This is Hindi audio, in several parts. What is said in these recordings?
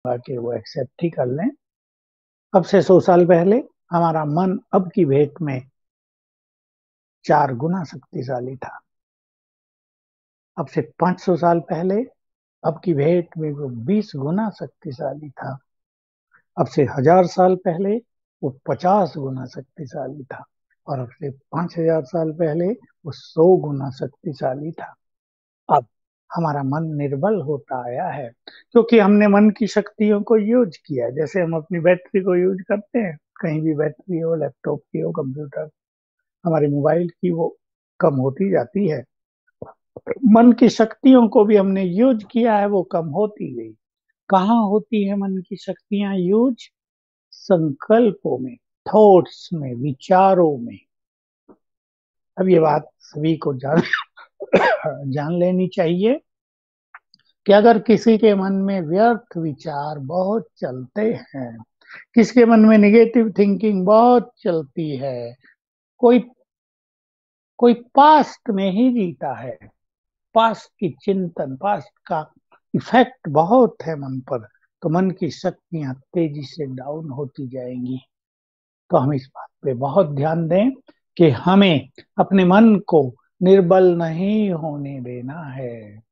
कि वो एक्सेप्ट ही कर लें। अब से 100 साल पहले हमारा मन अब की भेंट में 4 गुना शक्तिशाली था। अब से 500 साल पहले अब की भेंट में वो 20 गुना शक्तिशाली था। अब से 1000 साल पहले वो 50 गुना शक्तिशाली था। और अब से 5000 साल पहले वो 100 गुना शक्तिशाली था। अब हमारा मन निर्बल होता आया है क्योंकि हमने मन की शक्तियों को यूज किया। जैसे हम अपनी बैटरी को यूज करते हैं, कहीं भी बैटरी हो, लैपटॉप की हो, कंप्यूटर, हमारे मोबाइल की, वो कम होती जाती है। मन की शक्तियों को भी हमने यूज किया है, वो कम होती गई। कहाँ होती है मन की शक्तियां यूज? संकल्पों में, थॉट्स में, विचारों में। अब ये बात सभी को जान लेनी चाहिए कि अगर किसी के मन में व्यर्थ विचार बहुत चलते हैं, किसी के मन में निगेटिव थिंकिंग बहुत चलती है, कोई कोई पास्ट में ही जीता है, पास्ट की चिंतन, पास्ट का इफेक्ट बहुत है मन पर, तो मन की शक्तियां तेजी से डाउन होती जाएंगी। तो हम इस बात पे बहुत ध्यान दें कि हमें अपने मन को निर्बल नहीं होने देना है।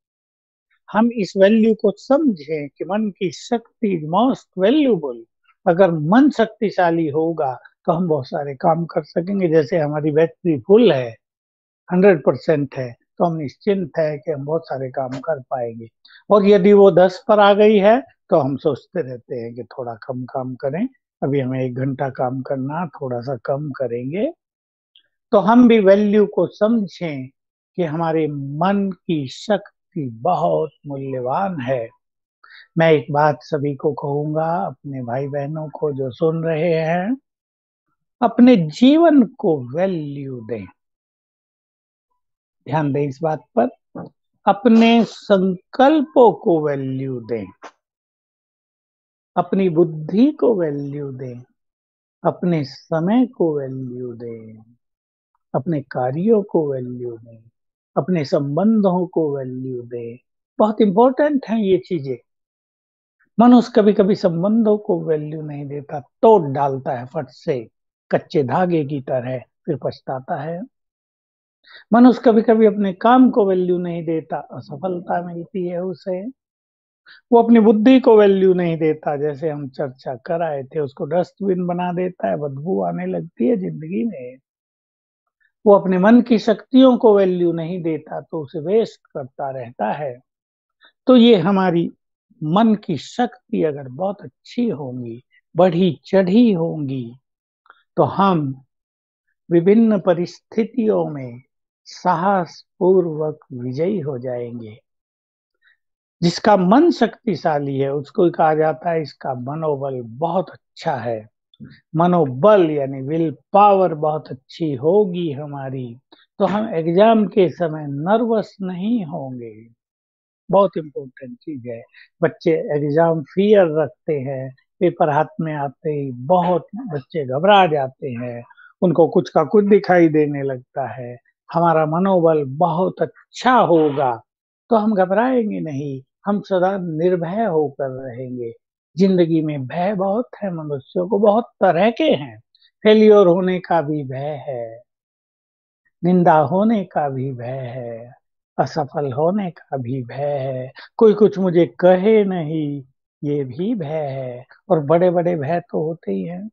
हम इस वैल्यू को समझें कि मन की शक्ति मोस्ट वैल्यूबल। अगर मन शक्तिशाली होगा तो हम बहुत सारे काम कर सकेंगे। जैसे हमारी बैटरी फुल है, 100% है, तो हम निश्चिंत है कि हम बहुत सारे काम कर पाएंगे। और यदि वो 10 पर आ गई है तो हम सोचते रहते हैं कि थोड़ा कम काम करें, अभी हमें 1 घंटा काम करना, थोड़ा सा कम करेंगे। तो हम भी वैल्यू को समझें कि हमारे मन की शक्ति बहुत मूल्यवान है। मैं एक बात सभी को कहूंगा, अपने भाई बहनों को जो सुन रहे हैं, अपने जीवन को वैल्यू दें। ध्यान दें इस बात पर। अपने संकल्पों को वैल्यू दें, अपनी बुद्धि को वैल्यू दें, अपने समय को वैल्यू दें, अपने कार्यों को वैल्यू दें, अपने संबंधों को वैल्यू दें। बहुत इंपॉर्टेंट है ये चीजें। मनुष्य कभी कभी संबंधों को वैल्यू नहीं देता, तोड़ डालता है फट से, कच्चे धागे की तरह, फिर पछताता है। मनुष्य कभी कभी अपने काम को वैल्यू नहीं देता, असफलता मिलती है उसे। वो अपनी बुद्धि को वैल्यू नहीं देता, जैसे हम चर्चा कर आए थे, उसको डस्टबिन बना देता है, बदबू आने लगती है जिंदगी में। वो अपने मन की शक्तियों को वैल्यू नहीं देता तो उसे वेस्ट करता रहता है। तो ये हमारी मन की शक्ति अगर बहुत अच्छी होंगी, बढ़ी चढ़ी होंगी, तो हम विभिन्न परिस्थितियों में साहस पूर्वक विजयी हो जाएंगे। जिसका मन शक्तिशाली है उसको कहा जाता है इसका मनोबल बहुत अच्छा है। मनोबल यानी विल पावर बहुत अच्छी होगी हमारी, तो हम एग्जाम के समय नर्वस नहीं होंगे। बहुत इंपॉर्टेंट चीज है। बच्चे एग्जाम फियर रखते हैं, पेपर हाथ में आते ही बहुत बच्चे घबरा जाते हैं, उनको कुछ का कुछ दिखाई देने लगता है। हमारा मनोबल बहुत अच्छा होगा तो हम घबराएंगे नहीं, हम सदा निर्भय होकर रहेंगे। जिंदगी में भय बहुत है, मनुष्यों को बहुत तरह के हैं। फेलियर होने का भी भय है, निंदा होने का भी भय है, असफल होने का भी भय है, कोई कुछ मुझे कहे नहीं, ये भी भय है। और बड़े बड़े भय तो होते ही हैं।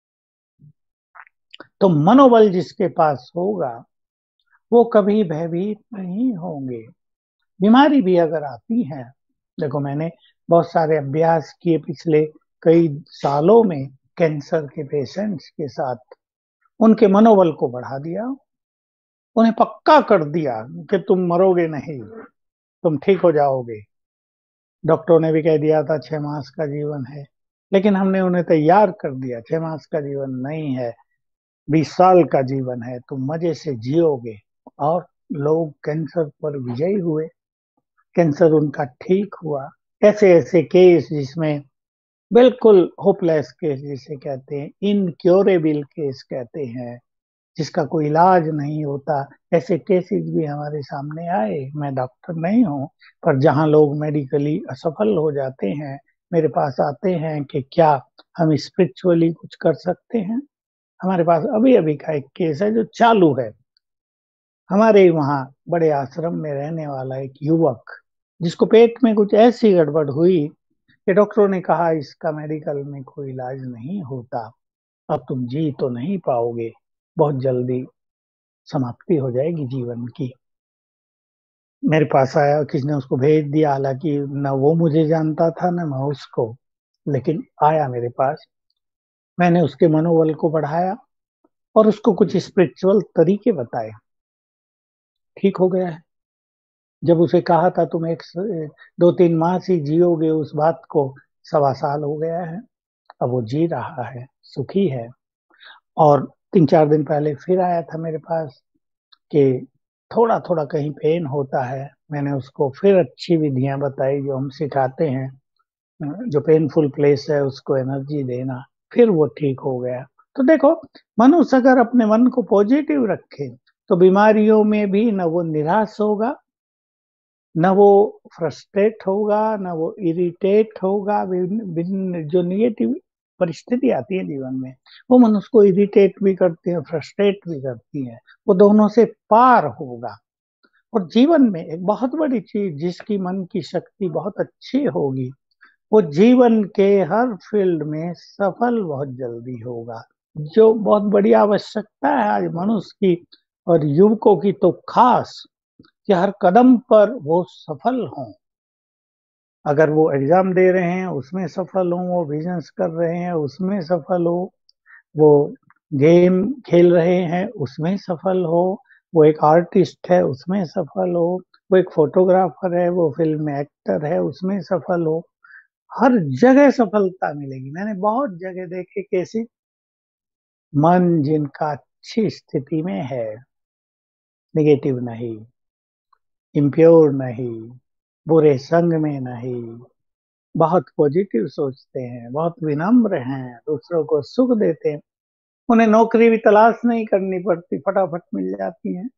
तो मनोबल जिसके पास होगा वो कभी भयभीत नहीं होंगे। बीमारी भी अगर आती है, देखो मैंने बहुत सारे अभ्यास किए पिछले कई सालों में कैंसर के पेशेंट्स के साथ, उनके मनोबल को बढ़ा दिया, उन्हें पक्का कर दिया कि तुम मरोगे नहीं, तुम ठीक हो जाओगे। डॉक्टरों ने भी कह दिया था 6 मास का जीवन है, लेकिन हमने उन्हें तैयार कर दिया, 6 मास का जीवन नहीं है, 20 साल का जीवन है, तुम मजे से जियोगे। और लोग कैंसर पर विजयी हुए, कैंसर उनका ठीक हुआ। ऐसे ऐसे केस जिसमें बिल्कुल होपलेस केस जिसे कहते हैं, इनक्योरेबल केस कहते हैं, जिसका कोई इलाज नहीं होता, ऐसे केसेस भी हमारे सामने आए। मैं डॉक्टर नहीं हूँ, पर जहाँ लोग मेडिकली असफल हो जाते हैं, मेरे पास आते हैं कि क्या हम स्पिरिचुअली कुछ कर सकते हैं। हमारे पास अभी अभी का एक केस है जो चालू है। हमारे वहाँ बड़े आश्रम में रहने वाला एक युवक, जिसको पेट में कुछ ऐसी गड़बड़ हुई कि डॉक्टरों ने कहा इसका मेडिकल में कोई इलाज नहीं होता, अब तुम जी तो नहीं पाओगे, बहुत जल्दी समाप्ति हो जाएगी जीवन की। मेरे पास आया, किसी ने उसको भेज दिया, हालांकि न वो मुझे जानता था न मैं उसको, लेकिन आया मेरे पास। मैंने उसके मनोबल को बढ़ाया और उसको कुछ स्पिरिचुअल तरीके बताए। ठीक हो गया है। जब उसे कहा था तुम 2-3 मास ही जियोगे, उस बात को 1.25 साल हो गया है। अब वो जी रहा है, सुखी है। और 3-4 दिन पहले फिर आया था मेरे पास कि थोड़ा थोड़ा कहीं पेन होता है। मैंने उसको फिर अच्छी विधियां बताई जो हम सिखाते हैं, जो पेनफुल प्लेस है उसको एनर्जी देना, फिर वो ठीक हो गया। तो देखो, मनुष्य अगर अपने मन को पॉजिटिव रखे तो बीमारियों में भी न वो निराश होगा, न वो फ्रस्ट्रेट होगा, न वो इरिटेट होगा। जो निगेटिव परिस्थिति आती है जीवन में, वो मनुष्य को इरिटेट भी करती है, फ्रस्ट्रेट भी करती है। वो दोनों से पार होगा। और जीवन में एक बहुत बड़ी चीज, जिसकी मन की शक्ति बहुत अच्छी होगी, वो जीवन के हर फील्ड में सफल बहुत जल्दी होगा। जो बहुत बड़ी आवश्यकता है आज मनुष्य की और युवकों की तो खास, कि हर कदम पर वो सफल हों। अगर वो एग्जाम दे रहे हैं उसमें सफल हों, वो बिजनेस कर रहे हैं उसमें सफल हो, वो गेम खेल रहे हैं उसमें सफल हो, वो एक आर्टिस्ट है उसमें सफल हो, वो एक फोटोग्राफर है, वो फिल्म में एक्टर है उसमें सफल हो। हर जगह सफलता मिलेगी। मैंने बहुत जगह देखे कैसी मन जिनका अच्छी स्थिति में है, निगेटिव नहीं, इम्प्योर नहीं, बुरे संग में नहीं, बहुत पॉजिटिव सोचते हैं, बहुत विनम्र हैं, दूसरों को सुख देते हैं, उन्हें नौकरी भी तलाश नहीं करनी पड़ती, फटाफट मिल जाती है,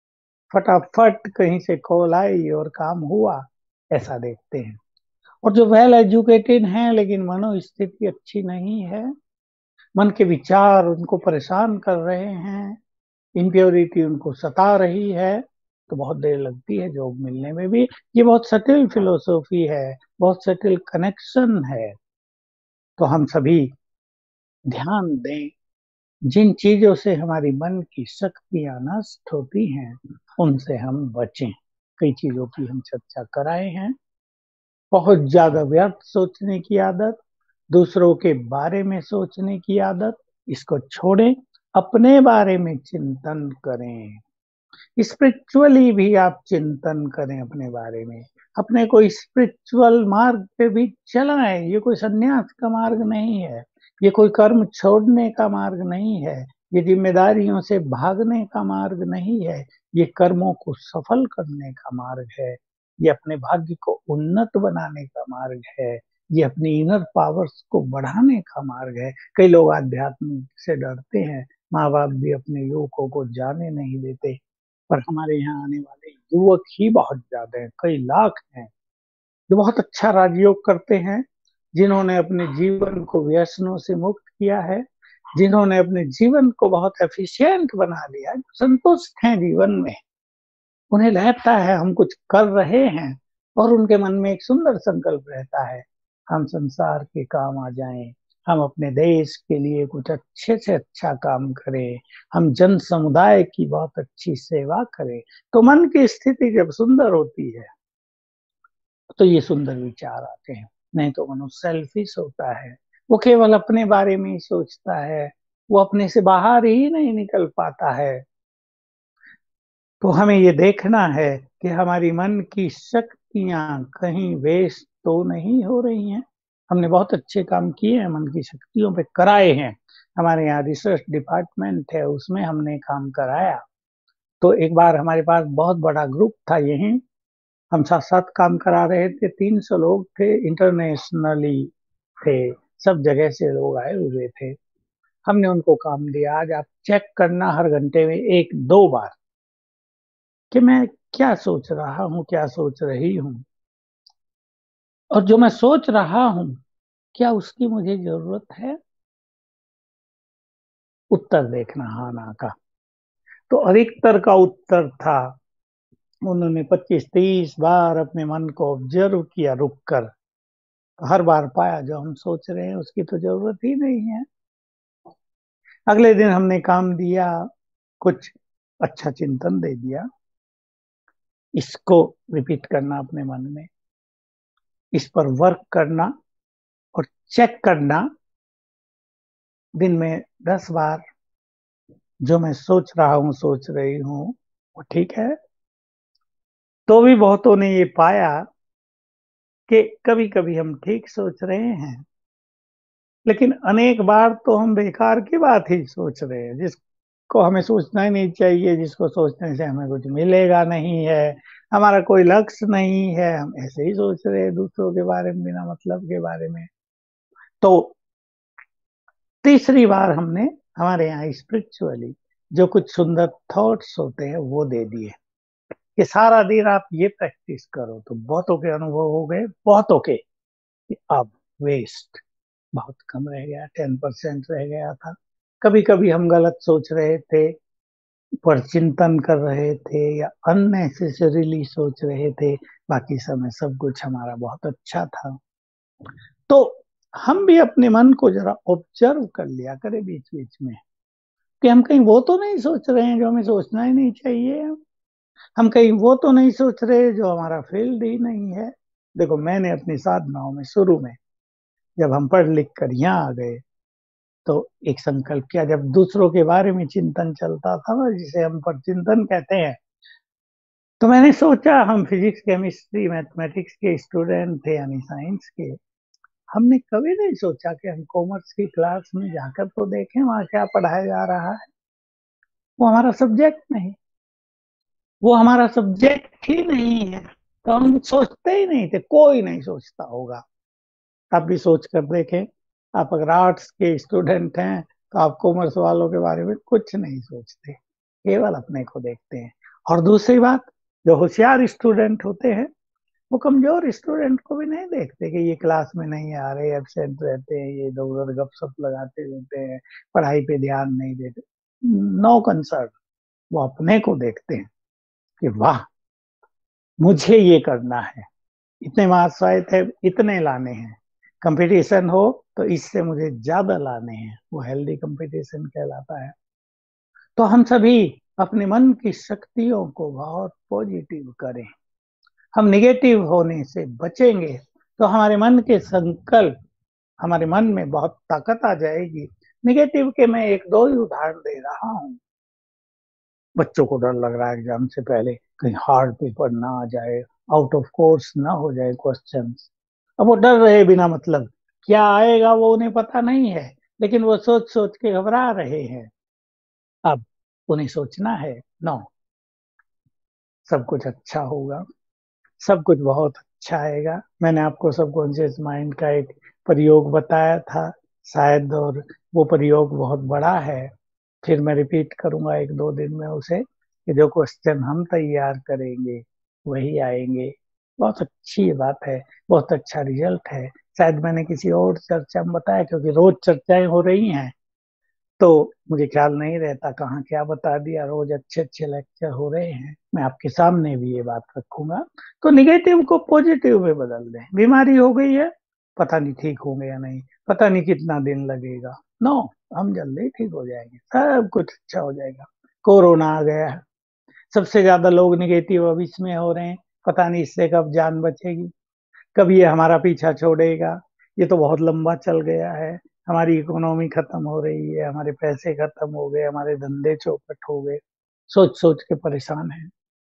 फटाफट कहीं से कॉल आई और काम हुआ, ऐसा देखते हैं। और जो वेल एजुकेटेड हैं लेकिन मनोस्थिति अच्छी नहीं है, मन के विचार उनको परेशान कर रहे हैं, इम्प्योरिटी उनको सता रही है, तो बहुत देर लगती है जॉब मिलने में भी। ये बहुत सटिल फिलोसॉफी है, बहुत सटिल कनेक्शन है। तो हम सभी ध्यान दें, जिन चीजों से हमारी मन की शक्तियां नष्ट होती हैं उनसे हम बचें। कई चीजों की हम चर्चा कराए हैं। बहुत ज्यादा व्यर्थ सोचने की आदत, दूसरों के बारे में सोचने की आदत, इसको छोड़ें, अपने बारे में चिंतन करें। स्पिरिचुअली भी आप चिंतन करें अपने बारे में, अपने को स्पिरिचुअल मार्ग पे भी चलाएं। ये कोई सन्यास का मार्ग नहीं है, ये कोई कर्म छोड़ने का मार्ग नहीं है, ये जिम्मेदारियों से भागने का मार्ग नहीं है, ये कर्मों को सफल करने का मार्ग है, ये अपने भाग्य को उन्नत बनाने का मार्ग है, ये अपनी इनर पावर्स को बढ़ाने का मार्ग है। कई लोग आध्यात्म से डरते हैं, माँ बाप भी अपने युवकों को जाने नहीं देते, पर हमारे यहाँ आने वाले युवक ही बहुत ज्यादा हैं, कई लाख हैं, जो बहुत अच्छा राजयोग करते हैं, जिन्होंने अपने जीवन को व्यसनों से मुक्त किया है, जिन्होंने अपने जीवन को बहुत एफिशिएंट बना लिया, संतुष्ट हैं जीवन में। उन्हें लगता है हम कुछ कर रहे हैं और उनके मन में एक सुंदर संकल्प रहता है, हम संसार के काम आ जाएं, हम अपने देश के लिए कुछ अच्छे से अच्छा काम करें, हम जन समुदाय की बहुत अच्छी सेवा करें। तो मन की स्थिति जब सुंदर होती है तो ये सुंदर विचार आते हैं। नहीं तो मनुष्य सेल्फिश होता है, वो केवल अपने बारे में ही सोचता है, वो अपने से बाहर ही नहीं निकल पाता है। तो हमें ये देखना है कि हमारी मन की शक्तियां कहीं वेस्ट तो नहीं हो रही हैं। हमने बहुत अच्छे काम किए हैं, मन की शक्तियों पे कराए हैं। हमारे यहाँ रिसर्च डिपार्टमेंट है, उसमें हमने काम कराया। तो एक बार हमारे पास बहुत बड़ा ग्रुप था, यहीं हम साथ साथ काम करा रहे थे, 300 लोग थे, इंटरनेशनली थे, सब जगह से लोग आए हुए थे। हमने उनको काम दिया, आज आप चेक करना हर घंटे में 1-2 बार कि मैं क्या सोच रहा हूँ, क्या सोच रही हूँ। और जो मैं सोच रहा हूं, क्या उसकी मुझे जरूरत है? उत्तर देखना हाँ ना का। तो अधिकतर का उत्तर था, उन्होंने 25-30 बार अपने मन को ऑब्जर्व किया रुक कर, हर बार पाया जो हम सोच रहे हैं उसकी तो जरूरत ही नहीं है। अगले दिन हमने काम दिया, कुछ अच्छा चिंतन दे दिया, इसको रिपीट करना अपने मन में, इस पर वर्क करना और चेक करना दिन में 10 बार, जो मैं सोच रहा हूँ सोच रही हूँ वो ठीक है। तो भी बहुतों ने ये पाया कि कभी कभी हम ठीक सोच रहे हैं, लेकिन अनेक बार तो हम बेकार की बात ही सोच रहे हैं, जिसको हमें सोचना ही नहीं चाहिए, जिसको सोचने से हमें कुछ मिलेगा नहीं है, हमारा कोई लक्ष्य नहीं है, हम ऐसे ही सोच रहे हैं दूसरों के बारे में, बिना मतलब के बारे में। तो तीसरी बार हमने हमारे यहाँ स्पिरिचुअली जो कुछ सुंदर थॉट्स होते हैं वो दे दिए कि सारा दिन आप ये प्रैक्टिस करो। तो बहुतों के अनुभव हो गए, बहुतों के, कि अब वेस्ट बहुत कम रह गया, 10% रह गया था। कभी कभी हम गलत सोच रहे थे, पर चिंतन कर रहे थे, या अननेसेसरीली सोच रहे थे, बाकी समय सब कुछ हमारा बहुत अच्छा था। तो हम भी अपने मन को जरा ऑब्जर्व कर लिया करें बीच बीच में, कि हम कहीं वो तो नहीं सोच रहे हैं जो हमें सोचना ही नहीं चाहिए, हम कहीं वो तो नहीं सोच रहे जो हमारा फील्ड ही नहीं है। देखो, मैंने अपनी साधनाओं में शुरू में, जब हम पढ़ लिख कर यहाँ आ गए, तो एक संकल्प किया, जब दूसरों के बारे में चिंतन चलता था ना, जिसे हम पर चिंतन कहते हैं, तो मैंने सोचा, हम फिजिक्स केमिस्ट्री मैथमेटिक्स के स्टूडेंट थे, यानी साइंस के। हमने कभी नहीं सोचा कि हम कॉमर्स की क्लास में जाकर तो देखें वहां क्या पढ़ाया जा रहा है। वो हमारा सब्जेक्ट नहीं, वो हमारा सब्जेक्ट ही नहीं है। तो हम सोचते ही नहीं थे, कोई नहीं सोचता होगा। आप भी सोच कर देखें, आप अगर आर्ट्स के स्टूडेंट हैं तो आप कॉमर्स वालों के बारे में कुछ नहीं सोचते, केवल अपने को देखते हैं। और दूसरी बात, जो होशियार स्टूडेंट होते हैं, वो कमजोर स्टूडेंट को भी नहीं देखते कि ये क्लास में नहीं आ रहे, एब्सेंट रहते हैं, ये इधर उधर गपशप लगाते रहते हैं, पढ़ाई पे ध्यान नहीं देते। नो कंसर्न, वो अपने को देखते हैं कि वाह, मुझे ये करना है, इतने मार्क्स आए थे, इतने लाने हैं, कंपटीशन हो तो इससे मुझे ज्यादा लाने हैं, वो हेल्दी कंपटीशन कहलाता है। तो हम सभी अपने मन की शक्तियों को बहुत पॉजिटिव करें। हम निगेटिव होने से बचेंगे तो हमारे मन के संकल्प, हमारे मन में बहुत ताकत आ जाएगी। निगेटिव के मैं एक दो ही उदाहरण दे रहा हूँ। बच्चों को डर लग रहा है एग्जाम से पहले, कहीं हार्ड पेपर ना आ जाए, आउट ऑफ कोर्स ना हो जाए क्वेश्चन। अब वो डर रहे बिना मतलब, क्या आएगा वो उन्हें पता नहीं है, लेकिन वो सोच सोच के घबरा रहे हैं। अब उन्हें सोचना है, नो, सब कुछ अच्छा होगा, सब कुछ बहुत अच्छा आएगा। मैंने आपको सबकॉन्शियस माइंड का एक प्रयोग बताया था शायद, और वो प्रयोग बहुत बड़ा है। फिर मैं रिपीट करूंगा 1-2 दिन में उसे, कि जो क्वेश्चन हम तैयार करेंगे वही आएंगे। बहुत अच्छी बात है, बहुत अच्छा रिजल्ट है। शायद मैंने किसी और चर्चा में बताया, क्योंकि रोज चर्चाएं हो रही हैं, तो मुझे ख्याल नहीं रहता कहाँ क्या बता दिया। रोज अच्छे अच्छे लेक्चर हो रहे हैं, मैं आपके सामने भी ये बात रखूंगा। तो निगेटिव को पॉजिटिव में बदल दें। बीमारी हो गई है, पता नहीं ठीक होंगे या नहीं, पता नहीं कितना दिन लगेगा, नो, हम जल्दी ठीक हो जाएंगे, सब कुछ अच्छा हो जाएगा। कोरोना आ गया है, सबसे ज्यादा लोग निगेटिव अब इसमें हो रहे हैं, पता नहीं इससे कब जान बचेगी, कब ये हमारा पीछा छोड़ेगा, ये तो बहुत लंबा चल गया है, हमारी इकोनॉमी खत्म हो रही है, हमारे पैसे खत्म हो गए, हमारे धंधे चौपट हो गए, सोच सोच के परेशान है।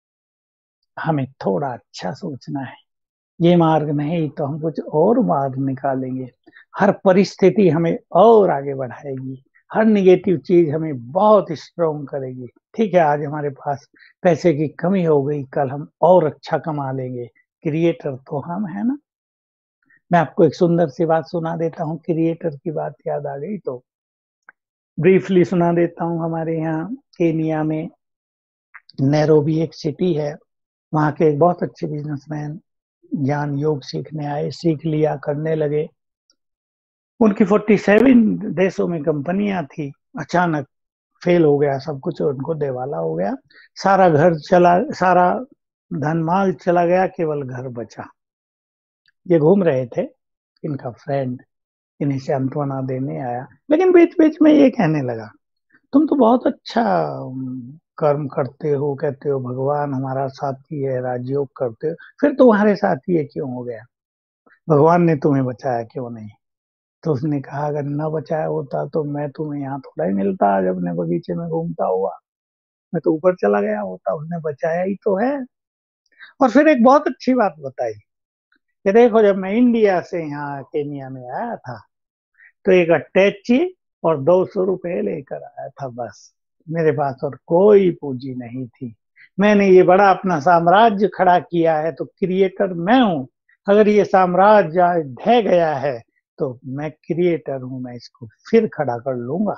हमें थोड़ा अच्छा सोचना है, ये मार्ग नहीं तो हम कुछ और मार्ग निकालेंगे। हर परिस्थिति हमें और आगे बढ़ाएगी, हर निगेटिव चीज हमें बहुत स्ट्रोंग करेगी। ठीक है, आज हमारे पास पैसे की कमी हो गई, कल हम और अच्छा कमा लेंगे, क्रिएटर तो हम है ना। मैं आपको एक सुंदर सी बात सुना देता हूँ, क्रिएटर की बात याद आ गई तो ब्रीफली सुना देता हूँ। हमारे यहाँ केनिया में नैरोबी एक सिटी है, वहाँ के एक बहुत अच्छे बिजनेसमैन ज्ञान योग सीखने आए, सीख लिया, करने लगे। उनकी 47 देशों में कंपनियां थी, अचानक फेल हो गया सब कुछ, उनको दिवाला हो गया। सारा घर चला, सारा धन माल चला गया, केवल घर बचा। ये घूम रहे थे, इनका फ्रेंड इन्हें सांत्वना देने आया, लेकिन बीच बीच में ये कहने लगा, तुम तो बहुत अच्छा कर्म करते हो, कहते हो भगवान हमारा साथी है, राजयोग करते हो, फिर तुम्हारे साथ ये क्यों हो गया? भगवान ने तुम्हें बचाया क्यों नहीं? तो उसने कहा, अगर न बचाया होता तो मैं तुम्हें यहाँ थोड़ा ही मिलता, आज अपने बगीचे में घूमता हुआ, मैं तो ऊपर चला गया होता। उसने बचाया ही तो है। और फिर एक बहुत अच्छी बात बताई कि देखो, जब मैं इंडिया से यहाँ केनिया में आया था, तो एक अटैची और 200 रुपये लेकर आया था, बस। मेरे पास और कोई पूंजी नहीं थी। मैंने ये बड़ा अपना साम्राज्य खड़ा किया है, तो क्रिएटर मैं हूं। अगर ये साम्राज्य आज ढह गया है, तो मैं क्रिएटर हूं, मैं इसको फिर खड़ा कर लूंगा।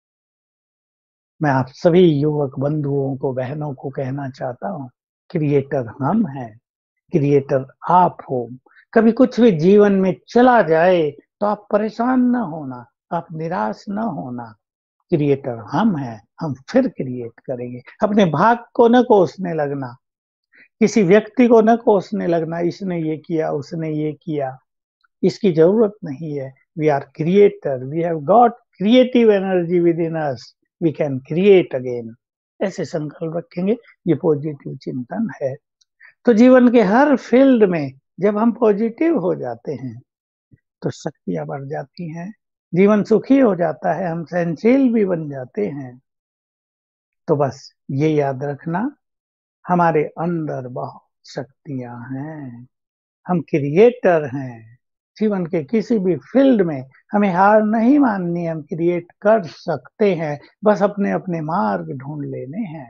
मैं आप सभी युवक बंधुओं को, बहनों को कहना चाहता हूँ, क्रिएटर हम हैं, क्रिएटर आप हो। कभी कुछ भी जीवन में चला जाए तो आप परेशान न होना, आप निराश न होना। क्रिएटर हम हैं, हम फिर क्रिएट करेंगे। अपने भाग को न कोसने लगना, किसी व्यक्ति को न कोसने लगना, इसने ये किया, उसने ये किया, इसकी जरूरत नहीं है। We are creator, we have got creative energy within us, we can create again. ऐसे संकल्प रखेंगे, ये पॉजिटिव चिंतन है। तो जीवन के हर फील्ड में जब हम पॉजिटिव हो जाते हैं, तो शक्तियां बढ़ जाती हैं, जीवन सुखी हो जाता है, हम सहनशील भी बन जाते हैं। तो बस ये याद रखना, हमारे अंदर बहुत शक्तियां हैं, हम क्रिएटर हैं। जीवन के किसी भी फील्ड में हमें हार नहीं माननी, हम क्रिएट कर सकते हैं, बस अपने अपने मार्ग ढूंढ लेने हैं।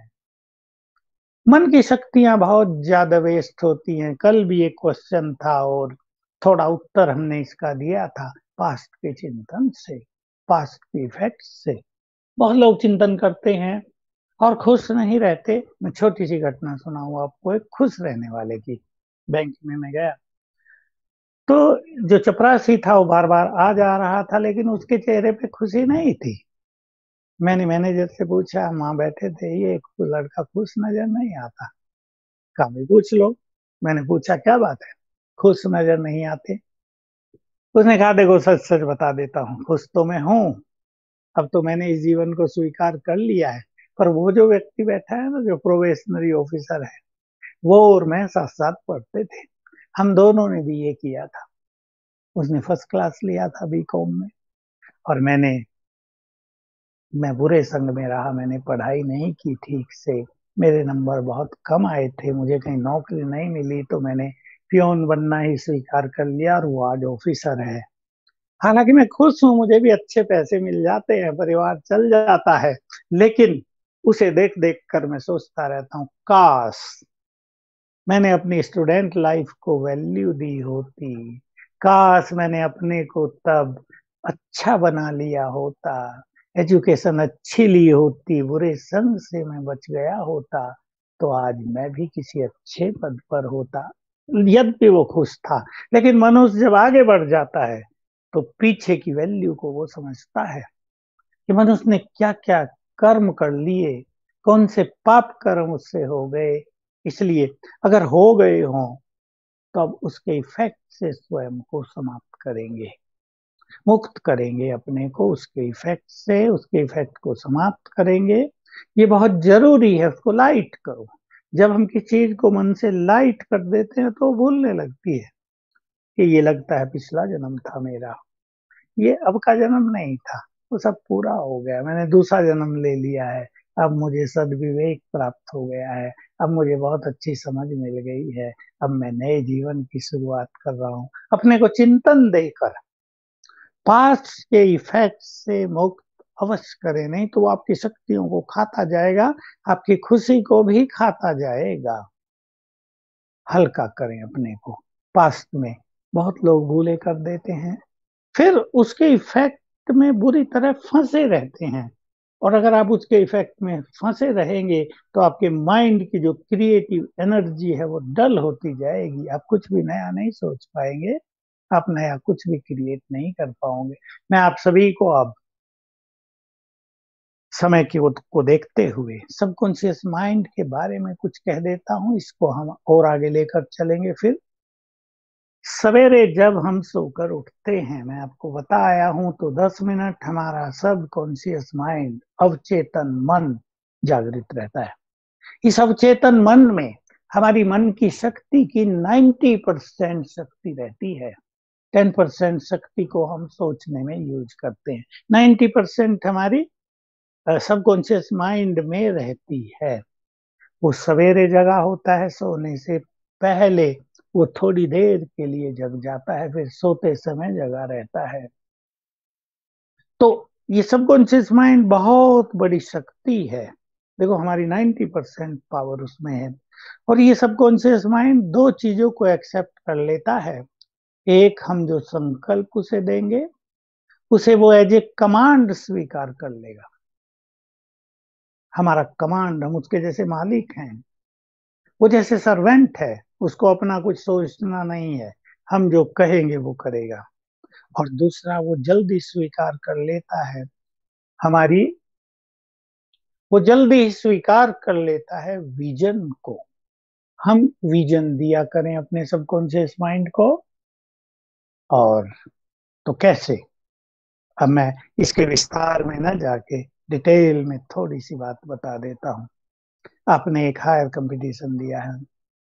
मन की शक्तियां बहुत ज्यादा वेस्ट होती हैं। कल भी एक क्वेश्चन था और थोड़ा उत्तर हमने इसका दिया था, पास्ट के चिंतन से, पास्ट के इफेक्ट से। बहुत लोग चिंतन करते हैं और खुश नहीं रहते। मैं छोटी सी घटना सुनाऊं आपको, एक खुश रहने वाले की। बैंक में मैं गया, तो जो चपरासी था वो बार बार आ जा रहा था, लेकिन उसके चेहरे पे खुशी नहीं थी। मैंने मैनेजर से पूछा, वहां बैठे थे, ये लड़का खुश नजर नहीं आता। कहा, भी पूछ लो। मैंने पूछा, क्या बात है, खुश नजर नहीं आते? उसने कहा, देखो सच सच बता देता हूँ, खुश तो मैं हूँ। अब तो मैंने इस जीवन को स्वीकार कर लिया है। पर वो जो व्यक्ति बैठा है ना, जो प्रोबेशनरी ऑफिसर है, वो और मैं साथ साथ पढ़ते थे, हम दोनों ने बीए किया था। उसने फर्स्ट क्लास लिया था बीकॉम में, और मैं बुरे संग में रहा, मैंने पढ़ाई नहीं की ठीक से, मेरे नंबर बहुत कम आए थे, मुझे कहीं नौकरी नहीं मिली, तो मैंने पियोन बनना ही स्वीकार कर लिया, और वो आज ऑफिसर है। हालांकि मैं खुश हूँ, मुझे भी अच्छे पैसे मिल जाते हैं, परिवार चल जाता है, लेकिन उसे देख देख कर मैं सोचता रहता हूँ, काश मैंने अपनी स्टूडेंट लाइफ को वैल्यू दी होती, काश मैंने अपने को तब अच्छा बना लिया होता, एजुकेशन अच्छी ली होती, बुरे संग से मैं बच गया होता, तो आज मैं भी किसी अच्छे पद पर होता। यद्यपि वो खुश था, लेकिन मनुष्य जब आगे बढ़ जाता है, तो पीछे की वैल्यू को वो समझता है कि मनुष्य ने क्या क्या कर्म कर लिए, कौन से पाप कर्म उससे हो गए। इसलिए अगर हो गए हों, तो अब उसके इफेक्ट से स्वयं को समाप्त करेंगे, मुक्त करेंगे अपने को उसके इफेक्ट से, उसके इफेक्ट को समाप्त करेंगे। ये बहुत जरूरी है, उसको लाइट करो। जब हम किसी चीज को मन से लाइट कर देते हैं, तो भूलने लगती है कि ये लगता है पिछला जन्म था मेरा, ये अब का जन्म नहीं था, वो सब पूरा हो गया, मैंने दूसरा जन्म ले लिया है। अब मुझे सद्विवेक प्राप्त हो गया है, अब मुझे बहुत अच्छी समझ मिल गई है, अब मैं नए जीवन की शुरुआत कर रहा हूँ। अपने को चिंतन देकर पास्ट के इफेक्ट से मुक्त अवश्य करें, नहीं तो वो आपकी शक्तियों को खाता जाएगा, आपकी खुशी को भी खाता जाएगा। हल्का करें अपने को। पास्ट में बहुत लोग भूले कर देते हैं, फिर उसके इफेक्ट में बुरी तरह फंसे रहते हैं। और अगर आप उसके इफेक्ट में फंसे रहेंगे तो आपके माइंड की जो क्रिएटिव एनर्जी है वो डल होती जाएगी, आप कुछ भी नया नहीं सोच पाएंगे, आप नया कुछ भी क्रिएट नहीं कर पाओगे। मैं आप सभी को अब समय को देखते हुए सबकॉन्शियस माइंड के बारे में कुछ कह देता हूं, इसको हम और आगे लेकर चलेंगे। फिर सवेरे जब हम सोकर उठते हैं, मैं आपको बताया हूं, तो 10 मिनट हमारा सब कॉन्शियस माइंड, अवचेतन मन जागृत रहता है। इस अवचेतन मन में हमारी मन की शक्ति की 90% शक्ति रहती है। 10% शक्ति को हम सोचने में यूज करते हैं, 90% हमारी सबकॉन्शियस माइंड में रहती है। वो सवेरे जगा होता है, सोने से पहले वो थोड़ी देर के लिए जग जाता है, फिर सोते समय जगा रहता है। तो ये सबकॉन्शियस माइंड बहुत बड़ी शक्ति है। देखो हमारी 90% पावर उसमें है। और ये सबकॉन्शियस माइंड दो चीजों को एक्सेप्ट कर लेता है। एक, हम जो संकल्प उसे देंगे उसे वो एज ए कमांड स्वीकार कर लेगा। हमारा कमांड, हम उसके जैसे मालिक हैं, वो जैसे सर्वेंट है, उसको अपना कुछ सोचना नहीं है, हम जो कहेंगे वो करेगा। और दूसरा, वो जल्दी स्वीकार कर लेता है हमारी, वो जल्दी स्वीकार कर लेता है विजन को। हम विजन दिया करें अपने सबकॉन्शियस माइंड को। और तो कैसे, अब मैं इसके विस्तार में ना जाके डिटेल में थोड़ी सी बात बता देता हूँ। आपने एक हायर कंपटीशन दिया है,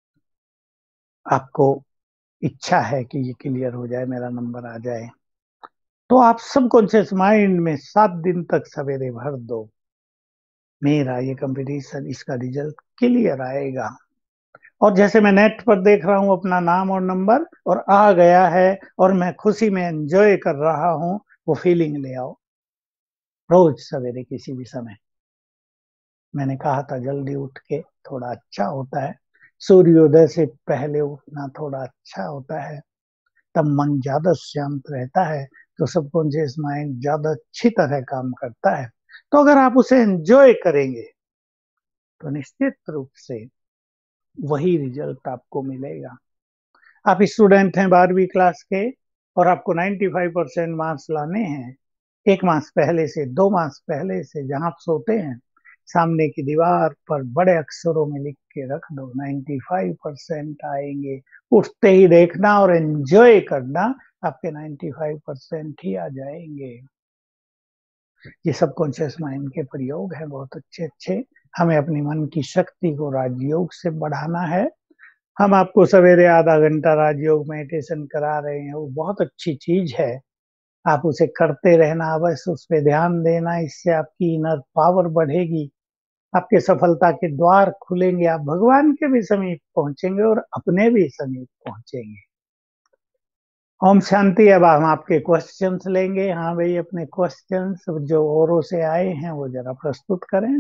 आपको इच्छा है कि ये क्लियर हो जाए, मेरा नंबर आ जाए, तो आप सबकॉन्शियस माइंड में 7 दिन तक सवेरे भर दो, मेरा ये कंपटीशन, इसका रिजल्ट क्लियर आएगा। और जैसे मैं नेट पर देख रहा हूँ अपना नाम और नंबर और आ गया है और मैं खुशी में एंजॉय कर रहा हूँ, वो फीलिंग ले आओ रोज सवेरे किसी भी समय। मैंने कहा था जल्दी उठ के थोड़ा अच्छा होता है, सूर्योदय से पहले उठना थोड़ा अच्छा होता है, तब मन ज्यादा शांत रहता है, तो सबकॉन्शियस माइंड ज्यादा अच्छी तरह काम करता है। तो अगर आप उसे एंजॉय करेंगे तो निश्चित रूप से वही रिजल्ट आपको मिलेगा। आप स्टूडेंट हैं 12वीं क्लास के और आपको 95% मार्क्स लाने हैं। 1 मास पहले से, 2 मास पहले से, जहां आप सोते हैं सामने की दीवार पर बड़े अक्षरों में लिख के रख दो, 95% आएंगे। उठते ही देखना और एंजॉय करना, आपके 95% ही आ जाएंगे। ये सबकॉन्शियस माइंड के प्रयोग है बहुत अच्छे अच्छे। हमें अपनी मन की शक्ति को राजयोग से बढ़ाना है। हम आपको सवेरे आधा घंटा राजयोग मेडिटेशन करा रहे हैं, वो बहुत अच्छी चीज है, आप उसे करते रहना, बस उस पर ध्यान देना, इससे आपकी इनर पावर बढ़ेगी, आपके सफलता के द्वार खुलेंगे, आप भगवान के भी समीप पहुंचेंगे और अपने भी समीप पहुंचेंगे। ओम शांति। अब हम आपके क्वेश्चंस लेंगे। हाँ भाई, अपने क्वेश्चंस जो औरों से आए हैं वो जरा प्रस्तुत करें।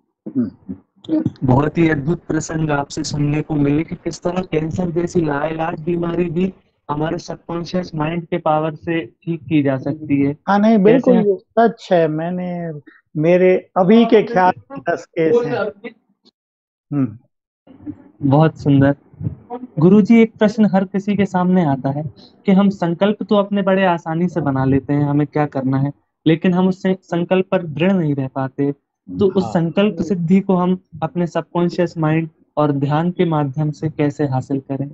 बहुत ही अद्भुत प्रसंग आपसे सुनने को मिले कि किस तरह कैंसर जैसी लाइलाज बीमारी भी हमारे सबकॉन्शियस माइंड के पावर से ठीक की जा सकती है। हाँ नहीं, कैसे बिल्कुल ये सच है। मैंने, मेरे अभी के ख्याल में 10 केस हैं। हम्म। बहुत सुंदर। गुरुजी, एक प्रश्न हर किसी के सामने आता है कि हम संकल्प तो अपने बड़े आसानी से बना लेते हैं, हमें क्या करना है, लेकिन हम उससे संकल्प पर दृढ़ नहीं रह पाते। तो उस हाँ संकल्प सिद्धि को हम अपने सबकॉन्शियस माइंड और ध्यान के माध्यम से कैसे हासिल करें?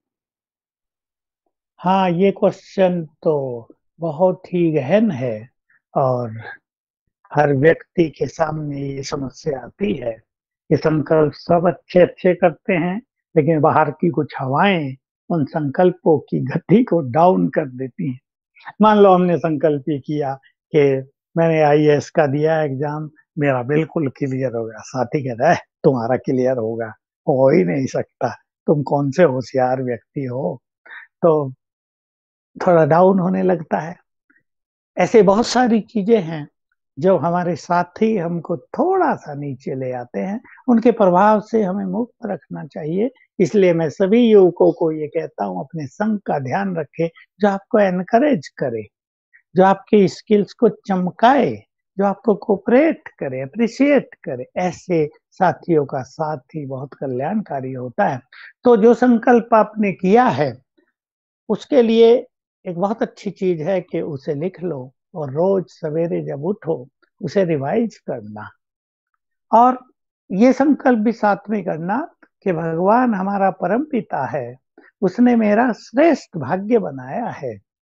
हाँ, ये क्वेश्चन तो बहुत ही गहन है और हर व्यक्ति के सामने ये समस्या आती है कि संकल्प सब अच्छे अच्छे करते हैं, लेकिन बाहर की कुछ हवाएं उन संकल्पों की गति को डाउन कर देती हैं। मान लो हमने संकल्प ये किया कि मैंने आईएएस का दिया एग्जाम, मेरा बिल्कुल क्लियर हो गया। साथी कह रहा है तुम्हारा क्लियर होगा, हो ही नहीं सकता, तुम कौन से होशियार व्यक्ति हो, तो थोड़ा डाउन होने लगता है। ऐसे बहुत सारी चीजें हैं जो हमारे साथी हमको थोड़ा सा नीचे ले आते हैं, उनके प्रभाव से हमें मुक्त रखना चाहिए। इसलिए मैं सभी युवकों को ये कहता हूँ, अपने संग का ध्यान रखें, जो आपको एनकरेज करे, जो आपके स्किल्स को चमकाए, जो आपको कोऑपरेट करे, अप्रिशिएट करे, ऐसे साथियों का साथ ही बहुत कल्याणकारी होता है। तो जो संकल्प आपने किया है, उसके लिए एक बहुत अच्छी चीज़ है कि उसे लिख लो और रोज़ सवेरे जब उठो, उसे रिवाइज़ करना और ये संकल्प भी साथ में करना कि भगवान हमारा परमपिता है, उसने मेरा श्रेष्ठ भाग्य बनाया है,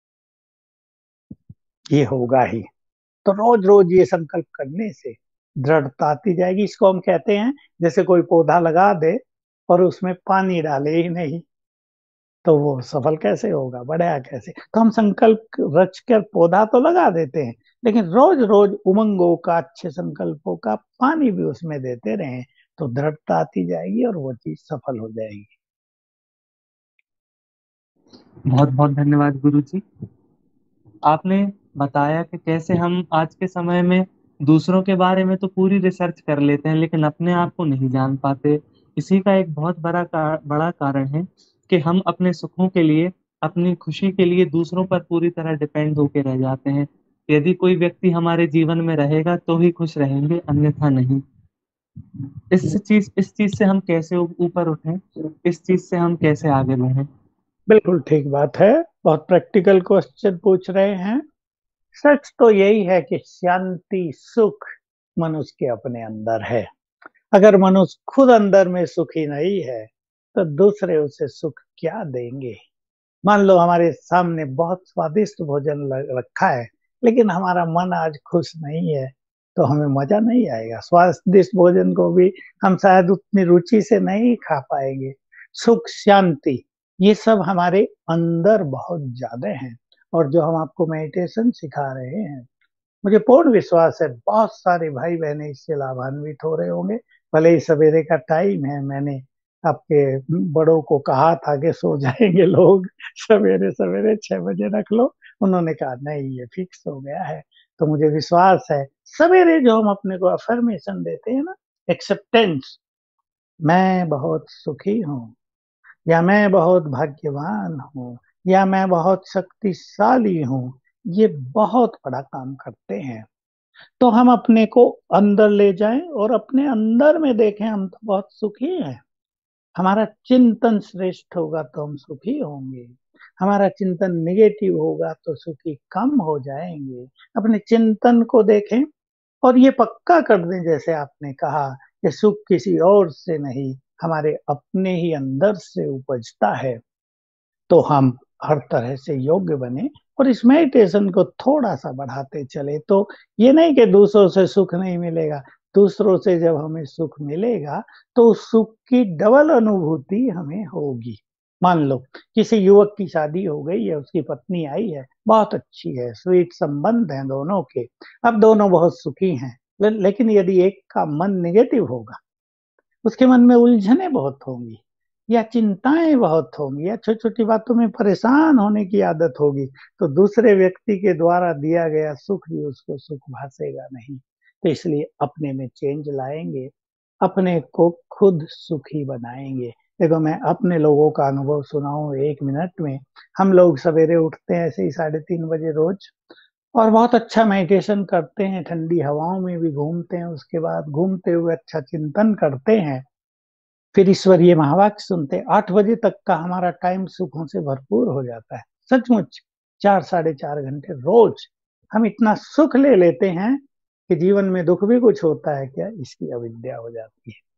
ये होगा ही। तो रोज-रोज ये संकल्प करने से दृढ़ता आती जाएगी। इसको हम कहते हैं जैसे कोई पौधा लगा दे और उसमें पानी डाले ही नहीं, तो वो सफल कैसे होगा, बढ़ेगा कैसे? तो हम संकल्प रच कर पौधा तो लगा देते हैं, लेकिन रोज-रोज उमंगों का, अच्छे संकल्पों का पानी भी उसमें देते रहें, तो दृढ़ता आती जाएगी और वो चीज़ सफल हो जाएगी। बहुत बहुत धन्यवाद गुरु जी। आपने बताया कि कैसे हम आज के समय में दूसरों के बारे में तो पूरी रिसर्च कर लेते हैं लेकिन अपने आप को नहीं जान पाते। इसी का एक बहुत बड़ा कारण है कि हम अपने सुखों के लिए, अपनी खुशी के लिए दूसरों पर पूरी तरह डिपेंड होके रह जाते हैं। यदि कोई व्यक्ति हमारे जीवन में रहेगा तो ही खुश रहेंगे, अन्यथा नहीं। इस चीज से हम कैसे ऊपर उठें, इस चीज से हम कैसे आगे बढ़ें? बिल्कुल ठीक बात है, बहुत प्रैक्टिकल क्वेश्चन पूछ रहे हैं। सच तो यही है कि शांति, सुख मनुष्य के अपने अंदर है। अगर मनुष्य खुद अंदर में सुखी नहीं है, तो दूसरे उसे सुख क्या देंगे? मान लो हमारे सामने बहुत स्वादिष्ट भोजन रखा है, लेकिन हमारा मन आज खुश नहीं है, तो हमें मजा नहीं आएगा। स्वादिष्ट भोजन को भी हम शायद उतनी रुचि से नहीं खा पाएंगे। सुख, शांति, ये सब हमारे अंदर बहुत ज्यादा हैं और जो हम आपको मेडिटेशन सिखा रहे हैं, मुझे पूर्ण विश्वास है बहुत सारे भाई बहनें इससे लाभान्वित हो रहे होंगे। भले ही सवेरे का टाइम है, मैंने आपके बड़ों को कहा था कि सो जाएंगे लोग, सवेरे सवेरे 6 बजे रख लो। उन्होंने कहा नहीं, ये फिक्स हो गया है। तो मुझे विश्वास है सवेरे जो हम अपने को अफर्मेशन देते हैं ना, एक्सेप्टेंस, मैं बहुत सुखी हूँ या मैं बहुत भाग्यवान हूँ या मैं बहुत शक्तिशाली हूँ, ये बहुत बड़ा काम करते हैं। तो हम अपने को अंदर ले जाएं और अपने अंदर में देखें हम तो बहुत सुखी हैं। हमारा चिंतन श्रेष्ठ होगा तो हम सुखी होंगे। हमारा चिंतन नेगेटिव होगा तो सुखी कम हो जाएंगे। अपने चिंतन को देखें और ये पक्का कर दें जैसे आपने कहा कि सुख किसी और से नहीं, हमारे अपने ही अंदर से उपजता है। तो हम हर तरह से योग्य बने और इस मेडिटेशन को थोड़ा-सा बढ़ाते चले, तो ये नहीं कि दूसरों से सुख नहीं मिलेगा, दूसरों से जब हमें सुख मिलेगा, तो उस सुख की डबल अनुभूति हमें होगी। मान लो किसी युवक की शादी हो गई है, उसकी पत्नी आई है, बहुत अच्छी है, स्वीट संबंध हैं दोनों के, अब दोनों बहुत सुखी हैं। लेकिन यदि एक का मन नेगेटिव होगा, उसके मन में उलझनें बहुत होंगी या चिंताएं बहुत होंगी या छोटी-छोटी बातों में परेशान होने की आदत होगी, तो दूसरे व्यक्ति के द्वारा दिया गया सुख भी उसको सुख भासेगा नहीं। तो इसलिए अपने में चेंज लाएँगे, अपने को खुद सुखी बनाएँगे। देखो मैं अपने लोगों का अनुभव सुनाऊँ 1 मिनट में, हम लोग सवेरे उठते हैं ऐसे ही 3:30 बजे रोज़ और बहुत अच्छा मेडिटेशन करते हैं, ठंडी हवाओं में भी घूमते हैं, उसके बाद घूमते हुए अच्छा चिंतन करते हैं। फिर ईश्वरीय महावाक्य सुनते हैं। 8 बजे तक का हमारा टाइम सुखों से भरपूर हो जाता है। सचमुच 4 साढ़े 4 घंटे रोज़ हम इतना सुख ले लेते हैं कि जीवन में दुःख भी कुछ होता है क्या, इसकी अविद्या हो जाती है।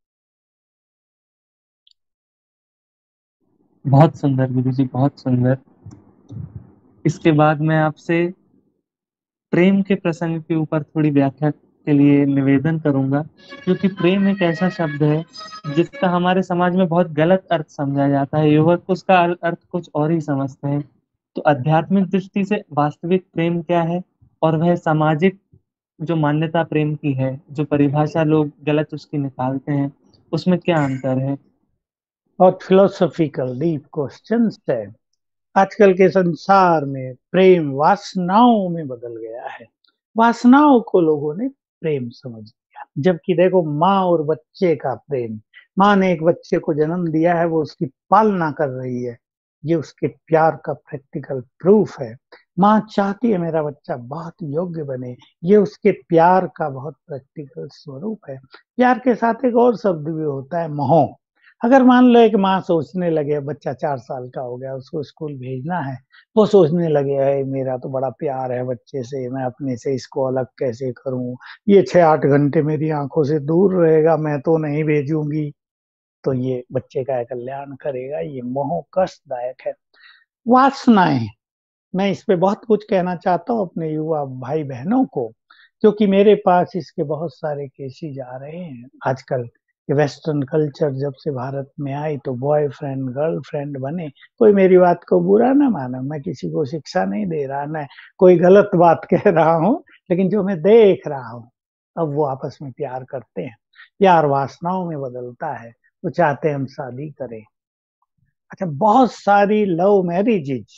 बहुत सुंदर गुरु जी, बहुत सुंदर। इसके बाद मैं आपसे प्रेम के प्रसंग के ऊपर थोड़ी व्याख्या के लिए निवेदन करूंगा, क्योंकि प्रेम एक ऐसा शब्द है जिसका हमारे समाज में बहुत गलत अर्थ समझा जाता है। युवक उसका अर्थ कुछ और ही समझते हैं। तो आध्यात्मिक दृष्टि से वास्तविक प्रेम क्या है, और वह सामाजिक जो मान्यता प्रेम की है, जो परिभाषा लोग गलत उसकी निकालते हैं, उसमें क्या अंतर है? बहुत फिलोसॉफिकल डीप क्वेश्चंस है। आजकल के संसार में प्रेम वासनाओं में बदल गया है। वासनाओं को लोगों ने प्रेम समझ लिया। जबकि देखो माँ और बच्चे का प्रेम, माँ ने एक बच्चे को जन्म दिया है, वो उसकी पालना कर रही है। ये उसके प्यार का प्रैक्टिकल प्रूफ है। माँ चाहती है मेरा बच्चा बहुत योग्य बने, ये उसके प्यार का बहुत प्रैक्टिकल स्वरूप है। प्यार के साथ एक और शब्द भी होता है, मोह। अगर मान लो एक माँ सोचने लगे, बच्चा 4 साल का हो गया, उसको स्कूल भेजना है, वो सोचने लगे है मेरा तो बड़ा प्यार है बच्चे से, मैं अपने से इसको अलग कैसे करूं, ये 6-8 घंटे मेरी आंखों से दूर रहेगा, मैं तो नहीं भेजूंगी, तो ये बच्चे का कल्याण करेगा। ये मोह कष्टदायक है। वासनाएं, मैं इस पे बहुत कुछ कहना चाहता हूँ अपने युवा भाई बहनों को, क्योंकि मेरे पास इसके बहुत सारे केसेज आ रहे हैं आजकल। ये वेस्टर्न कल्चर जब से भारत में आई तो बॉयफ्रेंड गर्लफ्रेंड बने। कोई मेरी बात को बुरा ना माना, मैं किसी को शिक्षा नहीं दे रहा, ना कोई गलत बात कह रहा हूँ, लेकिन जो मैं देख रहा हूँ, अब वो आपस में प्यार करते हैं, प्यार वासनाओं में बदलता है, वो चाहते हैं हम शादी करें। अच्छा, बहुत सारी लव मैरिजेज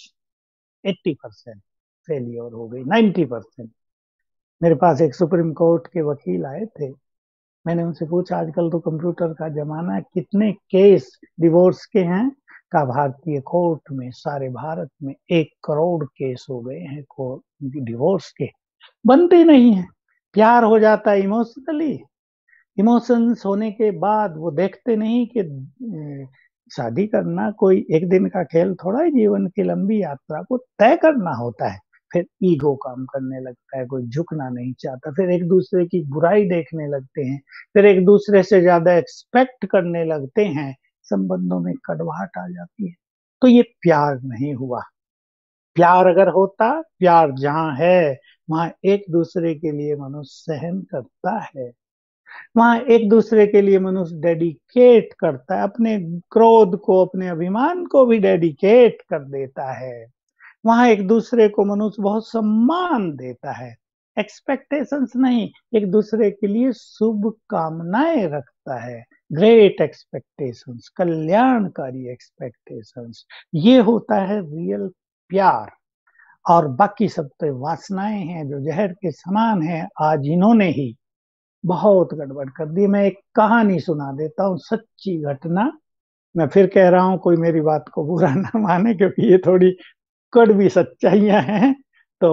80% फेलियर हो गई, 90%। मेरे पास एक सुप्रीम कोर्ट के वकील आए थे, मैंने उनसे पूछा आजकल तो कंप्यूटर का जमाना है, कितने केस डिवोर्स के हैं? का भारतीय कोर्ट में सारे भारत में 1 करोड़ केस हो गए हैं डिवोर्स के। बनते नहीं है, प्यार हो जाता है इमोशनली, इमोशंस होने के बाद वो देखते नहीं कि शादी करना कोई एक दिन का खेल थोड़ा है, जीवन की लंबी यात्रा को तय करना होता है। फिर ईगो काम करने लगता है, कोई झुकना नहीं चाहता, फिर एक दूसरे की बुराई देखने लगते हैं, फिर एक दूसरे से ज्यादा एक्सपेक्ट करने लगते हैं, संबंधों में कड़वाहट आ जाती है। तो ये प्यार नहीं हुआ। प्यार अगर होता, प्यार जहाँ है वहां एक दूसरे के लिए मनुष्य सहन करता है, वहां एक दूसरे के लिए मनुष्य डेडिकेट करता है, अपने क्रोध को अपने अभिमान को भी डेडिकेट कर देता है, वहां एक दूसरे को मनुष्य बहुत सम्मान देता है, एक्सपेक्टेशंस नहीं, एक दूसरे के लिए शुभ कामनाएं रखता है, ग्रेट एक्सपेक्टेशंस, कल्याणकारी एक्सपेक्टेशंस, ये होता है रियल प्यार। और बाकी सब तो वासनाएं हैं जो जहर के समान है। आज इन्होंने ही बहुत गड़बड़ कर दी। मैं एक कहानी सुना देता हूँ, सच्ची घटना। मैं फिर कह रहा हूँ, कोई मेरी बात को बुरा ना माने, क्योंकि ये थोड़ी कड़वी सच्चाइयां हैं। तो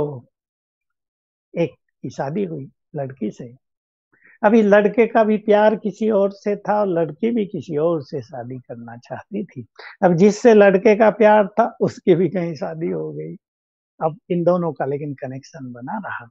एक की शादी हुई लड़की से। अभी लड़के का भी प्यार किसी और से था और लड़की भी किसी और से शादी करना चाहती थी। अब जिससे लड़के का प्यार था उसकी भी कहीं शादी हो गई। अब इन दोनों का लेकिन कनेक्शन बना रहा।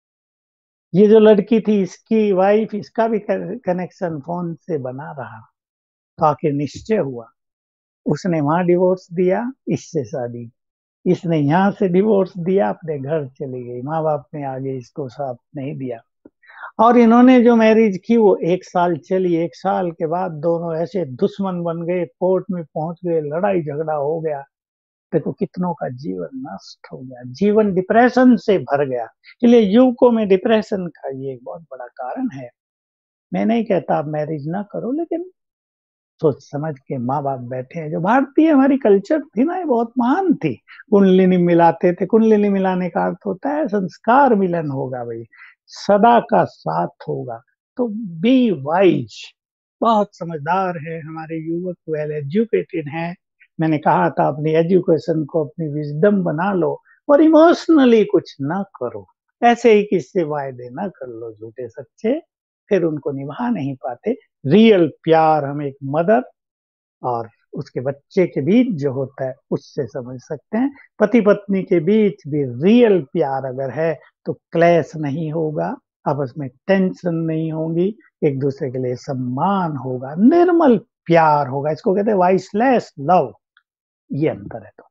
ये जो लड़की थी इसकी वाइफ, इसका भी कनेक्शन फोन से बना रहा। तो आखिर निश्चय हुआ, उसने वहां डिवोर्स दिया, इससे शादी, इसने यहाँ से डिवोर्स दिया, अपने घर चली गई, माँ बाप ने आगे इसको साथ नहीं दिया। और इन्होंने जो मैरिज की वो 1 साल चली, 1 साल के बाद दोनों ऐसे दुश्मन बन गए, कोर्ट में पहुंच गए, लड़ाई झगड़ा हो गया। देखो कितनों का जीवन नष्ट हो गया, जीवन डिप्रेशन से भर गया। इसलिए युवकों में डिप्रेशन का ये एक बहुत बड़ा कारण है। मैं नहीं कहता आप मैरिज ना करो, लेकिन सोच समझ के, माँ बाप बैठे हैं, जो भारतीय हमारी कल्चर थी ना, ये बहुत महान थी। कुंडलिनी मिलाते थे, कुंडलिनी मिलाने का अर्थ होता है संस्कार मिलन होगा भाई, सदा का साथ होगा। तो बी वाइज, बहुत समझदार है हमारे युवक, वेल एजुकेटेड हैं। मैंने कहा था अपनी एजुकेशन को अपनी विजडम बना लो, और इमोशनली कुछ ना करो, ऐसे ही किससे वायदे ना कर लो झूठे सच्चे, फिर उनको निभा नहीं पाते। रियल प्यार हम एक मदर और उसके बच्चे के बीच जो होता है उससे समझ सकते हैं। पति पत्नी के बीच भी रियल प्यार अगर है तो क्लेश नहीं होगा, आपस में टेंशन नहीं होगी, एक दूसरे के लिए सम्मान होगा, निर्मल प्यार होगा, इसको कहते हैं वाइसलेस लव। ये अंतर है। तो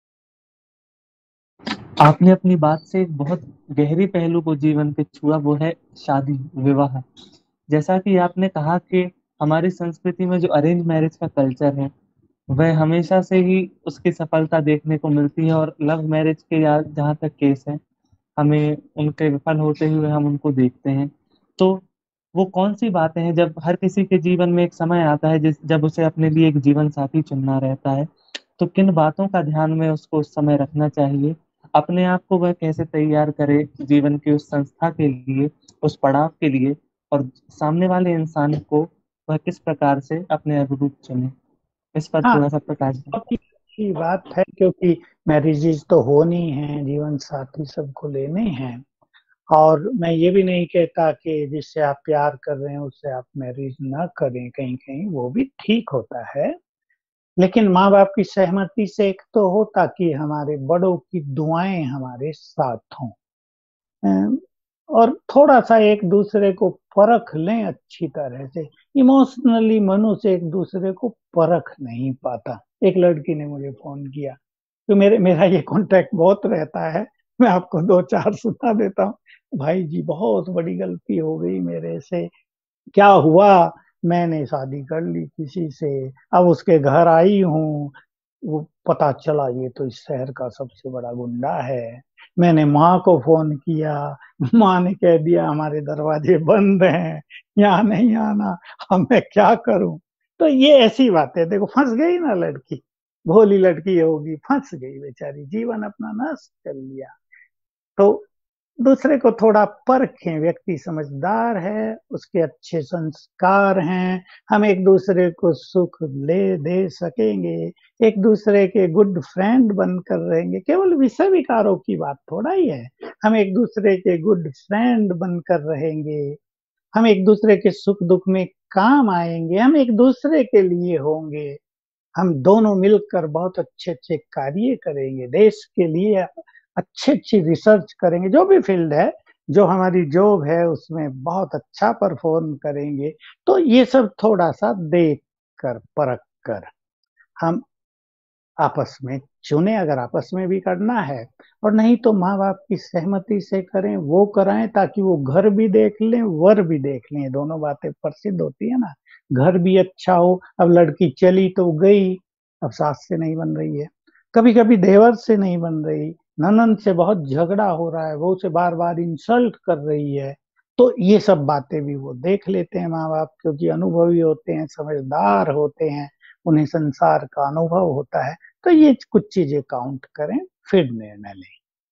आपने अपनी बात से एक बहुत गहरी पहलू को जीवन पे छुआ, वो है शादी, विवाह। जैसा कि आपने कहा कि हमारी संस्कृति में जो अरेंज मैरिज का कल्चर है वह हमेशा से ही उसकी सफलता देखने को मिलती है, और लव मैरिज के जहाँ तक केस है हमें उनके विफल होते हुए हम उनको देखते हैं। तो वो कौन सी बातें हैं, जब हर किसी के जीवन में एक समय आता है जब उसे अपने लिए एक जीवन साथी चुनना रहता है, तो किन बातों का ध्यान में उसको उस समय रखना चाहिए, अपने आप को वह कैसे तैयार करे जीवन की उस संस्था के लिए, उस पड़ाव के लिए, और सामने वाले इंसान को वह किस प्रकार से अपने अनुरूप चुने, इस पर हाँ, थोड़ा सा प्रकाश दें। की बात है, क्योंकि मैरिजेज तो होनी है, जीवन साथी सबको लेने हैं। और मैं ये भी नहीं कहता कि जिससे आप प्यार कर रहे हैं उससे आप मैरिज ना करें, कहीं कहीं वो भी ठीक होता है। लेकिन माँ बाप की सहमति से एक तो हो, ताकि हमारे बड़ों की दुआएं हमारे साथ हों। अम, और थोड़ा सा एक दूसरे को परख लें अच्छी तरह से। इमोशनली मनुष्य एक दूसरे को परख नहीं पाता। एक लड़की ने मुझे फोन किया, तो मेरा ये कांटेक्ट बहुत रहता है, मैं आपको दो चार सुना देता हूँ। भाई जी, बहुत बड़ी गलती हो गई मेरे से। क्या हुआ, मैंने शादी कर ली किसी से, अब उसके घर आई हूँ, वो पता चला ये तो इस शहर का सबसे बड़ा गुंडा है। मैंने माँ को फोन किया, माँ ने कह दिया हमारे दरवाजे बंद हैं, यहाँ नहीं आना। अब मैं क्या करूं? तो ये ऐसी बात है, देखो फंस गई ना लड़की, भोली लड़की होगी, फंस गई बेचारी, जीवन अपना नष्ट कर लिया। तो दूसरे को थोड़ा परखें, व्यक्ति समझदार है, उसके अच्छे संस्कार हैं, हम एक दूसरे को सुख ले दे सकेंगे, एक दूसरे के गुड फ्रेंड बनकर रहेंगे। केवल विषय विकारों की बात थोड़ा ही है, हम एक दूसरे के गुड फ्रेंड बनकर रहेंगे, हम एक दूसरे के सुख दुख में काम आएंगे, हम एक दूसरे के लिए होंगे, हम दोनों मिलकर बहुत अच्छे अच्छे कार्य करेंगे, देश के लिए अच्छी अच्छी रिसर्च करेंगे, जो भी फील्ड है, जो हमारी जॉब है उसमें बहुत अच्छा परफॉर्म करेंगे। तो ये सब थोड़ा सा देख कर परख कर हम आपस में चुने, अगर आपस में भी करना है, और नहीं तो माँ बाप की सहमति से करें, वो कराएं, ताकि वो घर भी देख लें, वर भी देख लें, दोनों बातें प्रसिद्ध होती है ना। घर भी अच्छा हो, अब लड़की चली तो गई, अब सास से नहीं बन रही है, कभी कभी देवर से नहीं बन रही, ननद से बहुत झगड़ा हो रहा है, वो उसे बार बार इंसल्ट कर रही है, तो ये सब बातें भी वो देख लेते हैं माँ बाप, क्योंकि अनुभवी होते हैं, समझदार होते हैं, उन्हें संसार का अनुभव होता है। तो ये कुछ चीजें काउंट करें, फिर निर्णय लें।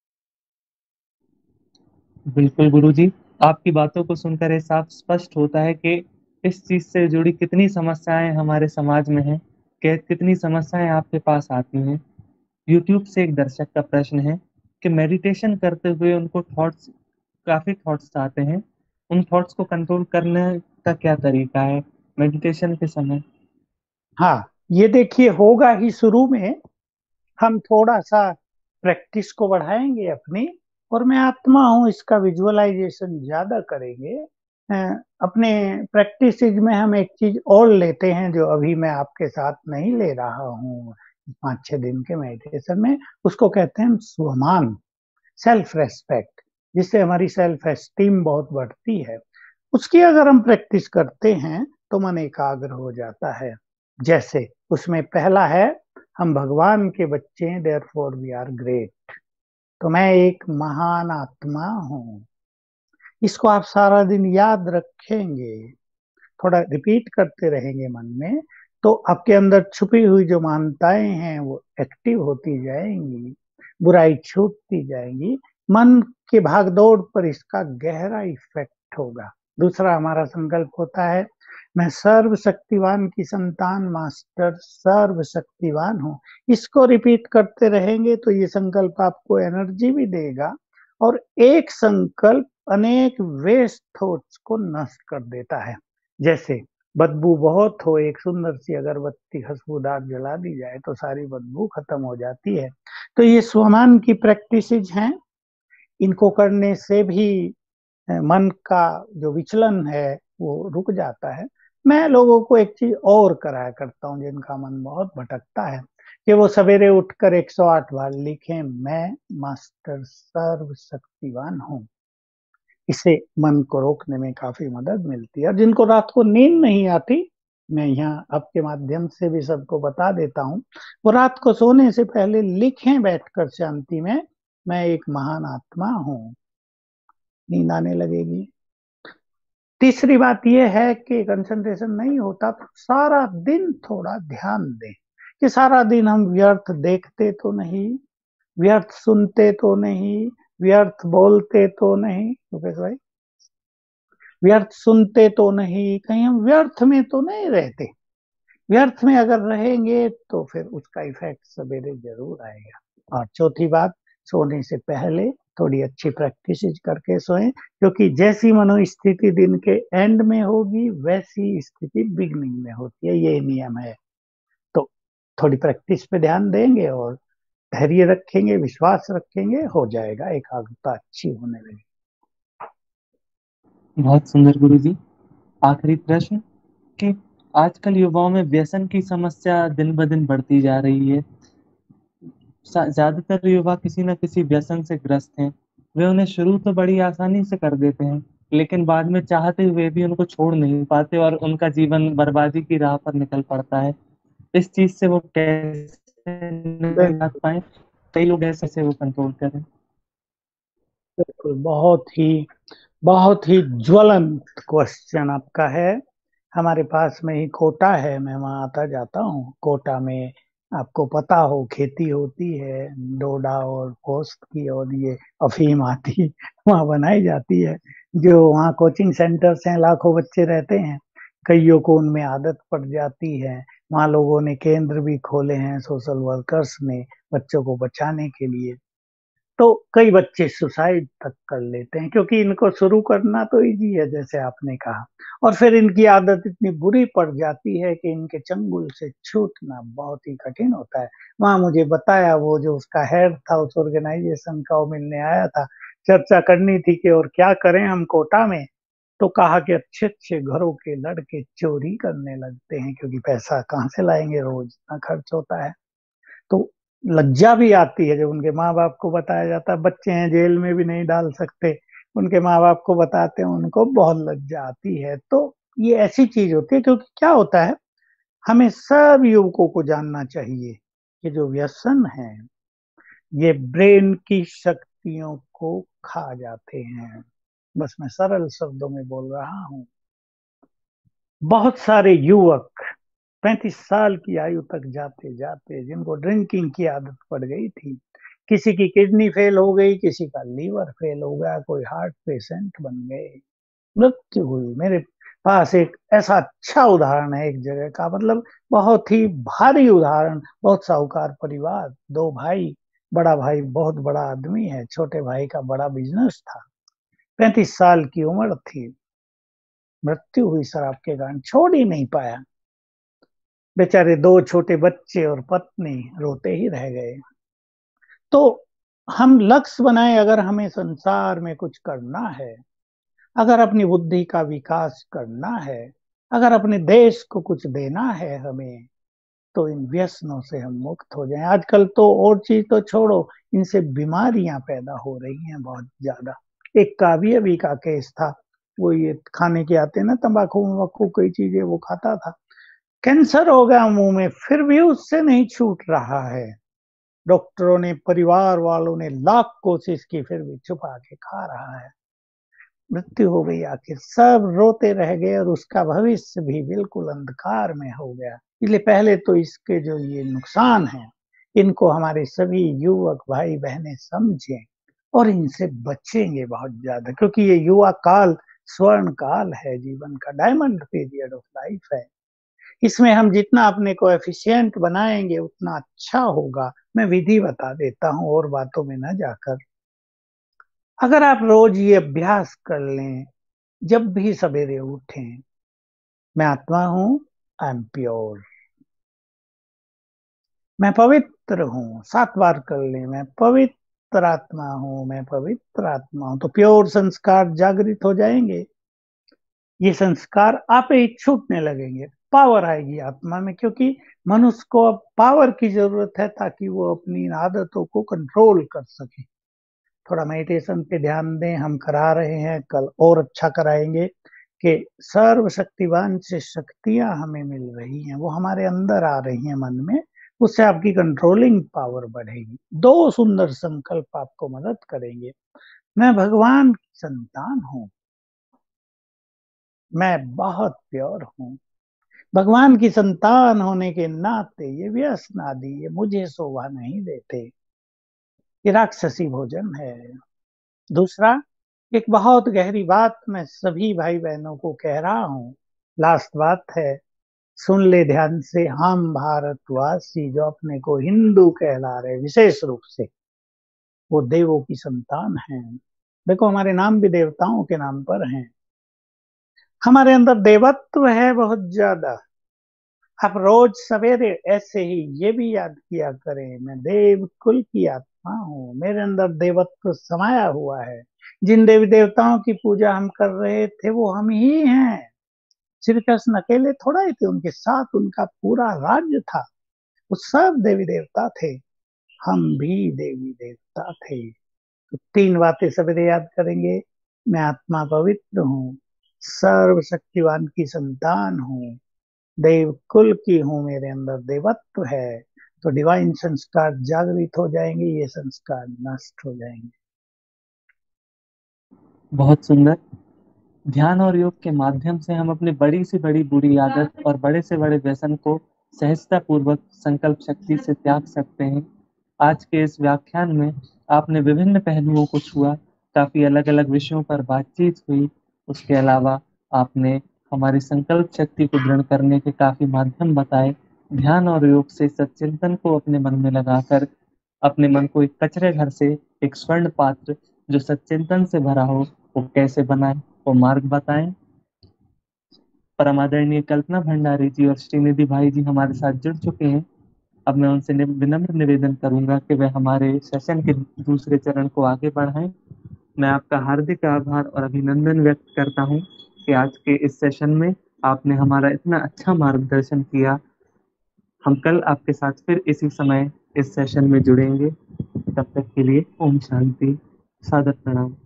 बिल्कुल गुरुजी, आपकी बातों को सुनकर ये साफ स्पष्ट होता है कि इस चीज से जुड़ी कितनी समस्याएं हमारे समाज में हैं, कि कितनी समस्याएं आपके पास आती हैं। यूट्यूब से एक दर्शक का प्रश्न है कि मेडिटेशन करते हुए उनको काफी थॉट्स आते हैं, उन थॉट्स को कंट्रोल करने का क्या तरीका है मेडिटेशन के समय? हाँ, ये देखिए, होगा ही शुरू में, हम थोड़ा सा प्रैक्टिस को बढ़ाएंगे अपनी, और मैं आत्मा हूँ इसका विजुअलाइजेशन ज्यादा करेंगे। अपने प्रैक्टिस में हम एक चीज और लेते हैं, जो अभी मैं आपके साथ नहीं ले रहा हूँ 5-6 दिन के मेडिटेशन में, उसको कहते हैं हम स्वमान, सेल्फ रेस्पेक्ट, जिससे हमारी सेल्फ एस्टीम बहुत बढ़ती है। उसकी अगर हम प्रैक्टिस करते हैं तो मन एकाग्र हो जाता है। जैसे उसमें पहला है, हम भगवान के बच्चे हैं, therefore we are great, तो मैं एक महान आत्मा हूँ। इसको आप सारा दिन याद रखेंगे, थोड़ा रिपीट करते रहेंगे मन में, तो आपके अंदर छुपी हुई जो मान्यताएं हैं वो एक्टिव होती जाएंगी, बुराई छूटती जाएंगी, मन के भागदौड़ पर इसका गहरा इफेक्ट होगा। दूसरा हमारा संकल्प होता है, मैं सर्वशक्तिवान की संतान मास्टर सर्वशक्तिवान हूँ। इसको रिपीट करते रहेंगे तो ये संकल्प आपको एनर्जी भी देगा, और एक संकल्प अनेक वेस्ट थॉट्स को नष्ट कर देता है। जैसे बदबू बहुत हो, एक सुंदर सी अगरबत्ती खुशबूदार जला दी जाए तो सारी बदबू खत्म हो जाती है। तो ये स्वमान की प्रैक्टिसेज हैं, इनको करने से भी मन का जो विचलन है वो रुक जाता है। मैं लोगों को एक चीज और कराया करता हूँ, जिनका मन बहुत भटकता है, कि वो सवेरे उठकर 108 बार लिखें, मैं मास्टर सर्वशक्तिवान हूँ। इससे मन को रोकने में काफी मदद मिलती है। और जिनको रात को नींद नहीं आती, मैं यहाँ आपके माध्यम से भी सबको बता देता हूँ, वो रात को सोने से पहले लिखें बैठकर शांति में, मैं एक महान आत्मा हूँ, नींद आने लगेगी। तीसरी बात यह है कि कंसंट्रेशन नहीं होता तो सारा दिन थोड़ा ध्यान दें, कि सारा दिन हम व्यर्थ देखते तो नहीं, व्यर्थ सुनते तो नहीं, व्यर्थ बोलते तो नहीं, रुपेश भाई, व्यर्थ सुनते तो नहीं, कहीं हम व्यर्थ में तो नहीं रहते। व्यर्थ में अगर रहेंगे तो फिर उसका इफेक्ट सवेरे जरूर आएगा। और चौथी बात, सोने से पहले थोड़ी अच्छी प्रैक्टिस करके सोएं, क्योंकि जैसी मनोस्थिति दिन के एंड में होगी वैसी स्थिति बिगनिंग में होती है, ये नियम है। तो थोड़ी प्रैक्टिस पे ध्यान देंगे और धैर्य रखेंगे, विश्वास रखेंगे, हो जाएगा, एकाग्रता अच्छी होने लगेगी। बहुत सुंदर गुरुजी। आखिरी प्रश्न कि आजकल युवाओं में व्यसन की समस्या दिन ब दिन बढ़ती जा रही है। ज्यादातर युवा किसी न किसी व्यसन से ग्रस्त हैं। वे उन्हें शुरू तो बड़ी आसानी से कर देते हैं, लेकिन बाद में चाहते हुए भी उनको छोड़ नहीं पाते और उनका जीवन बर्बादी की राह पर निकल पड़ता है। इस चीज से वो कैसे निजात बिल्कुल पाए? कई लोग ऐसे से वो कंट्रोल करें। बिल्कुल, बहुत ही ज्वलंत क्वेश्चन आपका है। हमारे पास में ही कोटा है, मैं वहाँ आता जाता हूँ। कोटा में आपको पता हो खेती होती है, डोडा और पोस्त की, और ये अफीम आती वहाँ बनाई जाती है। जो वहाँ कोचिंग सेंटर्स हैं, लाखों बच्चे रहते हैं, कईयों को उनमें आदत पड़ जाती है। वहाँ लोगों ने केंद्र भी खोले हैं, सोशल वर्कर्स ने, बच्चों को बचाने के लिए। तो कई बच्चे सुसाइड तक कर लेते हैं, क्योंकि इनको शुरू करना तो इजी है जैसे आपने कहा, और फिर इनकी आदत इतनी बुरी पड़ जाती है कि इनके चंगुल से छूटना बहुत ही कठिन होता है। वहाँ मुझे बताया, वो जो उसका हेड था उस ऑर्गेनाइजेशन का, वो मिलने आया था, चर्चा करनी थी कि और क्या करें हम कोटा में। तो कहा कि अच्छे अच्छे घरों के लड़के चोरी करने लगते हैं, क्योंकि पैसा कहाँ से लाएंगे, रोज इतना खर्च होता है। तो लज्जा भी आती है जब उनके माँ बाप को बताया जाता है। बच्चे हैं, जेल में भी नहीं डाल सकते, उनके माँ बाप को बताते हैं, उनको बहुत लज्जा आती है। तो ये ऐसी चीज होती है, क्योंकि क्या होता है, हमें सब युवकों को जानना चाहिए कि जो व्यसन है ये ब्रेन की शक्तियों को खा जाते हैं। बस मैं सरल शब्दों में बोल रहा हूँ। बहुत सारे युवक 35 साल की आयु तक जाते जाते, जिनको ड्रिंकिंग की आदत पड़ गई थी, किसी की किडनी फेल हो गई, किसी का लीवर फेल हो गया, कोई हार्ट पेशेंट बन गए, मृत्यु हुई। मेरे पास एक ऐसा अच्छा उदाहरण है एक जगह का, मतलब बहुत ही भारी उदाहरण। बहुत साहूकार परिवार, दो भाई, बड़ा भाई बहुत बड़ा आदमी है, छोटे भाई का बड़ा बिजनेस था। 35 साल की उम्र थी, मृत्यु हुई शराब के कारण, छोड़ ही नहीं पाया। बेचारे दो छोटे बच्चे और पत्नी रोते ही रह गए। तो हम लक्ष्य बनाए, अगर हमें संसार में कुछ करना है, अगर अपनी बुद्धि का विकास करना है, अगर अपने देश को कुछ देना है हमें, तो इन व्यसनों से हम मुक्त हो जाएं। आजकल तो और चीज तो छोड़ो, इनसे बीमारियां पैदा हो रही हैं बहुत ज्यादा। एक का अभी का केस था, वो ये खाने के आते ना, तंबाकू वंबाकू कई चीजें वो खाता था, कैंसर हो गया मुंह में, फिर भी उससे नहीं छूट रहा है। डॉक्टरों ने, परिवार वालों ने लाख कोशिश की, फिर भी छुपा के खा रहा है। मृत्यु हो गई, आखिर सब रोते रह गए, और उसका भविष्य भी बिल्कुल अंधकार में हो गया। इसलिए पहले तो इसके जो ये नुकसान है, इनको हमारे सभी युवक भाई बहनें समझें और इनसे बचेंगे बहुत ज्यादा, क्योंकि ये युवा काल स्वर्ण काल है, जीवन का डायमंड पीरियड ऑफ लाइफ है। इसमें हम जितना अपने को एफिशिएंट बनाएंगे उतना अच्छा होगा। मैं विधि बता देता हूँ और बातों में न जाकर। अगर आप रोज ये अभ्यास कर लें, जब भी सवेरे उठें, मैं आत्मा हूँ, आई एम प्योर, मैं पवित्र हूँ, 7 बार कर लें, मैं पवित्र आत्मा हूँ, मैं पवित्र आत्मा हूँ, तो प्योर संस्कार जागृत हो जाएंगे। ये संस्कार आप ही छूटने लगेंगे, पावर आएगी आत्मा में, क्योंकि मनुष्य को अब पावर की जरूरत है ताकि वो अपनी आदतों को कंट्रोल कर सके। थोड़ा मेडिटेशन पे ध्यान दें, हम करा रहे हैं, कल और अच्छा कराएंगे कि सर्वशक्तिवान से शक्तियां हमें मिल रही हैं, वो हमारे अंदर आ रही हैं मन में, उससे आपकी कंट्रोलिंग पावर बढ़ेगी। दो सुंदर संकल्प आपको मदद करेंगे। मैं भगवान की संतान हूँ, मैं बहुत प्योर हूँ। भगवान की संतान होने के नाते ये व्यसन आदि ये मुझे शोभा नहीं देते, ये राक्षसी भोजन है। दूसरा, एक बहुत गहरी बात मैं सभी भाई बहनों को कह रहा हूँ, लास्ट बात है। सुन ले ध्यान से, हम भारतवासी जो अपने को हिंदू कहला रहे विशेष रूप से, वो देवों की संतान हैं। देखो हमारे नाम भी देवताओं के नाम पर हैं। हमारे अंदर देवत्व है बहुत ज्यादा। आप रोज सवेरे ऐसे ही ये भी याद किया करें, मैं देव कुल की आत्मा हूँ, मेरे अंदर देवत्व समाया हुआ है। जिन देवी देवताओं की पूजा हम कर रहे थे वो हम ही हैं। श्री कृष्ण अकेले थोड़ा ही थे, उनके साथ उनका पूरा राज्य था, वो सब देवी देवता थे, हम भी देवी देवता थे। तो 3 बातें सवेरे याद करेंगे। मैं आत्मा पवित्र हूँ, सर्वशक्तिवान की संतान हूँ, देव कुल की हूँ, मेरे अंदर देवत्व है। तो डिवाइन संस्कार जागृत हो जाएंगे, ये संस्कार नष्ट हो जाएंगे। बहुत सुंदर। ध्यान और योग के माध्यम से हम अपनी बड़ी से बड़ी बुरी आदत और बड़े से बड़े व्यसन को सहजता पूर्वक संकल्प शक्ति से त्याग सकते हैं। आज के इस व्याख्यान में आपने विभिन्न पहलुओं को छुआ, काफी अलग अलग विषयों पर बातचीत हुई। उसके अलावा आपने हमारी संकल्प शक्ति को दृढ़ करने के काफी माध्यम बताए। ध्यान और योग से सच्चिंतन को अपने मन में लगाकर अपने मन को एक कचरे घर से एक स्वर्ण पात्र जो सच्चिंतन से भरा हो वो कैसे बनाए, वो मार्ग बताएं। परमादरणीय कल्पना भंडारी जी और श्रीनिधि भाई जी हमारे साथ जुड़ चुके हैं। अब मैं उनसे विनम्र निवेदन करूंगा कि वह हमारे सेशन के दूसरे चरण को आगे बढ़ाएं। मैं आपका हार्दिक आभार और अभिनंदन व्यक्त करता हूं कि आज के इस सेशन में आपने हमारा इतना अच्छा मार्गदर्शन किया। हम कल आपके साथ फिर इसी समय इस सेशन में जुड़ेंगे। तब तक के लिए ओम शांति, सादर प्रणाम।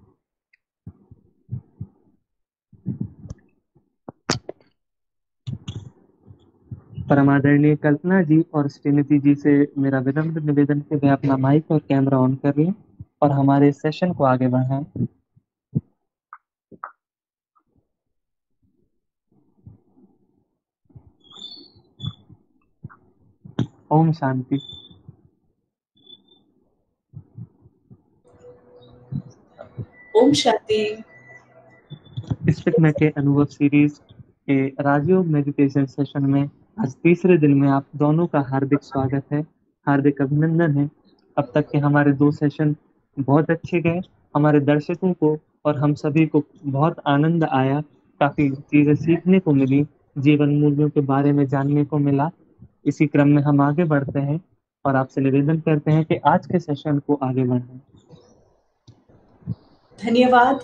परमादरणीय कल्पना जी और श्रीनिधि जी से मेरा विनम्र निवेदन कि वे अपना माइक और कैमरा ऑन कर लें और हमारे सेशन को आगे बढ़ाएं। ओम शांति। ओम शांति। स्पिक के अनुभव सीरीज के राजयोग मेडिटेशन सेशन में आज तीसरे दिन में आप दोनों का हार्दिक स्वागत है, हार्दिक अभिनंदन है। अब तक के हमारे 2 सेशन बहुत अच्छे गए। हमारे दर्शकों को और हम सभी को बहुत आनंद आया, काफी चीजें सीखने को मिली, जीवन मूल्यों के बारे में जानने को मिला। इसी क्रम में हम आगे बढ़ते हैं और आपसे निवेदन करते हैं कि आज के सेशन को आगे बढ़ाएं। धन्यवाद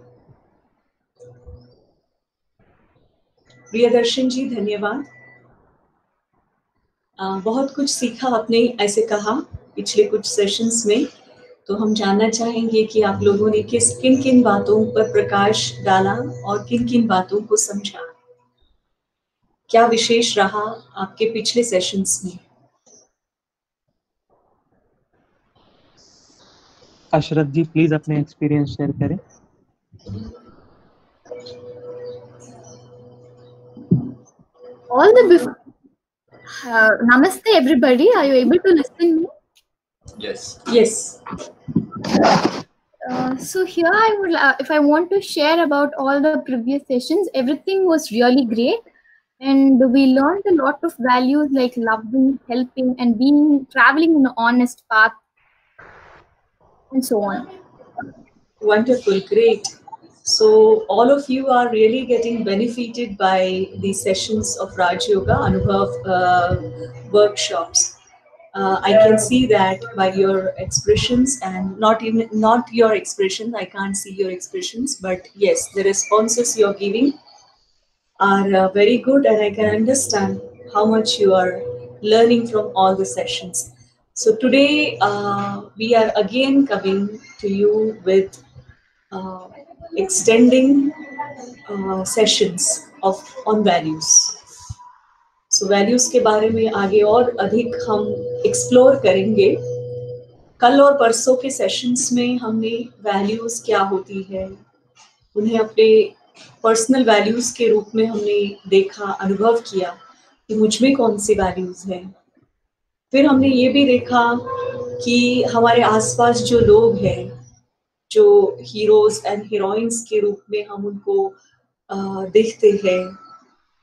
प्रियदर्शन जी, धन्यवाद। बहुत कुछ सीखा आपने, ऐसे कहा पिछले कुछ सेशंस में। तो हम जानना चाहेंगे कि आप लोगों ने किन किन बातों पर प्रकाश डाला और किन किन बातों को समझा। क्या विशेष रहा आपके पिछले सेशंस में? अशरफ जी प्लीज अपने एक्सपीरियंस शेयर करें। All the Namaste everybody. Are you able to listen me? Yes. Yes. So here I would, if I want to share about all the previous sessions, everything was really great, and we learned a lot of values like loving, helping, and traveling in an honest path, and so on. Wonderful, great. So all of you are really getting benefited by the sessions of Raj Yoga Anubhav workshops. I can see that by your expressions, and not your expressions. I can't see your expressions, but yes, the responses you're giving are very good, and I can understand how much you are learning from all the sessions. So today we are again coming to you with extending sessions on values. So values के बारे में आगे और अधिक हम एक्सप्लोर करेंगे। कल और परसों के सेशंस में हमने वैल्यूज क्या होती है, उन्हें अपने पर्सनल वैल्यूज के रूप में हमने देखा, अनुभव किया कि मुझ में कौन सी वैल्यूज हैं। फिर हमने ये भी देखा कि हमारे आसपास जो लोग हैं, जो हीरोज एंड हीरोइंस के रूप में हम उनको देखते हैं,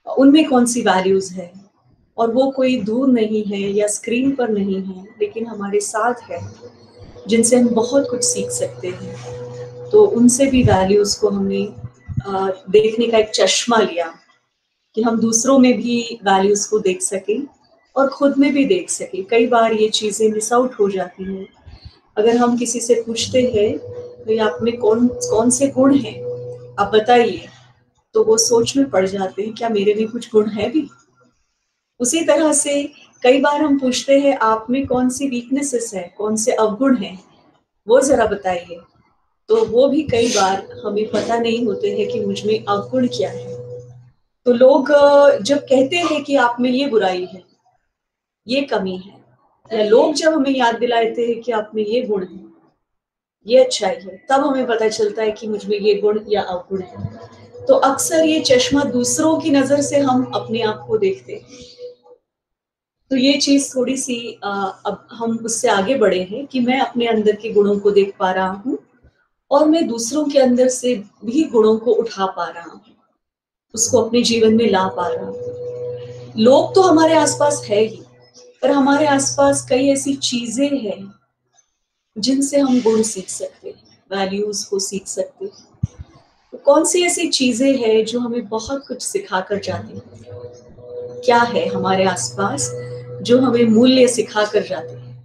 उनमें कौन सी वैल्यूज है, और वो कोई दूर नहीं है या स्क्रीन पर नहीं है, लेकिन हमारे साथ है, जिनसे हम बहुत कुछ सीख सकते हैं। तो उनसे भी वैल्यूज को हमने देखने का एक चश्मा लिया कि हम दूसरों में भी वैल्यूज को देख सकें और खुद में भी देख सकें। कई बार ये चीज़ें मिस आउट हो जाती हैं। अगर हम किसी से पूछते हैं भाई आप में कौन कौन से गुण हैं, आप बताइए, तो वो सोच में पड़ जाते हैं क्या मेरे में कुछ गुण है भी। उसी तरह से कई बार हम पूछते हैं आप में कौन सी वीकनेसेस है, कौन से अवगुण हैं, वो जरा बताइए, तो वो भी कई बार हमें पता नहीं होते हैं कि मुझ में अवगुण क्या है। तो लोग जब कहते हैं कि आप में ये बुराई है, ये कमी है, या लोग जब हमें याद दिलाते हैं कि आप में ये गुण है, ये अच्छाई है, तब हमें पता चलता है कि मुझ में ये गुण या अवगुण है। तो अक्सर ये चश्मा दूसरों की नजर से हम अपने आप को देखते हैं। तो ये चीज थोड़ी सी अब हम उससे आगे बढ़े हैं कि मैं अपने अंदर के गुणों को देख पा रहा हूँ और मैं दूसरों के अंदर से भी गुणों को उठा पा रहा हूँ, उसको अपने जीवन में ला पा रहा हूँ। लोग तो हमारे आसपास है ही, पर हमारे आसपास कई ऐसी चीजें हैं जिनसे हम गुण सीख सकते हैं, वैल्यूज को सीख सकते हैं। तो कौन सी ऐसी चीजें हैं जो हमें बहुत कुछ सिखा कर जाती हैं? क्या है हमारे आसपास जो हमें मूल्य सिखा कर जाते हैं?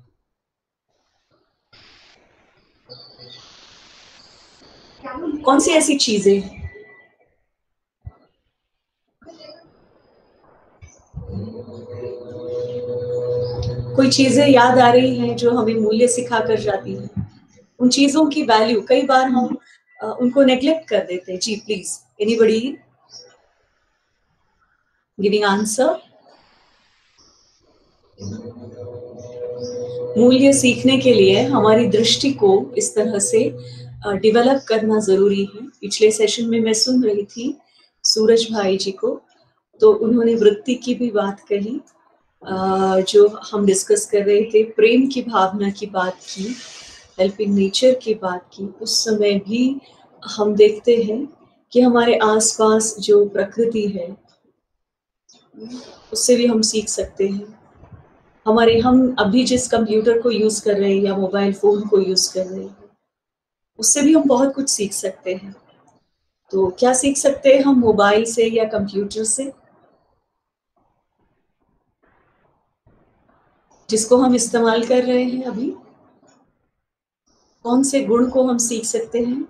कौन सी ऐसी चीजें हैं? कोई चीजें याद आ रही हैं जो हमें मूल्य सिखा कर जाती हैं? उन चीजों की वैल्यू कई बार हम उनको नेग्लेक्ट कर देते हैं। जी प्लीज, एनीबडी गिविंग आंसर? मूल्य सीखने के लिए हमारी दृष्टि को इस तरह से डेवलप करना जरूरी है। पिछले सेशन में मैं सुन रही थी सूरज भाई जी को, तो उन्होंने वृत्ति की भी बात कही, जो हम डिस्कस कर रहे थे, प्रेम की भावना की बात की, हेल्पिंग नेचर की बात की। उस समय भी हम देखते हैं कि हमारे आसपास जो प्रकृति है उससे भी हम सीख सकते हैं। हम अभी जिस कंप्यूटर को यूज कर रहे हैं या मोबाइल फोन को यूज कर रहे हैं, उससे भी हम बहुत कुछ सीख सकते हैं। तो क्या सीख सकते हैं हम मोबाइल से या कंप्यूटर से, जिसको हम इस्तेमाल कर रहे हैं अभी? कौन से गुण को हम सीख सकते हैं?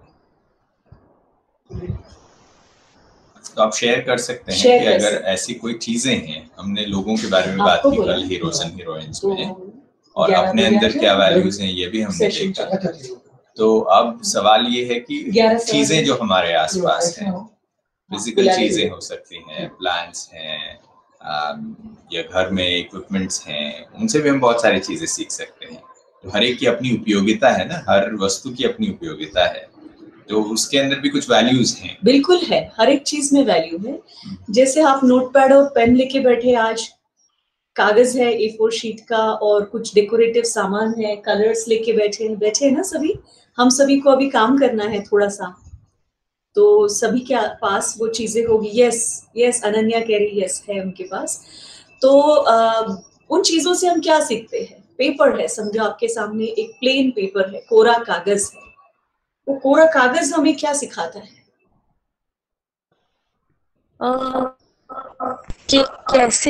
तो आप शेयर कर सकते हैं कि अगर ऐसी कोई चीजें हैं, हमने लोगों के बारे में बात की कल हीरोज एंड हीरोइंस में, और अपने अंदर क्या वैल्यूज हैं ये भी हमने देखा। तो अब सवाल ये है कि चीजें जो हमारे आसपास हैं, फिजिकल चीजें हो सकती हैं, प्लांट्स हैं, या घर में इक्विपमेंट्स हैं, उनसे भी हम बहुत सारी चीजें सीख सकते हैं। तो हर एक की अपनी उपयोगिता है ना, हर वस्तु की अपनी उपयोगिता है, तो उसके अंदर भी कुछ वैल्यूज हैं। बिल्कुल है, हर एक चीज में वैल्यू है। जैसे आप नोटपैड और पेन लेके बैठे, आज कागज है A4 शीट का और कुछ डेकोरेटिव सामान है, कलर्स लेके बैठे हैं ना सभी। हम सभी को अभी काम करना है थोड़ा सा, तो सभी के पास वो चीजें होगी। यस अनन्या कह रही यस है उनके पास। तो उन चीजों से हम क्या सीखते हैं? पेपर है, समझो आपके सामने एक प्लेन पेपर है, कोरा कागज है। वो कोरा कागज हमें क्या सिखाता है? कि कैसे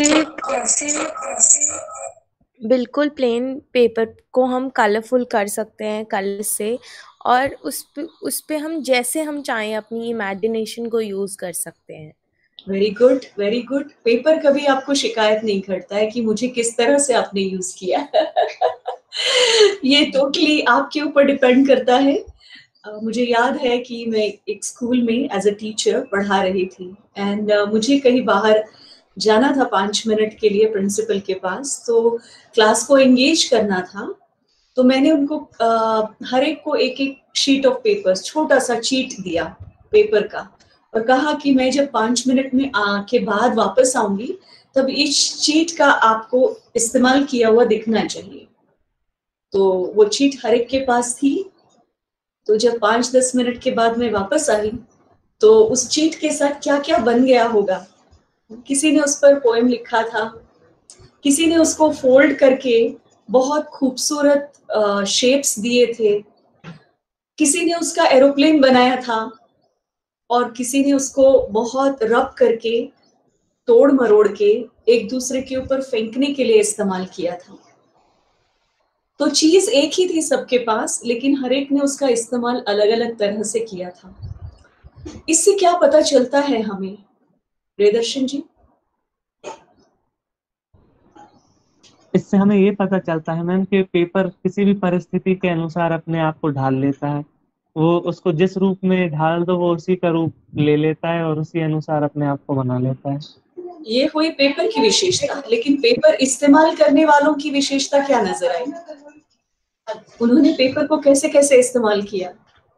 बिल्कुल प्लेन पेपर को हम कलरफुल कर सकते हैं कलर से, और उस पे हम जैसे हम चाहें अपनी इमेजिनेशन को यूज कर सकते हैं। Very good, very good. Paper कभी आपको शिकायत नहीं करता है कि मुझे किस तरह से आपने यूज किया। ये टोटली आपके ऊपर डिपेंड करता है। मुझे याद है कि मैं एक स्कूल में एज अ टीचर पढ़ा रही थी, एंड मुझे कहीं बाहर जाना था 5 मिनट के लिए प्रिंसिपल के पास, तो क्लास को एंगेज करना था। तो मैंने उनको हर एक को एक एक शीट ऑफ पेपर, छोटा सा चीट दिया पेपर का, और कहा कि मैं जब 5 मिनट में के बाद वापस आऊंगी तब इस चीट का आपको इस्तेमाल किया हुआ दिखना चाहिए। तो वो चीट हर एक के पास थी। तो जब 5-10 मिनट के बाद मैं वापस आई, तो उस चीट के साथ क्या क्या बन गया होगा किसी ने उस पर पोएम लिखा था, किसी ने उसको फोल्ड करके बहुत खूबसूरत शेप्स दिए थे, किसी ने उसका एरोप्लेन बनाया था, और किसी ने उसको बहुत रब करके तोड़ मरोड़ के एक दूसरे के ऊपर फेंकने के लिए इस्तेमाल किया था। तो चीज एक ही थी सबके पास, लेकिन हर एक ने उसका इस्तेमाल अलग अलग तरह से किया था। इससे क्या पता चलता है हमें प्रियदर्शन जी? इससे हमें ये पता चलता है मैम कि पेपर किसी भी परिस्थिति के अनुसार अपने आप को ढाल लेता है। वो उसको जिस रूप में ढाल दो वो उसी का रूप ले लेता है और उसी अनुसार अपने आप को बना लेता है। ये हुई पेपर की विशेषता, लेकिन पेपर इस्तेमाल करने वालों की विशेषता क्या नजर आई? उन्होंने पेपर को कैसे कैसे इस्तेमाल किया?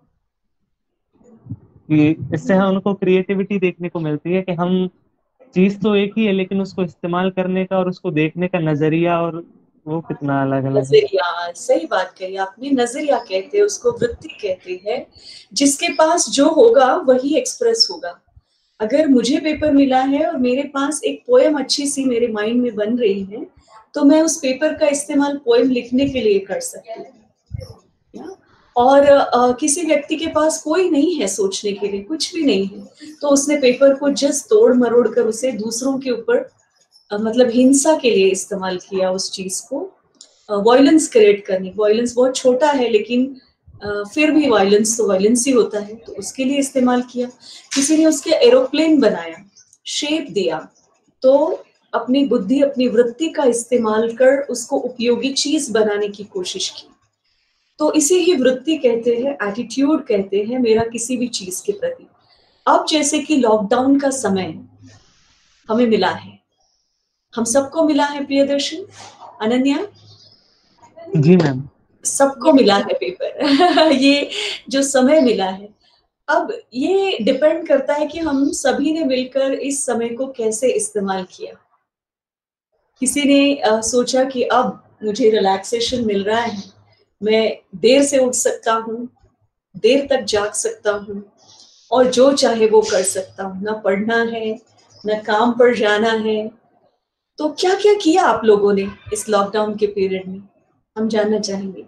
इससे हम उनको क्रिएटिविटी देखने को मिलती है कि हम चीज तो एक ही है, लेकिन उसको इस्तेमाल करने का और उसको देखने का नजरिया और वो कितना अलग अलग है। नजरिया, सही बात कही आपने। नजरिया कहते हैं उसको, वृत्ति कहते हैं। जिसके पास जो होगा वही एक्सप्रेस होगा। अगर मुझे पेपर मिला है और मेरे पास एक पोएम अच्छी सी मेरे माइंड में बन रही है, तो मैं उस पेपर का इस्तेमाल पोएम लिखने के लिए कर सकती हूँ। और किसी व्यक्ति के पास कोई नहीं है सोचने के लिए, कुछ भी नहीं है, तो उसने पेपर को जस्ट तोड़ मरोड़ कर उसे दूसरों के ऊपर मतलब हिंसा के लिए इस्तेमाल किया। उस चीज को वायलेंस क्रिएट करने, वायलेंस बहुत छोटा है लेकिन फिर भी वायलेंस तो वायलेंस ही होता है, तो उसके लिए इस्तेमाल किया। किसी ने उसके एरोप्लेन बनाया, शेप दिया, तो अपनी बुद्धि, अपनी वृत्ति का इस्तेमाल कर उसको उपयोगी चीज बनाने की कोशिश की। तो इसे ही वृत्ति कहते हैं, एटीट्यूड कहते हैं मेरा किसी भी चीज के प्रति। अब जैसे कि लॉकडाउन का समय हमें मिला है, हम सबको मिला है प्रियदर्शन, अनन्या? जी मैम, सबको मिला है पेपर ये जो समय मिला है, अब ये डिपेंड करता है कि हम सभी ने मिलकर इस समय को कैसे इस्तेमाल किया। किसी ने सोचा कि अब मुझे रिलैक्सेशन मिल रहा है, मैं देर से उठ सकता हूँ, देर तक जाग सकता हूँ और जो चाहे वो कर सकता हूँ, ना पढ़ना है ना काम पर जाना है। तो क्या क्या किया आप लोगों ने इस लॉकडाउन के पीरियड में, हम जानना चाहेंगे।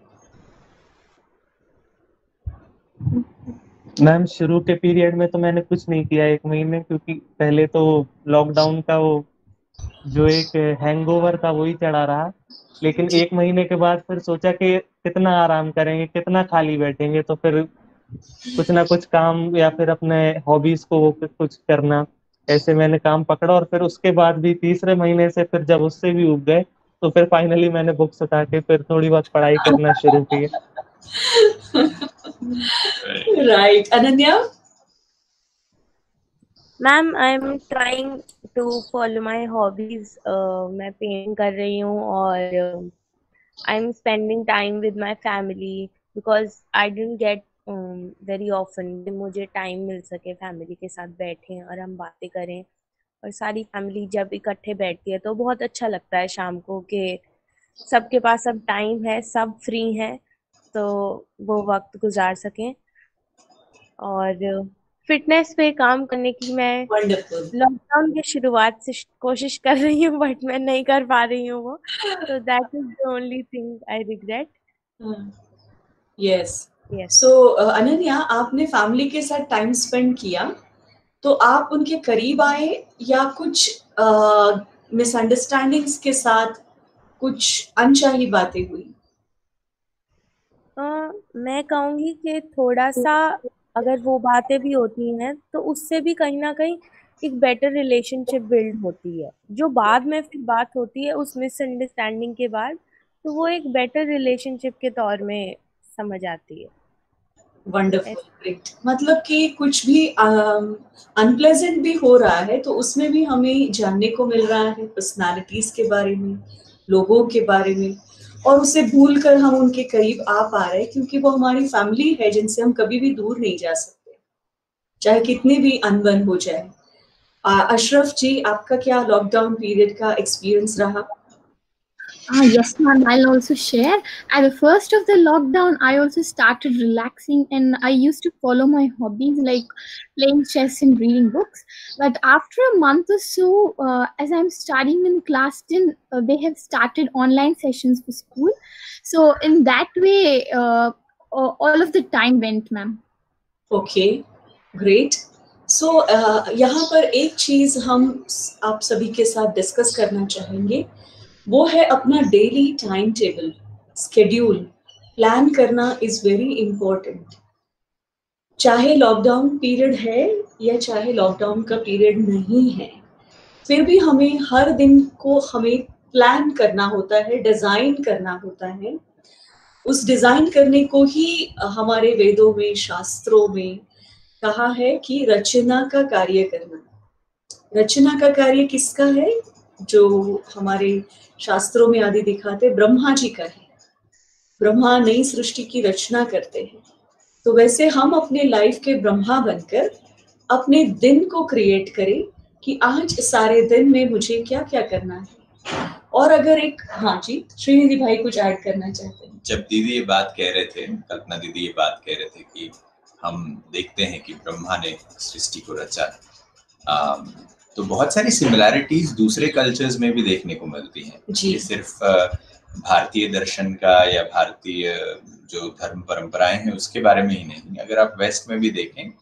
मैम शुरू के पीरियड में तो मैंने कुछ नहीं किया 1 महीने, क्योंकि पहले तो लॉकडाउन का वो जो एक हैंगओवर था वही चढ़ा रहा। लेकिन 1 महीने के बाद फिर सोचा कि कितना आराम करेंगे, कितना खाली बैठेंगे, तो फिर कुछ ना कुछ काम या फिर अपने हॉबीज को वो कुछ करना, ऐसे मैंने काम पकड़ा। और फिर उसके बाद भी तीसरे महीने से फिर जब उससे भी उब गए तो फिर फाइनली मैंने बुक्स उठा के फिर थोड़ी बहुत पढ़ाई करना शुरू की। Right, Ananya? Ma'am I am trying to follow my hobbies. मैं पेंटिंग कर रही हूँ और I am spending time with my family because I don't get very often मुझे टाइम मिल सके फैमिली के साथ बैठे और हम बातें करें। और सारी फैमिली जब इकट्ठे बैठती है तो बहुत अच्छा लगता है शाम को कि सबके पास अब टाइम है, सब फ्री हैं, तो वो वक्त गुजार सकें। और फिटनेस पे काम करने की मैं लॉकडाउन की शुरुआत से कोशिश कर रही हूँ, बट मैं नहीं कर पा रही हूँ वो। तो that is the only thing I regret. Yes, so Ananya, आपने फैमिली के साथ टाइम स्पेंड किया, तो आप उनके करीब आए या कुछ मिसअंडरस्टैंडिंग्स के साथ कुछ अनचाही बातें हुई? मैं कहूँगी कि थोड़ा सा अगर वो बातें भी होती हैं तो उससे भी कहीं ना कहीं एक बेटर रिलेशनशिप बिल्ड होती है। जो बाद में फिर बात होती है उस मिसअंडरस्टैंडिंग के बाद, तो वो एक बेटर रिलेशनशिप के तौर में समझ आती है। Wonderful, great. मतलब कि कुछ भी अनप्लेजेंट भी हो रहा है तो उसमें भी हमें जानने को मिल रहा है पर्सनालिटीज के बारे में, लोगों के बारे में, और उसे भूल कर हम उनके करीब आ पा रहे हैं क्योंकि वो हमारी फैमिली है जिनसे हम कभी भी दूर नहीं जा सकते, चाहे कितनी भी अनबन हो जाए। अशरफ जी, आपका क्या लॉकडाउन पीरियड का एक्सपीरियंस रहा? Yes, ma'am. I'll also share. At the first of the lockdown, I also started relaxing, and I used to follow my hobbies like playing chess and reading books. But after a month or so, as I'm studying in class 10, they have started online sessions for school. So in that way, all of the time went, ma'am. Okay, great. So यहाँ पर एक चीज हम आप सभी के साथ डिस्कस करना चाहेंगे, वो है अपना daily time table, schedule plan करना इज वेरी इम्पोर्टेंट। चाहे लॉकडाउन पीरियड है या चाहे लॉकडाउन का पीरियड नहीं है, फिर भी हमें हर दिन को हमें प्लान करना होता है, डिजाइन करना होता है। उस डिजाइन करने को ही हमारे वेदों में, शास्त्रों में कहा है कि रचना का कार्य करना। रचना का कार्य किसका है? जो हमारे शास्त्रों में आदि दिखाते ब्रह्मा जी का है। ब्रह्मा नई सृष्टि की रचना करते हैं। तो वैसे हम अपने लाइफ के ब्रह्मा बनकर अपने दिन को क्रिएट करें कि आज सारे दिन में मुझे क्या क्या करना है। और अगर एक, हाँ जी, श्रीनिधि भाई कुछ ऐड करना चाहते हैं। जब दीदी ये बात कह रहे थे, कल्पना दीदी ये बात कह रहे थे कि हम देखते हैं कि ब्रह्मा ने सृष्टि को रचा, तो बहुत सारी सिमिलैरिटीज दूसरे कल्चर्स में भी देखने को मिलती हैं। ये सिर्फ भारतीय दर्शन का या भारतीय जो धर्म परंपराएं हैं उसके बारे में ही नहीं, अगर आप वेस्ट में भी देखें,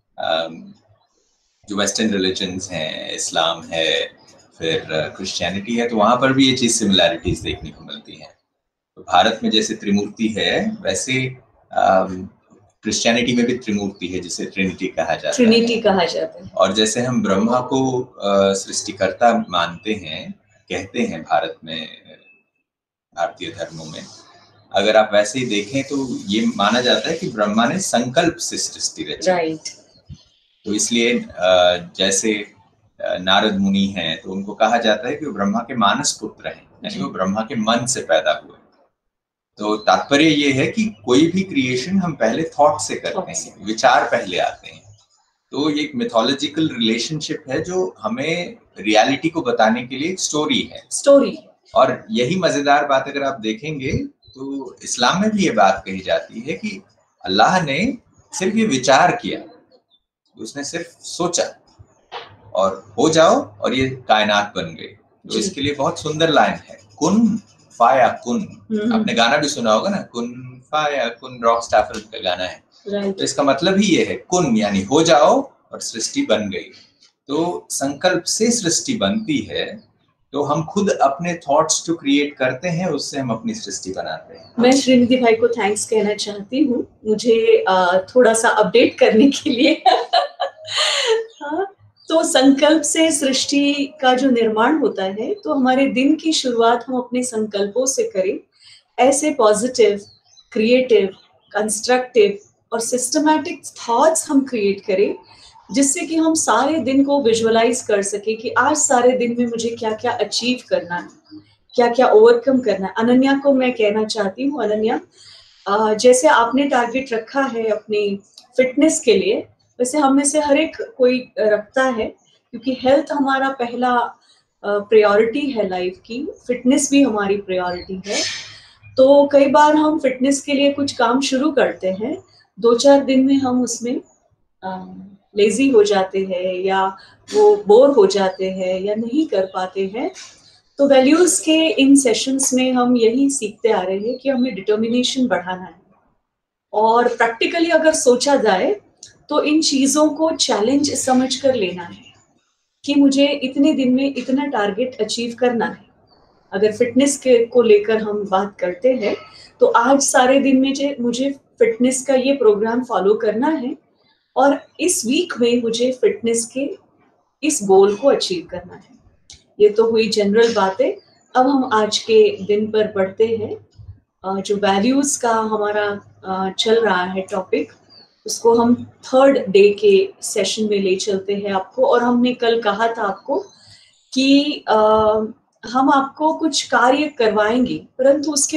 जो वेस्टर्न रिलीजन्स हैं, इस्लाम है, फिर क्रिश्चियनिटी है, तो वहां पर भी ये चीज सिमिलैरिटीज देखने को मिलती हैं। तो भारत में जैसे त्रिमूर्ति है, वैसे क्रिश्चियनिटी में भी त्रिमूर्ति है जिसे ट्रिनिटी कहा जाता है। ट्रिनिटी कहा जाता है। और जैसे हम ब्रह्मा को सृष्टिकर्ता मानते हैं, कहते हैं भारत में, भारतीय धर्मों में, अगर आप वैसे ही देखें तो ये माना जाता है कि ब्रह्मा ने संकल्प से सृष्टि रची। राइट। तो इसलिए जैसे नारद मुनि हैं तो उनको कहा जाता है कि वो ब्रह्मा के मानस पुत्र हैं, यानी वो ब्रह्मा के मन से पैदा हुए। तो तात्पर्य ये है कि कोई भी क्रिएशन हम पहले थॉट से करते हैं, विचार पहले आते हैं। तो ये एक मिथोलॉजिकल रिलेशनशिप है जो हमें रियलिटी को बताने के लिए एक स्टोरी है। और यही मजेदार बात अगर आप देखेंगे तो इस्लाम में भी ये बात कही जाती है कि अल्लाह ने सिर्फ ये विचार किया, उसने सिर्फ सोचा और हो जाओ, और ये कायनात बन गई। तो इसके लिए बहुत सुंदर लाइन है, कुन फाया कुन। आपने गाना भी सुना होगा ना, कुन फाया कुन, रॉक स्टाफर का गाना है। तो इसका मतलब ही ये है, कुन यानी हो जाओ और सृष्टि बन गई। तो संकल्प से सृष्टि बनती है, तो हम खुद अपने थॉट्स जो क्रिएट करते हैं उससे हम अपनी सृष्टि बनाते हैं। मैं श्रीनिधि भाई को थैंक्स कहना चाहती हूँ, मुझे थोड़ा सा अपडेट करने के लिए। हाँ, तो संकल्प से सृष्टि का जो निर्माण होता है, तो हमारे दिन की शुरुआत हम अपने संकल्पों से करें। ऐसे पॉजिटिव, क्रिएटिव, कंस्ट्रक्टिव और सिस्टमैटिक थॉट्स हम क्रिएट करें, जिससे कि हम सारे दिन को विजुअलाइज कर सके कि आज सारे दिन में मुझे क्या क्या अचीव करना है, क्या क्या ओवरकम करना है। अनन्या को मैं कहना चाहती हूँ, अनन्या, जैसे आपने टारगेट रखा है अपनी फिटनेस के लिए, वैसे हम में से हर एक कोई रखता है, क्योंकि हेल्थ हमारा पहला प्रायोरिटी है लाइफ की, फिटनेस भी हमारी प्रायोरिटी है। तो कई बार हम फिटनेस के लिए कुछ काम शुरू करते हैं, 2-4 दिन में हम उसमें लेजी हो जाते हैं या वो बोर हो जाते हैं या नहीं कर पाते हैं। तो वैल्यूज के इन सेशंस में हम यही सीखते आ रहे हैं कि हमें डिटर्मिनेशन बढ़ाना है, और प्रैक्टिकली अगर सोचा जाए तो इन चीजों को चैलेंज समझ कर लेना है कि मुझे इतने दिन में इतना टारगेट अचीव करना है। अगर फिटनेस के को लेकर हम बात करते हैं, तो आज सारे दिन में मुझे फिटनेस का ये प्रोग्राम फॉलो करना है, और इस वीक में मुझे फिटनेस के इस गोल को अचीव करना है। ये तो हुई जनरल बातें। अब हम आज के दिन पर बढ़ते हैं। जो वैल्यूज का हमारा चल रहा है टॉपिक, उसको हम 3rd डे के सेशन में ले चलते हैं आपको। और हमने कल कहा था आपको कि हम आपको कुछ कार्य करवाएंगे, परंतु उसके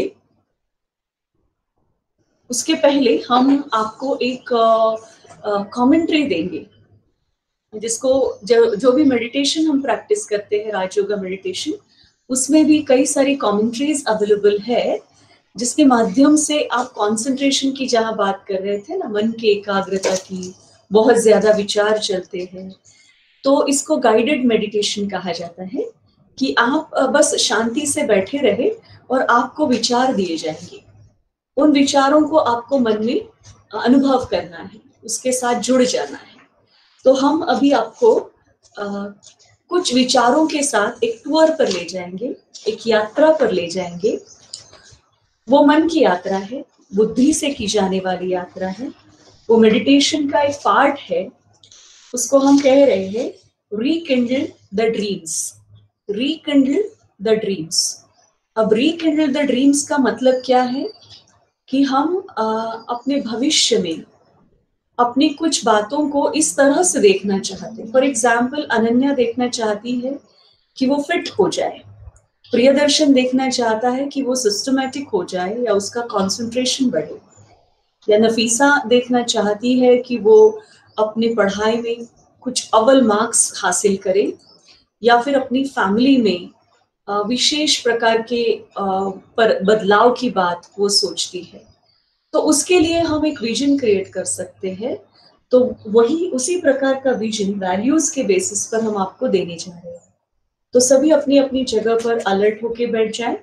पहले हम आपको एक कमेंट्री देंगे, जिसको जो भी मेडिटेशन हम प्रैक्टिस करते हैं, राजयोगा मेडिटेशन, उसमें भी कई सारी कमेंट्रीज अवेलेबल है, जिसके माध्यम से आप कंसंट्रेशन की जहां बात कर रहे थे ना, मन की एकाग्रता की, बहुत ज्यादा विचार चलते हैं, तो इसको गाइडेड मेडिटेशन कहा जाता है कि आप बस शांति से बैठे रहे और आपको विचार दिए जाएंगे, उन विचारों को आपको मन में अनुभव करना है, उसके साथ जुड़ जाना है। तो हम अभी आपको कुछ विचारों के साथ एक टूर पर ले जाएंगे, एक यात्रा पर ले जाएंगे। वो मन की यात्रा है, बुद्धि से की जाने वाली यात्रा है, वो मेडिटेशन का एक पार्ट है। उसको हम कह रहे हैं rekindle the dreams, rekindle the dreams. अब रिकिंडल द ड्रीम्स का मतलब क्या है कि हम अपने भविष्य में अपनी कुछ बातों को इस तरह से देखना चाहते हैं। फॉर एग्जाम्पल, अनन्या देखना चाहती है कि वो फिट हो जाए, प्रियदर्शन देखना चाहता है कि वो सिस्टमैटिक हो जाए या उसका कंसंट्रेशन बढ़े, या नफीसा देखना चाहती है कि वो अपनी पढ़ाई में कुछ अव्वल मार्क्स हासिल करे, या फिर अपनी फैमिली में विशेष प्रकार के बदलाव की बात वो सोचती है। तो उसके लिए हम एक विजन क्रिएट कर सकते हैं। तो वही उसी प्रकार का विजन वैल्यूज के बेसिस पर हम आपको देने जा रहे हैं। तो सभी अपनी अपनी जगह पर अलर्ट होके बैठ जाएं,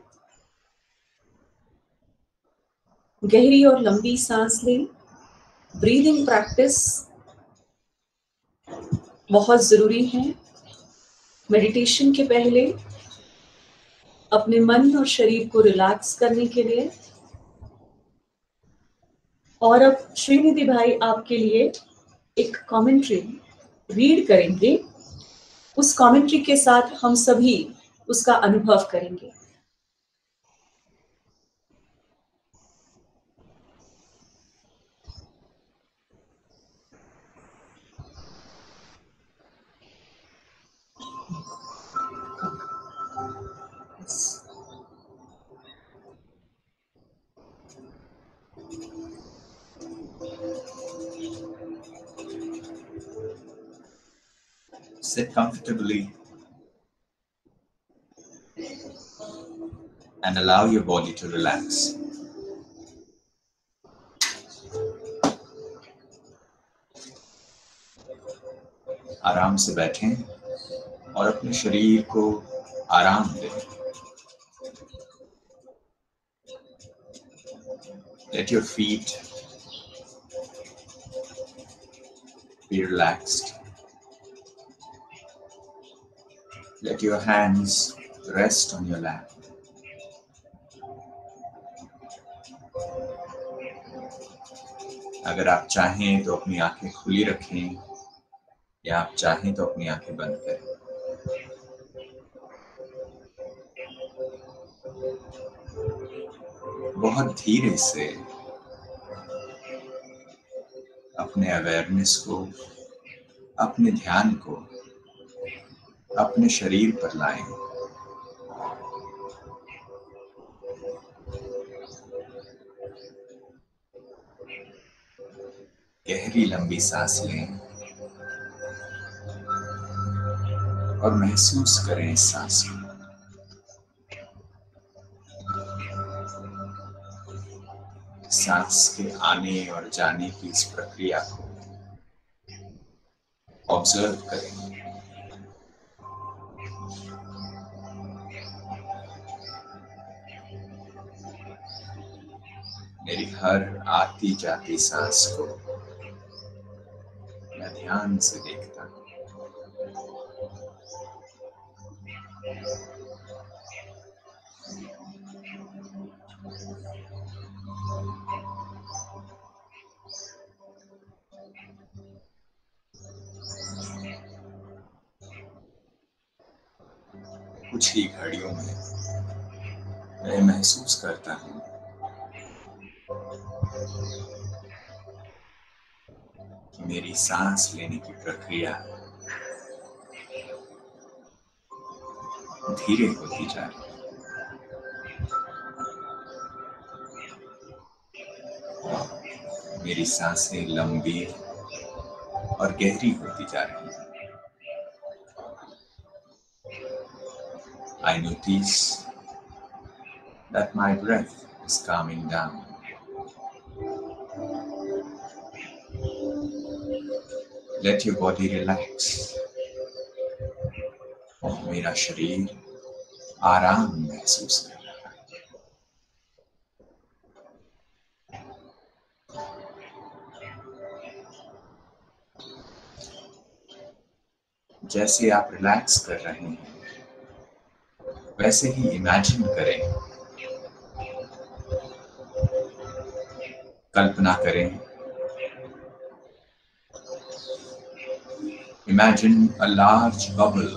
गहरी और लंबी सांस लें। ब्रीदिंग प्रैक्टिस बहुत जरूरी है मेडिटेशन के पहले, अपने मन और शरीर को रिलैक्स करने के लिए। और अब श्रीनिधि भाई आपके लिए एक कमेंट्री रीड करेंगे, उस कमेंट्री के साथ हम सभी उसका अनुभव करेंगे। Sit comfortably and allow your body to relax. आराम से बैठें और अपने शरीर को आराम दें। Let your feet be relaxed. Let your hands rest on your lap. अगर आप चाहें तो अपनी आंखें खुली रखें, या आप चाहें तो अपनी आंखें बंद करें। बहुत धीरे से अपने अवेयरनेस को, अपने ध्यान को अपने शरीर पर लाएं। गहरी लंबी सांस लें और महसूस करें इस सांस को। सांस के आने और जाने की इस प्रक्रिया को ऑब्जर्व करें। मेरी हर आती जाती सांस को मैं ध्यान से देखता हूं। कुछ ही घड़ियों में मैं महसूस करता हूं कि मेरी सांस लेने की प्रक्रिया धीरे होती जा रही है। मेरी सांसें लंबी और गहरी होती जा रही हैं। I notice that my breath is calming down. Let your body relax. मेरा शरीर आराम महसूस कर रहा है। जैसे आप रिलैक्स कर रहे हैं वैसे ही इमेजिन करें, कल्पना करें, imagine a large bubble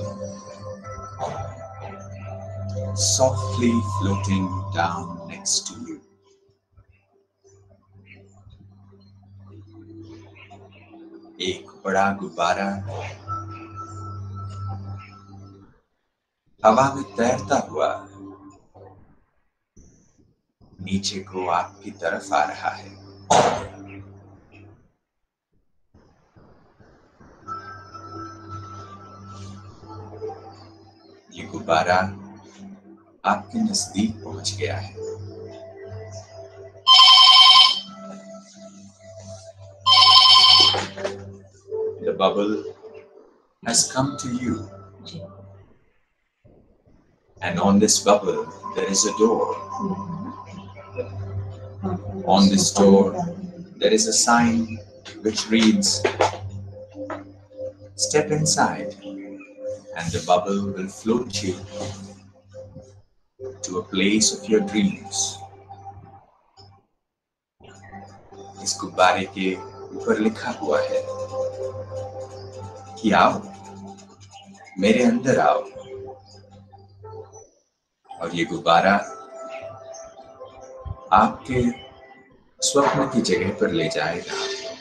softly floating down next to you. एक बड़ा गुब्बारा हवा में तैरता हुआ नीचे को आपकी तरफ आ रहा है। ये गुब्बारा आपके नजदीक पहुंच गया है। The bubble has come to you. And on this bubble, there is a door. On this door, there is a sign which reads, "Step inside, and the bubble will float you to a place of your dreams." इस गुब्बारे के ऊपर लिखा हुआ है कि आओ, मेरे अंदर आओ, और ये गुब्बारा आपके स्वप्न की जगह पर ले जाएगा।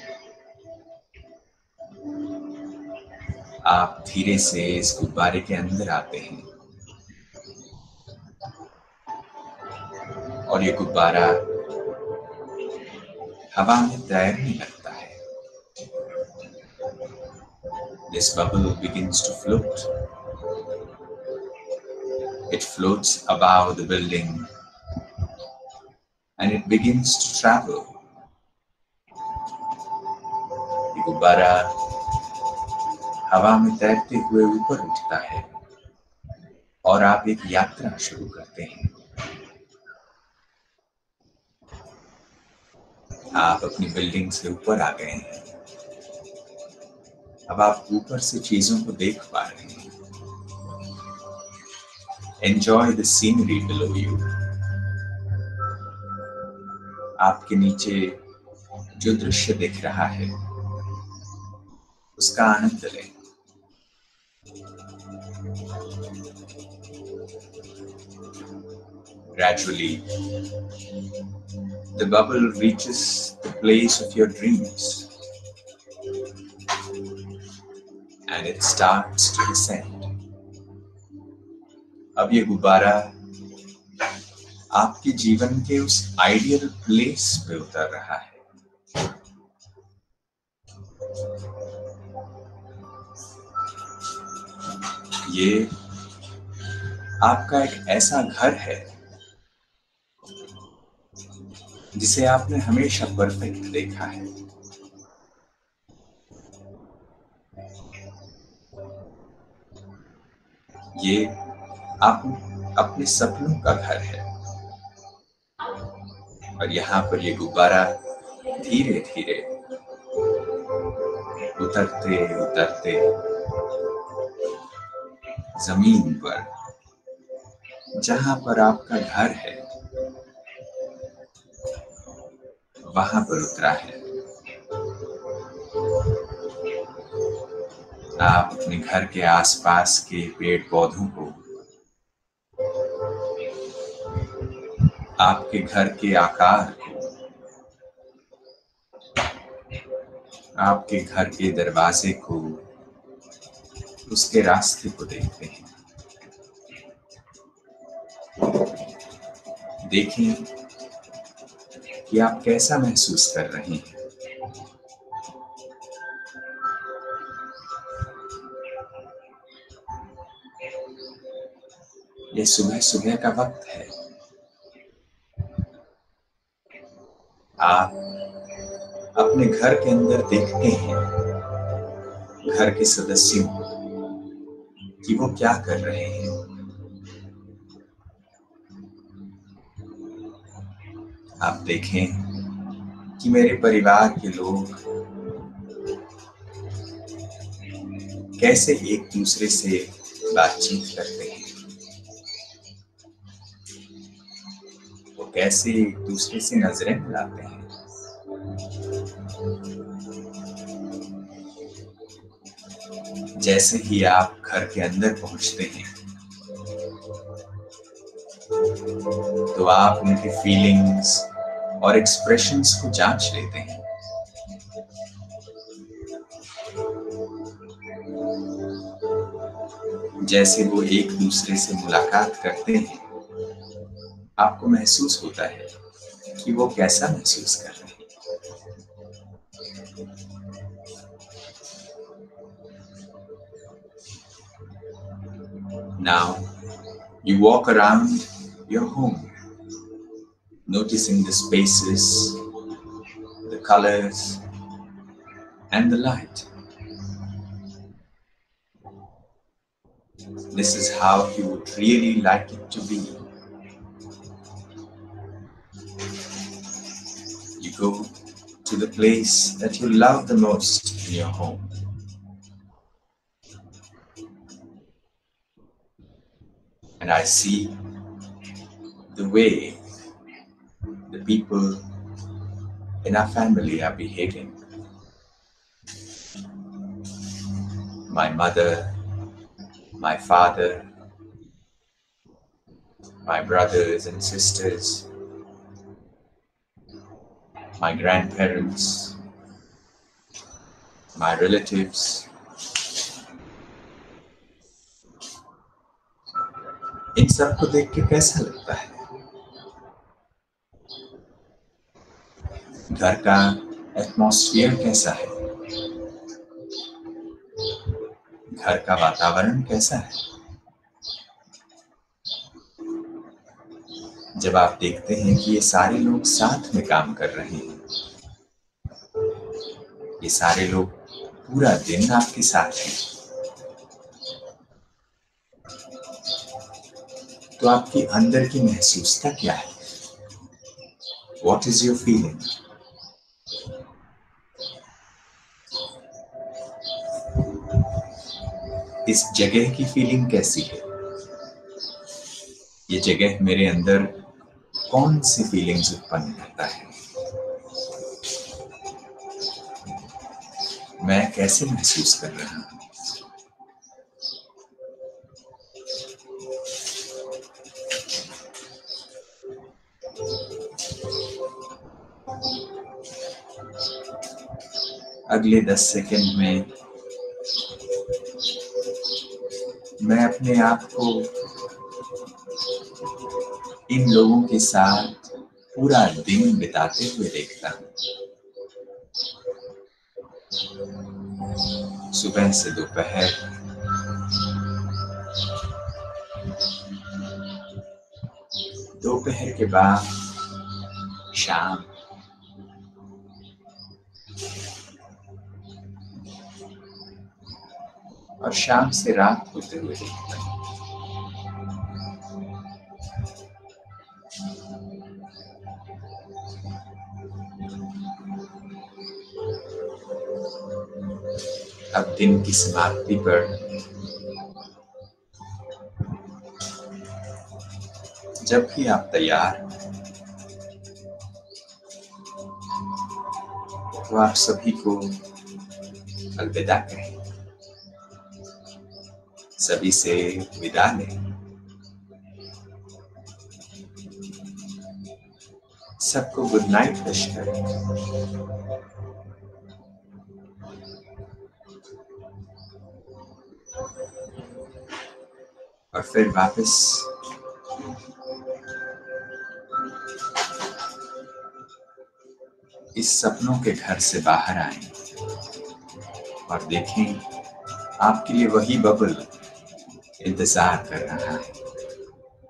आप धीरे से इस गुब्बारे के अंदर आते हैं और ये गुब्बारा हवा में तैरने लगता है। This bubble begins to float. It floats above the building and it begins to travel. ये गुब्बारा हवा में तैरते हुए ऊपर उठता है और आप एक यात्रा शुरू करते हैं। आप अपनी बिल्डिंग से ऊपर आ गए हैं। अब आप ऊपर से चीजों को देख पा रहे हैं। Enjoy the scenery below you. आपके नीचे जो दृश्य दिख रहा है उसका आनंद लें। Gradually, the bubble reaches the place of your dreams and it starts to descend. अब ये गुब्बारा आपके जीवन के उस आइडियल प्लेस पे उतर रहा है। ये आपका एक ऐसा घर है जिसे आपने हमेशा परफेक्ट देखा है। ये आप अपने सपनों का घर है और यहाँ पर ये गुब्बारा धीरे धीरे उतरते उतरते जमीन पर, जहाँ पर आपका घर है, वहां पर उतरा है। आप अपने घर के आसपास के पेड़ पौधों को, आपके घर के आकार को, आपके घर के दरवाजे को, उसके रास्ते को देखते हैं। देखें कि आप कैसा महसूस कर रहे हैं। ये सुबह सुबह का वक्त है। आप अपने घर के अंदर देखते हैं घर के सदस्यों कि वो क्या कर रहे हैं। आप देखें कि मेरे परिवार के लोग कैसे एक दूसरे से बातचीत करते हैं, वो कैसे एक दूसरे से नजरें मिलाते हैं। जैसे ही आप घर के अंदर पहुंचते हैं तो आप उनके फीलिंग्स और एक्सप्रेशंस को जांच लेते हैं। जैसे वो एक दूसरे से मुलाकात करते हैं, आपको महसूस होता है कि वो कैसा महसूस कर रहे हैं। Now, you walk around your home, noticing the spaces, the colors, and the light. This is how you would really like it to be. You go to the place that you love the most in your home. And I see the way the people in our family are behaving. My mother, my father, my brothers and sisters, my grandparents, my relatives. इन सबको देख के कैसा लगता है? घर का एटमॉस्फेयर कैसा है? घर का वातावरण कैसा है? जब आप देखते हैं कि ये सारे लोग साथ में काम कर रहे हैं, ये सारे लोग पूरा दिन आपके साथ हैं, तो आपकी अंदर की महसूसता क्या है? What is your feeling? इस जगह की फीलिंग कैसी है? ये जगह मेरे अंदर कौन सी फीलिंग्स उत्पन्न करता है? मैं कैसे महसूस कर रहा हूं? अगले 10 सेकंड में मैं अपने आप को इन लोगों के साथ पूरा दिन बिताते हुए देखता हूं। सुबह से दोपहर, दोपहर के बाद शाम, और शाम से रात होते हुए देखता हूं। अब दिन की समाप्ति पर जब भी आप तैयार हो तो आप सभी को अलविदा कहें, सभी से विदा लें, सबको गुड नाइट विश करें। और फिर वापस इस सपनों के घर से बाहर आएं और देखें आपके लिए वही बबल इंतजार कर रहा है।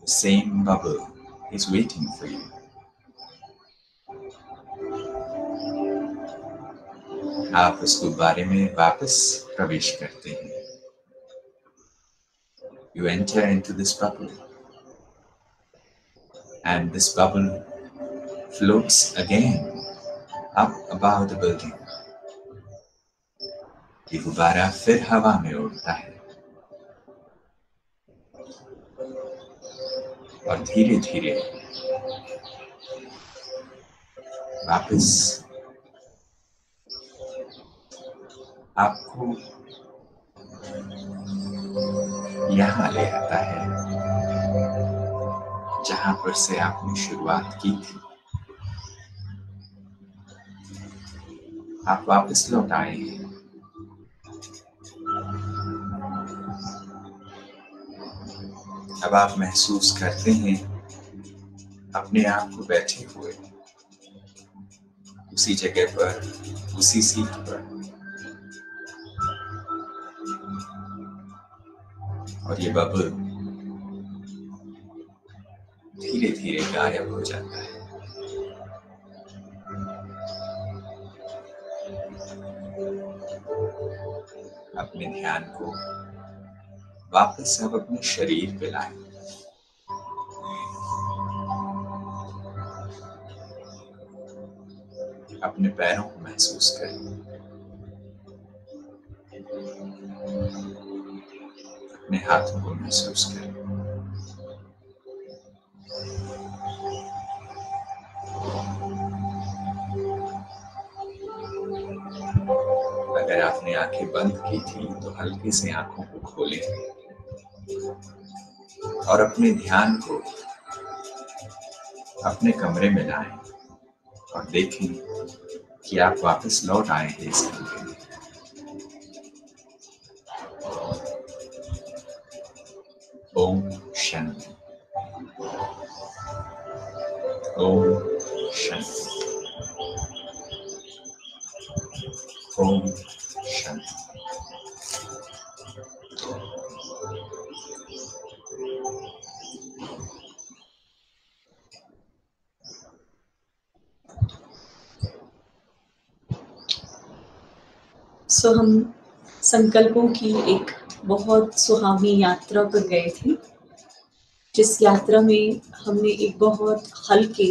same bubble is waiting for you. आप उस गुब्बारे में वापस प्रवेश करते हैं. You enter into this bubble, and this bubble floats again up above the building. ये गुब्बारा फिर हवा में उड़ता है और धीरे धीरे वापस आपको यहाँ ले आता है जहाँ पर से आपने शुरुआत की थी. आप वापस लौट आए हैं. अब आप महसूस करते हैं अपने आप को बैठे हुए उसी जगह पर, उसी सीट पर, और ये बबल धीरे धीरे गायब हो जाता है. अपने ध्यान को वापस अब अपने शरीर पे लाएं. अपने पैरों को महसूस करें. अपने हाथों को महसूस करें. अगर आपने आंखें बंद की थी तो हल्के से आंखों को खोलें और अपने ध्यान को अपने कमरे में लाएं और देखें कि आप वापस लौट आए हैं इस कमरे में. ओम शांति. ओम शांति. ओम शांति. सो हम संकल्पों की एक बहुत सुहावनी यात्रा पर गए थे, जिस यात्रा में हमने एक बहुत हल्के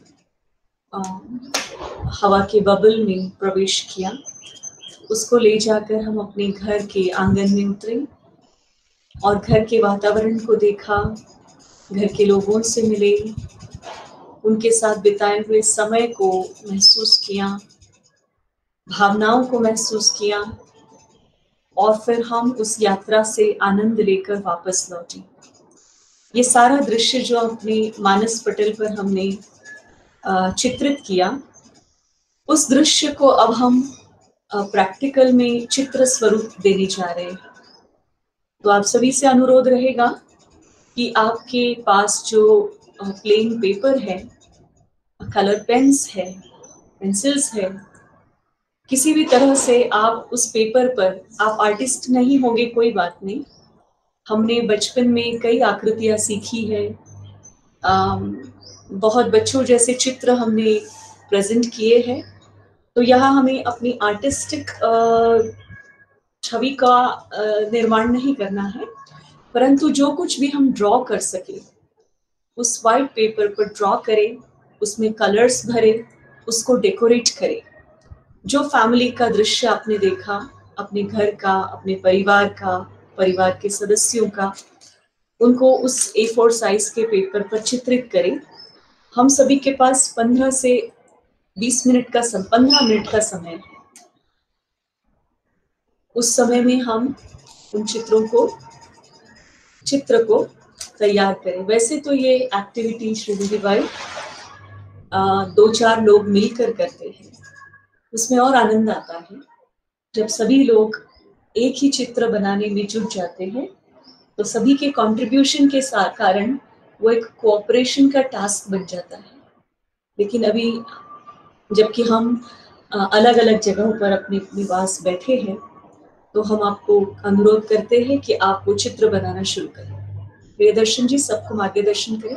हवा के बबल में प्रवेश किया. उसको ले जाकर हम अपने घर के आंगन में उतरे और घर के वातावरण को देखा, घर के लोगों से मिले, उनके साथ बिताए हुए समय को महसूस किया, भावनाओं को महसूस किया, और फिर हम उस यात्रा से आनंद लेकर वापस लौटे. ये सारा दृश्य जो अपने मानस पटल पर हमने चित्रित किया, उस दृश्य को अब हम प्रैक्टिकल में चित्र स्वरूप देने जा रहे हैं. तो आप सभी से अनुरोध रहेगा कि आपके पास जो प्लेन पेपर है, कलर पेन्स है, पेंसिल्स है, किसी भी तरह से आप उस पेपर पर, आप आर्टिस्ट नहीं होंगे कोई बात नहीं, हमने बचपन में कई आकृतियां सीखी है, बहुत बच्चों जैसे चित्र हमने प्रेजेंट किए हैं. तो यहाँ हमें अपनी आर्टिस्टिक छवि का निर्माण नहीं करना है, परंतु जो कुछ भी हम ड्रॉ कर सके उस वाइट पेपर पर ड्रॉ करें, उसमें कलर्स भरें, उसको डेकोरेट करें. जो फैमिली का दृश्य आपने देखा, अपने घर का, अपने परिवार का, परिवार के सदस्यों का, उनको उस A4 साइज के पेपर पर चित्रित करें. हम सभी के पास 15 से 20 मिनट का 15 मिनट का समय है. उस समय में हम उन चित्र को तैयार करें. वैसे तो ये एक्टिविटी श्रीनिधि भाई 2-4 लोग मिलकर करते हैं, उसमें और आनंद आता है. जब सभी लोग एक ही चित्र बनाने में जुट जाते हैं तो सभी के कंट्रीब्यूशन के कारण वो एक कोऑपरेशन का टास्क बन जाता है. लेकिन अभी जबकि हम अलग अलग जगहों पर अपने निवास बैठे हैं, तो हम आपको अनुरोध करते हैं कि आप वो चित्र बनाना शुरू करें. प्रियदर्शन जी सबको मार्गदर्शन करें।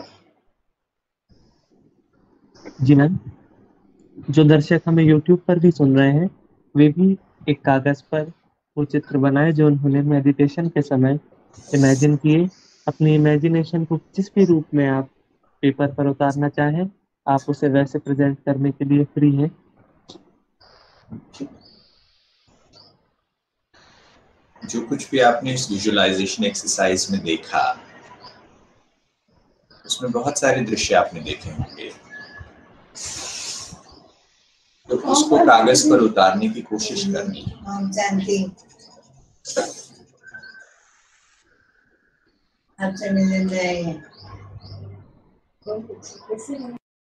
जी मैम, जो दर्शक हमें YouTube पर भी सुन रहे हैं वे भी एक कागज पर वो चित्र बनाए जो उन्होंने मेडिटेशन के समय इमेजिन किए। अपनी इमेजिनेशन को जिस भी रूप में आप पेपर पर उतारना चाहें आप उसे वैसे प्रेजेंट करने के लिए फ्री हैं। जो कुछ भी आपने इस विजुअलाइजेशन एक्सरसाइज में देखा उसमें बहुत सारे दृश्य आपने देखे होंगे, तो उसको कागज पर उतारने की कोशिश करनी है।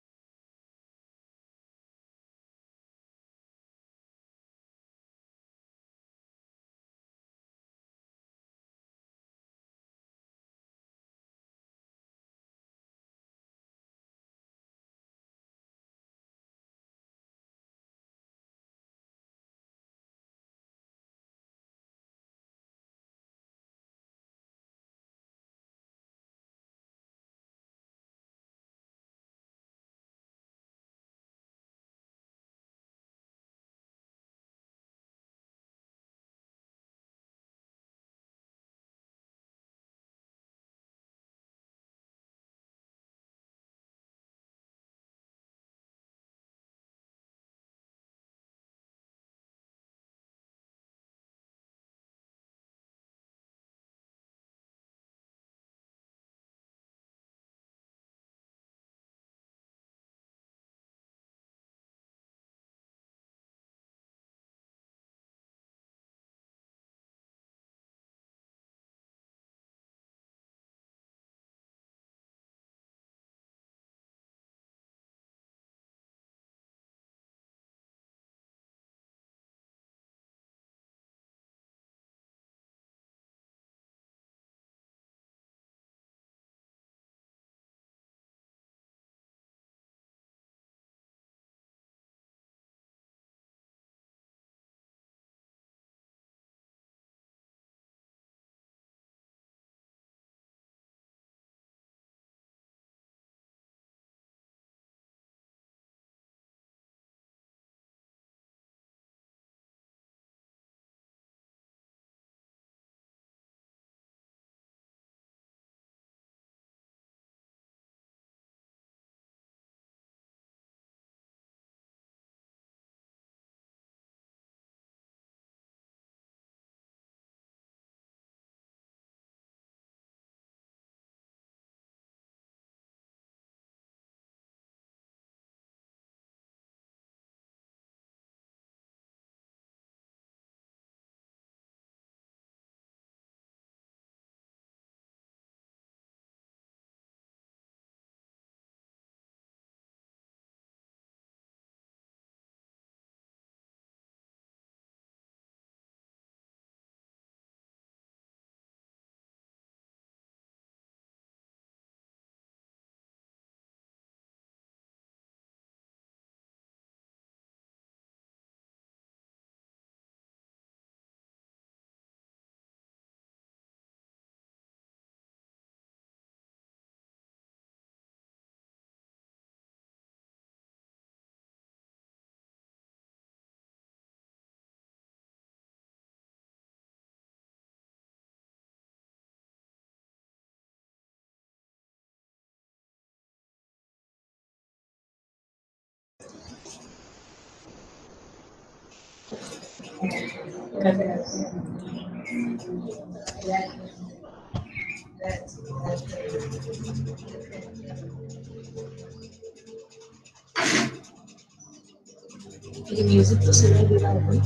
ये म्यूजिक तो सुनाई दे रहा होगा।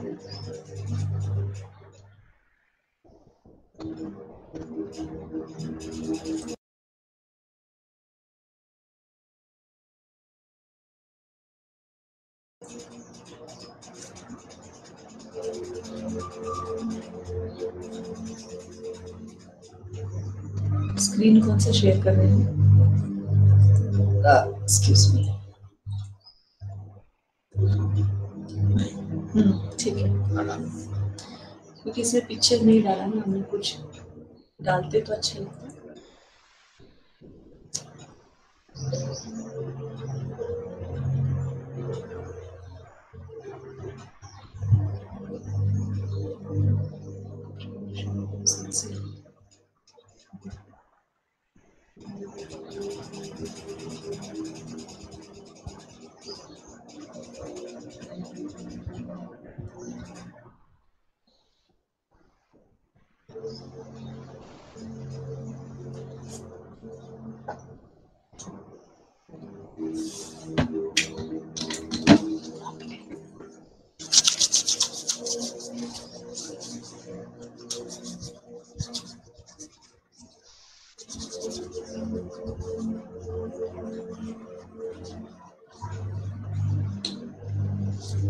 स्क्रीन कौन सा शेयर कर रहे हैं? Excuse me. ठीक है, क्योंकि इसमें पिक्चर नहीं डाला ना हमने, कुछ डालते तो अच्छा लगता।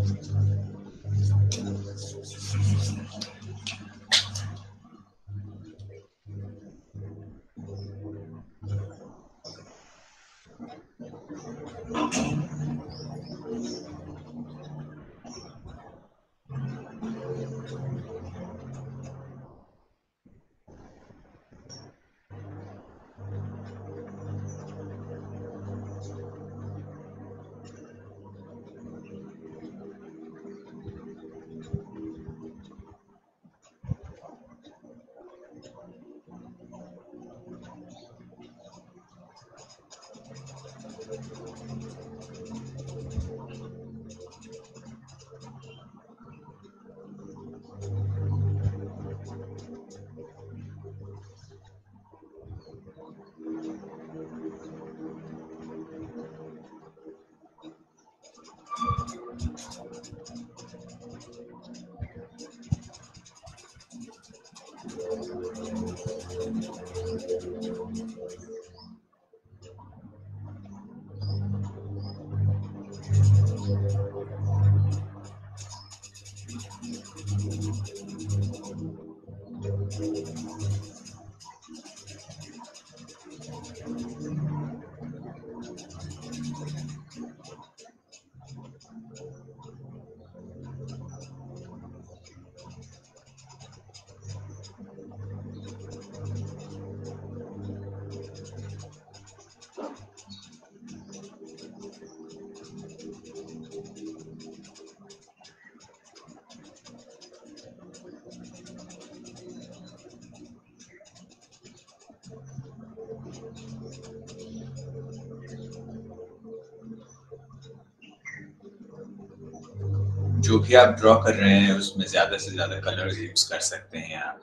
जो भी आप ड्रॉ कर रहे हैं उसमें ज्यादा से ज्यादा कलर्स यूज कर सकते हैं आप।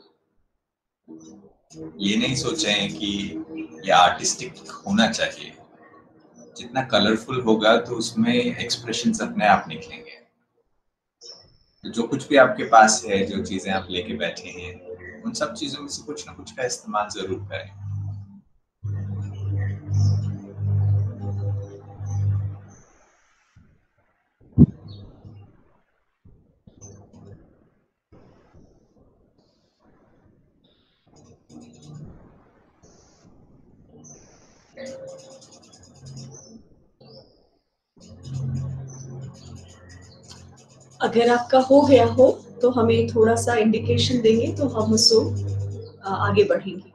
ये नहीं सोचें कि ये आर्टिस्टिक होना चाहिए, जितना कलरफुल होगा तो उसमें एक्सप्रेशंस अपने आप निकलेंगे। तो जो कुछ भी आपके पास है, जो चीजें आप लेके बैठे हैं, उन सब चीजों में से कुछ ना कुछ का इस्तेमाल जरूर करें। अगर आपका हो गया हो तो हमें थोड़ा सा इंडिकेशन देंगे तो हम उसको आगे बढ़ेंगे।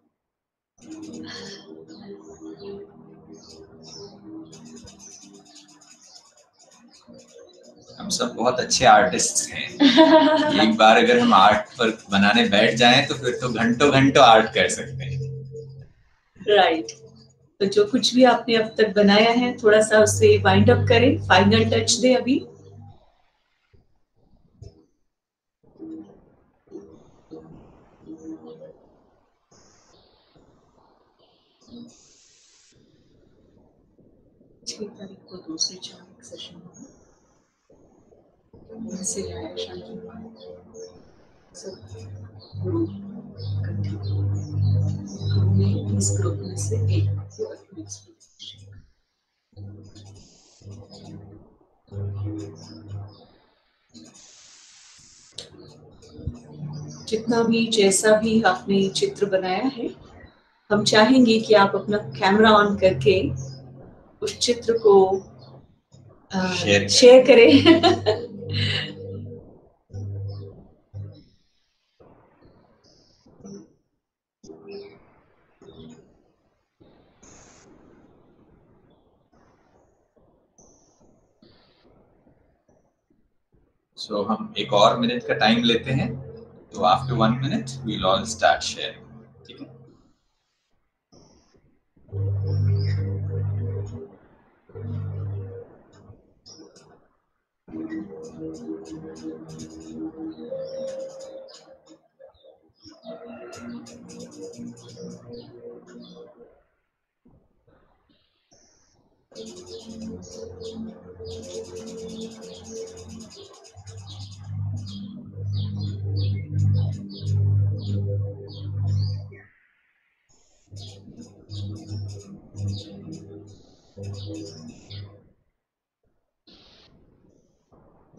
हम सब बहुत अच्छे आर्टिस्ट्स हैं। एक बार अगर हम आर्ट पर बनाने बैठ जाएं तो फिर तो घंटों घंटों आर्ट कर सकते हैं। राइट। तो जो कुछ भी आपने अब तक बनाया है थोड़ा सा उसे वाइंड अप करें, फाइनल टच दे अभी। छह तारीख को दूसरे चार्ट सेशन से हमने इस ग्रुप में से एक जितना भी जैसा भी आपने चित्र बनाया है, हम चाहेंगे कि आप अपना कैमरा ऑन करके उस चित्र को शेयर करें। So हम एक और मिनट का टाइम लेते हैं, तो after 1 minute we'll all start sharing. ठीक है?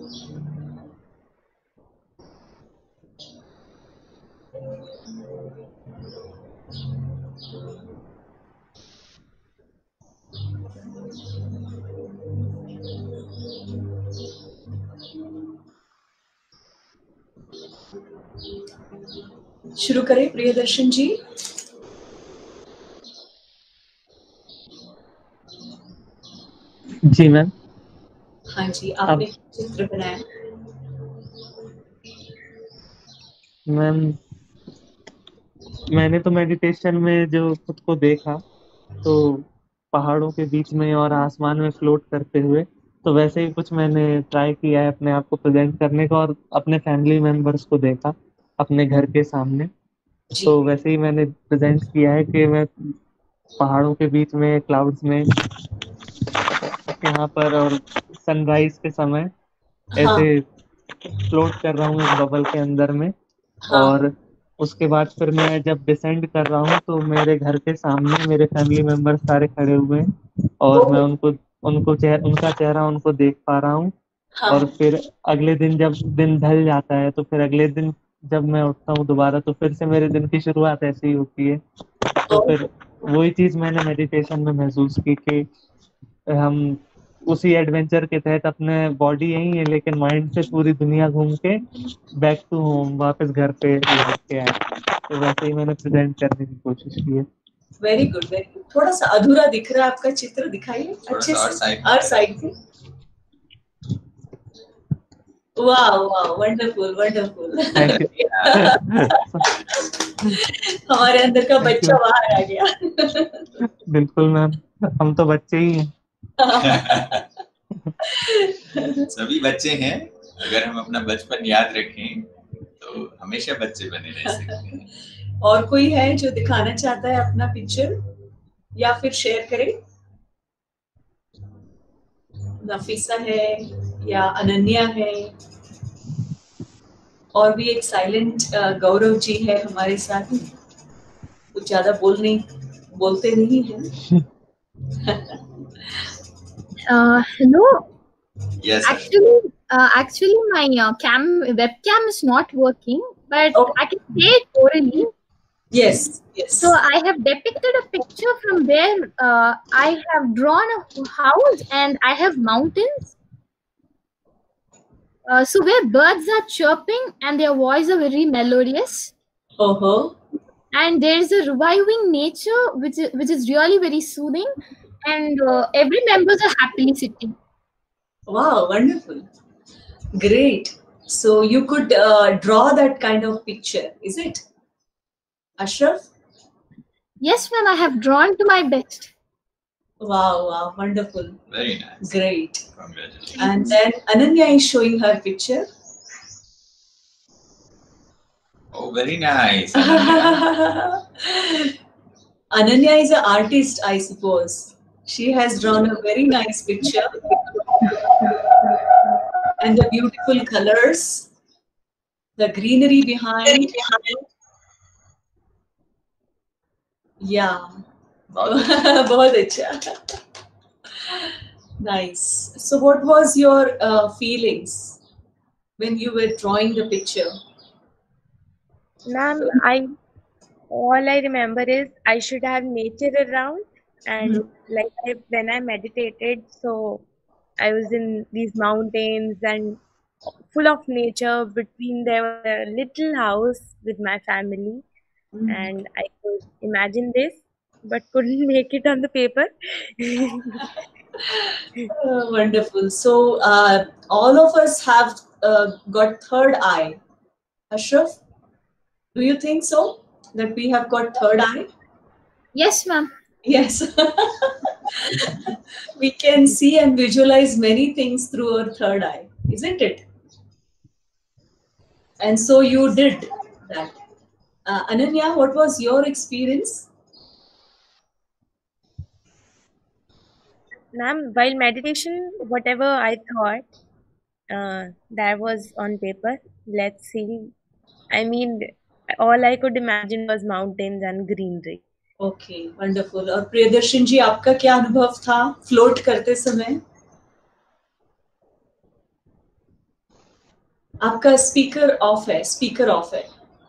शुरू करें प्रियदर्शन जी। जी मैम। हाँ जी, आपने चित्र बनाया। मैम मैंने तो मेडिटेशन में जो खुद को देखा तो पहाड़ों के बीच में और आसमान में फ्लोट करते हुए, तो वैसे ही कुछ मैंने ट्राई किया है अपने आप को प्रेजेंट करने का, और अपने फैमिली मेंबर्स को देखा अपने घर के सामने, जी। तो वैसे ही मैंने प्रेजेंट किया है कि मैं पहाड़ों के बीच में क्लाउड्स में यहाँ पर और सनराइज के समय हाँ, ऐसे फ्लोट कर रहा हूँ एक बबल के अंदर में। हाँ, और उसके बाद फिर मैं जब डिसेंड कर रहा हूँ तो मेरे घर के सामने मेरे फैमिली मेंबर्स सारे खड़े हुए हैं और मैं उनका चेहरा उनको देख पा रहा हूँ। हाँ, और फिर अगले दिन जब दिन ढल जाता है तो फिर अगले दिन जब मैं उठता हूँ दोबारा तो फिर से मेरे दिन की शुरुआत ऐसी ही होती है। तो फिर वही चीज मैंने मेडिटेशन में महसूस की कि हम उसी एडवेंचर के तहत, अपने बॉडी यही है लेकिन माइंड से पूरी दुनिया घूम के बैक टू होम वापस घर पे लौट के आए। तो वैसे ही मैंने प्रेजेंट करने की कोशिश की है। Very good, very good. थोड़ा सा अधूरा दिख रहा है आपका चित्र, दिखाइए अच्छे से, और साइड से। वाह वाह, वंडरफुल वंडरफुल। Thank you. हमारे अंदर का बच्चा बाहर आ गया। बिल्कुल मैम, हम तो बच्चे ही हैं। सभी बच्चे हैं, अगर हम अपना बचपन याद रखें तो हमेशा बच्चे बने रह सकते हैं। और कोई है जो दिखाना चाहता है अपना पिक्चर या फिर शेयर करे? नफीसा है या अनन्या है, और भी एक साइलेंट गौरव जी है हमारे साथ, कुछ ज्यादा बोलते नहीं हैं। Hello. Yes, Actually, my webcam is not working, but I can say it orally. Yes, yes. So I have depicted a picture from where I have drawn a house and I have mountains. So where birds are chirping and their voices are very melodious. And there is a reviving nature which is really very soothing, and every members are happily sitting. Wow, wonderful. Great. So you could draw that kind of picture, is it? Ashraf? Yes, ma'am, I have drawn to my best. Wow, wow, wonderful. Very nice. Great. Congratulations. And then Ananya is showing her picture. Oh, very nice. Ananya is an artist, I suppose. She has drawn a very nice picture. And the beautiful colors, the greenery behind. Yeah. बहुत अच्छा. Nice. So what was your feelings when you were drawing the picture? Ma'am, all I remember is I should have nature around, and when I meditated, so I was in these mountains and full of nature. Between there was a little house with my family, and I could imagine this, but couldn't make it on the paper. Wonderful. So all of us have got third eye. Ashraf, do you think so, that we have got third eye? Yes, ma'am. Yes. We can see and visualize many things through our third eye, isn't it? And so you did that. Ananya, what was your experience? Ma'am, while meditation, whatever I thought, that was on paper. Let's see. I mean, all I could imagine was mountains and greenery. Okay, wonderful. और प्रियदर्शन जी, आपका क्या अनुभव था फ्लोट करते समय? आपका स्पीकर ऑफ है।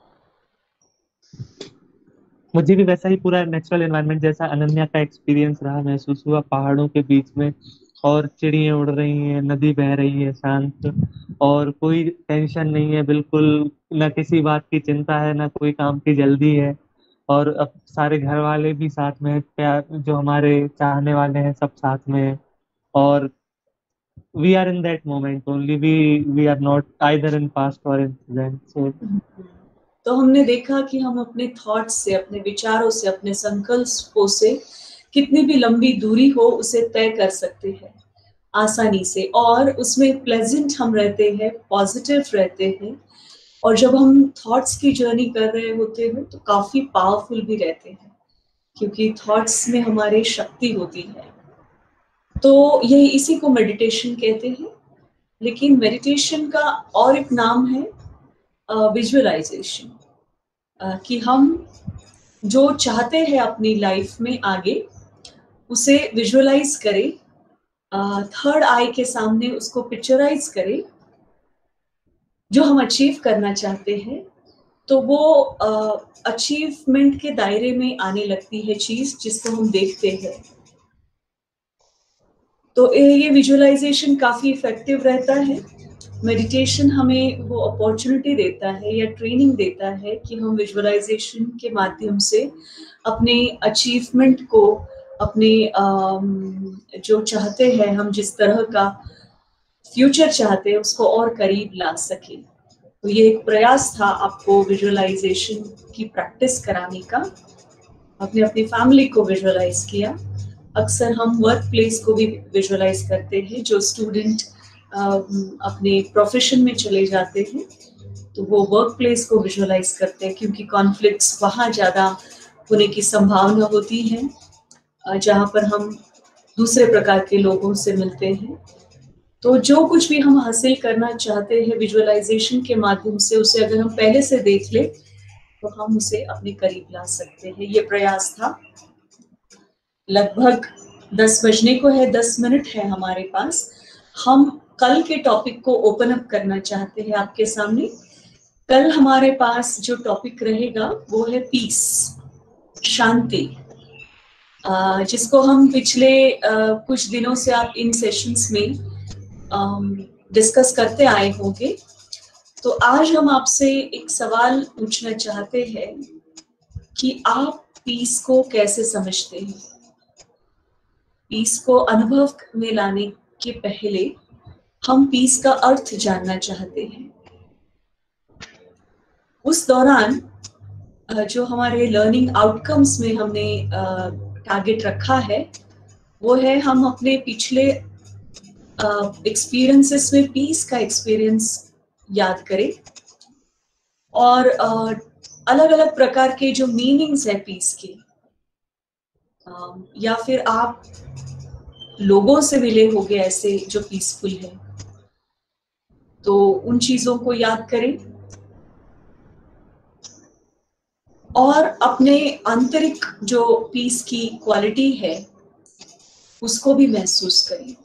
मुझे भी वैसा ही पूरा नेचुरल एनवायरनमेंट जैसा अनन्या का एक्सपीरियंस रहा, महसूस हुआ पहाड़ों के बीच में, और चिड़ियाँ उड़ रही हैं, नदी बह रही है शांत, और कोई टेंशन नहीं है बिल्कुल, ना किसी बात की चिंता है, ना कोई काम की जल्दी है। और अब सारे घर वाले भी साथ में हैं, प्यार जो हमारे चाहने वाले हैं सब साथ में हैं। और we are in that moment only, we are not either in past or in present. सो तो हमने देखा कि हम अपने थॉट्स से, अपने विचारों से, अपने संकल्पों से कितनी भी लंबी दूरी हो उसे तय कर सकते हैं आसानी से, और उसमें प्लेजेंट हम रहते हैं, पॉजिटिव रहते हैं। और जब हम थॉट्स की जर्नी कर रहे होते हैं तो काफी पावरफुल भी रहते हैं, क्योंकि थॉट्स में हमारी शक्ति होती है। तो यही इसी को मेडिटेशन कहते हैं। लेकिन मेडिटेशन का और एक नाम है विजुअलाइजेशन, कि हम जो चाहते हैं अपनी लाइफ में आगे उसे विजुअलाइज करें, थर्ड आई के सामने उसको पिक्चराइज करें, जो हम अचीव करना चाहते हैं। तो वो अचीवमेंट के दायरे में आने लगती है चीज जिसको हम देखते हैं। तो ये विजुअलाइजेशन काफी इफेक्टिव रहता है। मेडिटेशन हमें वो अपॉर्चुनिटी देता है या ट्रेनिंग देता है कि हम विजुअलाइजेशन के माध्यम से अपने अचीवमेंट को, अपने जो चाहते हैं हम, जिस तरह का फ्यूचर चाहते हैं उसको और करीब ला सके। तो ये एक प्रयास था आपको विजुअलाइजेशन की प्रैक्टिस कराने का। अपने अपनी फैमिली को विजुअलाइज किया। अक्सर हम वर्क प्लेस को भी विजुअलाइज करते हैं। जो स्टूडेंट अपने प्रोफेशन में चले जाते हैं तो वो वर्क प्लेस को विजुअलाइज करते हैं, क्योंकि कॉन्फ्लिक्ट्स वहाँ ज़्यादा होने की संभावना होती है, जहाँ पर हम दूसरे प्रकार के लोगों से मिलते हैं। तो जो कुछ भी हम हासिल करना चाहते हैं विजुअलाइजेशन के माध्यम से, उसे अगर हम पहले से देख ले तो हम उसे अपने करीब ला सकते हैं। ये प्रयास था। लगभग 10 बजने को है, 10 मिनट है हमारे पास। हम कल के टॉपिक को ओपन अप करना चाहते हैं आपके सामने। कल हमारे पास जो टॉपिक रहेगा वो है पीस, शांति, जिसको हम पिछले कुछ दिनों से आप इन सेशंस में डिस्कस करते आए होंगे। तो आज हम आपसे एक सवाल पूछना चाहते हैं कि आप पीस को कैसे समझते हैं। पीस को अनुभव में लाने के पहले हम पीस का अर्थ जानना चाहते हैं। उस दौरान जो हमारे लर्निंग आउटकम्स में हमने टारगेट रखा है वो है हम अपने पिछले एक्सपीरियंसेस में पीस का एक्सपीरियंस याद करें, और अलग अलग प्रकार के जो मीनिंग्स है पीस के, या फिर आप लोगों से मिले होंगे ऐसे जो पीसफुल है, तो उन चीजों को याद करें और अपने आंतरिक जो पीस की क्वालिटी है उसको भी महसूस करें।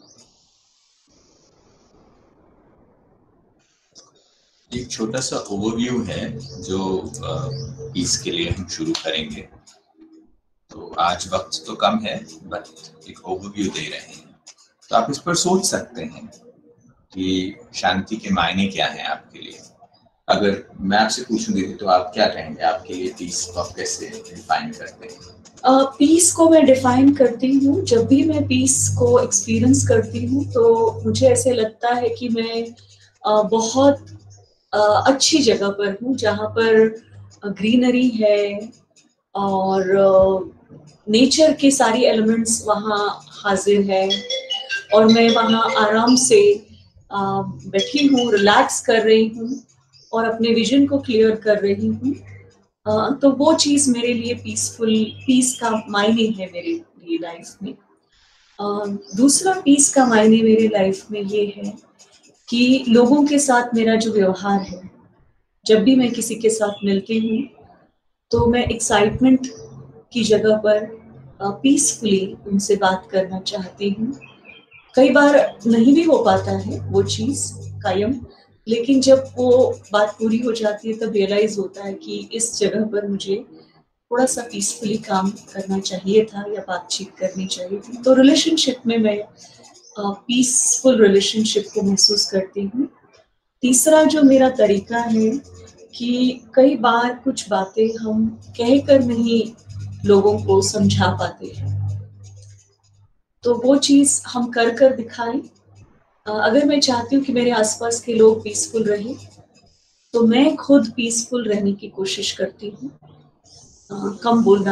एक छोटा सा ओवरव्यू है जो पीस के लिए हम शुरू करेंगे। तो आज वक्त तो कम है, बट एक ओवरव्यू दे रहे हैं, तो आप इस पर सोच सकते हैं कि शांति के मायने क्या हैं आपके लिए। अगर मैं आपसे पूछूंगी तो आप क्या कहेंगे, आपके लिए पीस को आप कैसे डिफाइन करते हैं? पीस को मैं डिफाइन करती हूँ, जब भी मैं पीस को एक्सपीरियंस करती हूँ तो मुझे ऐसे लगता है कि मैं बहुत अच्छी जगह पर हूँ, जहाँ पर ग्रीनरी है और नेचर के सारी एलिमेंट्स वहाँ हाजिर है, और मैं वहाँ आराम से बैठी हूँ, रिलैक्स कर रही हूँ और अपने विजन को क्लियर कर रही हूँ। तो वो चीज़ मेरे लिए पीस का मायने है मेरे लिए लाइफ में। दूसरा पीस का मायने मेरे लाइफ में ये है कि लोगों के साथ मेरा जो व्यवहार है, जब भी मैं किसी के साथ मिलती हूँ तो मैं एक्साइटमेंट की जगह पर पीसफुली उनसे बात करना चाहती हूँ। कई बार नहीं भी हो पाता है वो चीज़ कायम, लेकिन जब वो बात पूरी हो जाती है तब रियलाइज होता है कि इस जगह पर मुझे थोड़ा सा पीसफुली काम करना चाहिए था या बातचीत करनी चाहिए थी। तो रिलेशनशिप में मैं पीसफुल रिलेशनशिप को महसूस करती हूँ। तीसरा जो मेरा तरीका है कि कई बार कुछ बातें हम कहकर नहीं लोगों को समझा पाते हैं, तो वो चीज हम कर दिखाएं। अगर मैं चाहती हूँ कि मेरे आसपास के लोग पीसफुल रहें, तो मैं खुद पीसफुल रहने की कोशिश करती हूँ। कम बोलना,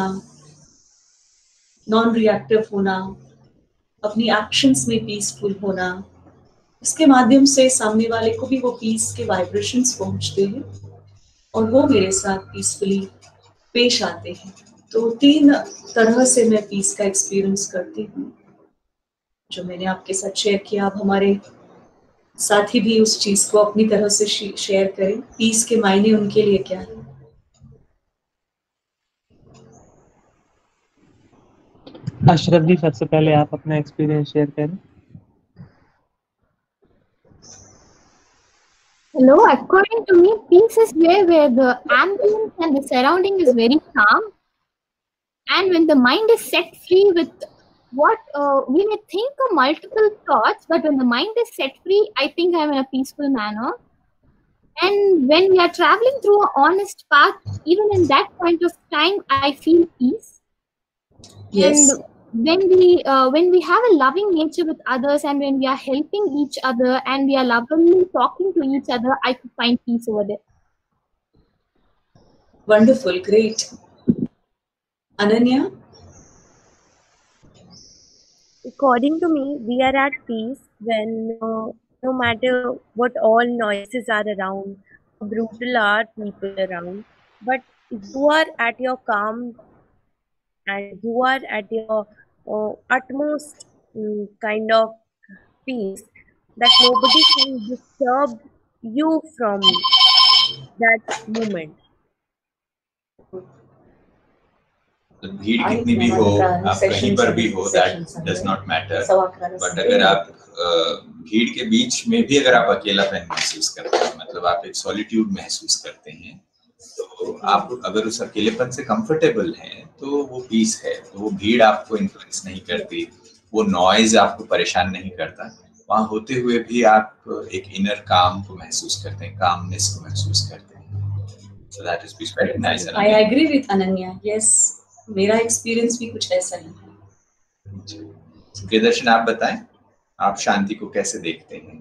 नॉन रिएक्टिव होना, अपनी एक्शंस में पीसफुल होना, इसके माध्यम से सामने वाले को भी वो पीस के वाइब्रेशंस पहुंचते हैं और वो मेरे साथ पीसफुली पेश आते हैं। तो 3 तरह से मैं पीस का एक्सपीरियंस करती हूँ जो मैंने आपके साथ शेयर किया। अब हमारे साथी भी उस चीज को अपनी तरह से शेयर करें, पीस के मायने उनके लिए क्या है। अशरफ जी, सबसे पहले आप अपना एक्सपीरियंस शेयर करें। Hello, according to me, peace is where the ambience and the surrounding is very calm, and when the mind is set free with what we may think of multiple thoughts, but when the mind is set free, I think I'm in a peaceful manner. And when we are traveling through an honest path, even in that point of time, I feel peace. Yes. And when we have a loving nature with others, and when we are helping each other, and we are lovingly talking to each other, I could find peace over there. Wonderful, great. Ananya? According to me, we are at peace when no matter what all noises are around, how brutal are people around, but you are at your calm and you are at your utmost kind of peace that nobody can disturb you from that moment. तो भीड़ कितनी भी हो, आप कहीं पर भी हो, that does not matter. But अगर आप भीड़ के बीच में भी अगर आप अकेलापन महसूस करते हैं, मतलब आप एक सॉलिट्यूड महसूस करते हैं, तो आप अगर उस अकेलेपन से कंफर्टेबल हैं तो वो पीस है। तो वो भीड़ आपको इन्फ्लुएंस नहीं करती, वो नॉइज आपको परेशान नहीं करता। वहां होते हुए भी आप एक इनर काम को महसूस करते हैं, कामनेस को महसूस करते हैं। So that is peace. Very nice. I agree with Ananya. Yes, मेरा एक्सपीरियंस भी कुछ ऐसा ही है। प्रियदर्शन, आप बताएं, आप शांति को कैसे देखते हैं?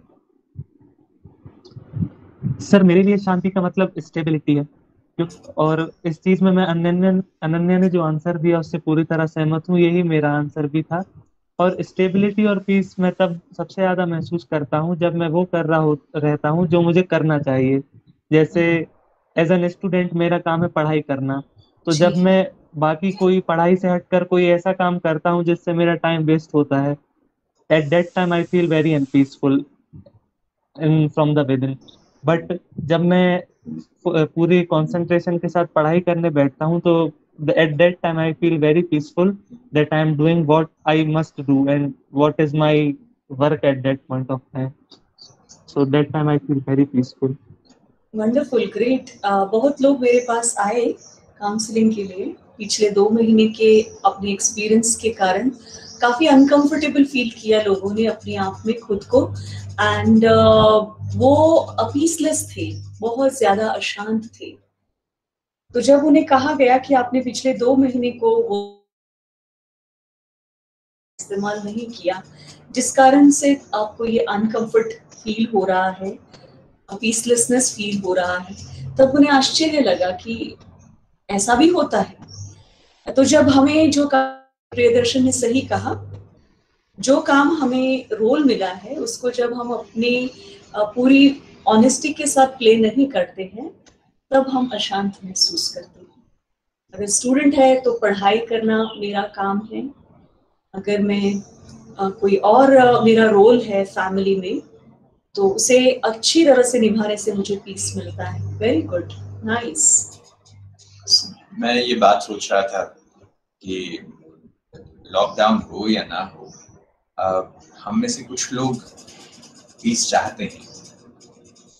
सर, मेरे लिए शांति का मतलब स्टेबिलिटी है, और इस चीज में मैं अनन्या ने जो आंसर दिया उससे पूरी तरह सहमत हूँ। यही मेरा आंसर भी था। और स्टेबिलिटी और पीस मैं तब सबसे ज्यादा महसूस करता हूँ जब मैं वो कर रहता हूँ जो मुझे करना चाहिए। जैसे एज एन स्टूडेंट मेरा काम है पढ़ाई करना, तो जब मैं बाकी कोई पढ़ाई से हटकर कोई ऐसा काम करता हूँ जिससे मेरा टाइम वेस्ट होता है, at that time I feel very unpeaceful in from the within. But जब मैं पूरी कंसंट्रेशन के साथ पढ़ाई करने बैठता हूँ तो at that time I feel very peaceful that I am doing what I must do and what is my work at that point of time. So that time I feel very peaceful. Wonderful, great. बहुत लोग मेरे पास आए काउंसलिंग के लिए पिछले 2 महीने के अपने एक्सपीरियंस के कारण। काफी अनकंफर्टेबल फील किया लोगों ने अपने आप में खुद को, एंड वो पीसलेस थे, बहुत ज्यादा अशांत थे। तो जब उन्हें कहा गया कि आपने पिछले 2 महीने को वो इस्तेमाल नहीं किया, जिस कारण से आपको ये अनकंफर्ट फील हो रहा है, पीसलेसनेस फील हो रहा है, तब उन्हें आश्चर्य लगा कि ऐसा भी होता है। तो जब हमें जो प्रियदर्शन ने सही कहा, जो काम हमें रोल मिला है उसको जब हम अपनी पूरी ऑनेस्टी के साथ प्ले नहीं करते हैं, तब हम अशांत महसूस करते हैं। अगर स्टूडेंट है तो पढ़ाई करना मेरा काम है, अगर मैं कोई और मेरा रोल है फैमिली में, तो उसे अच्छी तरह से निभाने से मुझे पीस मिलता है। Very good, nice. मैं ये बात सोच रहा था कि लॉकडाउन हो या ना हो, हम में से कुछ लोग पीस चाहते हैं,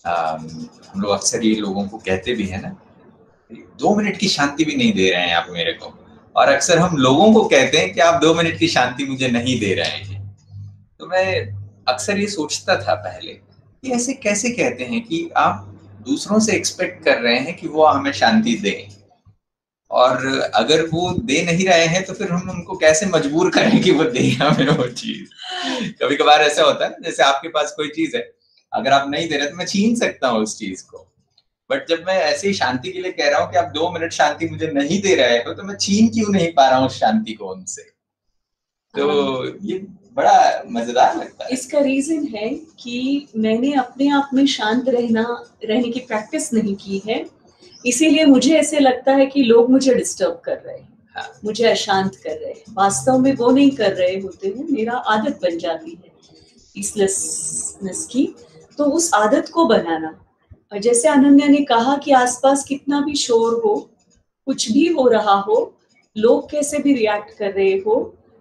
हम लोग अक्सर ये लोगों को कहते भी है ना, 2 मिनट की शांति भी नहीं दे रहे हैं आप मेरे को, और अक्सर हम लोगों को कहते हैं कि आप 2 मिनट की शांति मुझे नहीं दे रहे हैं। तो मैं अक्सर ये सोचता था पहले कि ऐसे कैसे कहते हैं कि आप दूसरों से एक्सपेक्ट कर रहे हैं कि वो हमें शांति दें, और अगर वो दे नहीं रहे हैं तो फिर हम उनको कैसे मजबूर करें कि वो दे हमें वो चीज। कभी कभार ऐसा होता है, जैसे आपके पास कोई चीज है, अगर आप नहीं दे रहे तो मैं छीन सकता हूँ उस चीज को, बट जब मैं ऐसे ही शांति के लिए कह रहा हूँ कि आप 2 मिनट शांति मुझे नहीं दे रहे हो, तो मैं छीन क्यों नहीं पा रहा हूँ उस शांति को उनसे। तो ये बड़ा मजेदार लगता है। इसका रीजन है कि मैंने अपने आप में शांत रहने की प्रैक्टिस नहीं की है, इसीलिए मुझे ऐसे लगता है कि लोग मुझे डिस्टर्ब कर रहे हैं, हाँ। मुझे अशांत कर रहे हैं। वास्तव में वो नहीं कर रहे होते हैं, मेरा आदत बन जाती है पीसलेसनेस की। तो उस आदत को बनाना, और जैसे अनन्या ने कहा कि आसपास कितना भी शोर हो, कुछ भी हो रहा हो, लोग कैसे भी रिएक्ट कर रहे हो,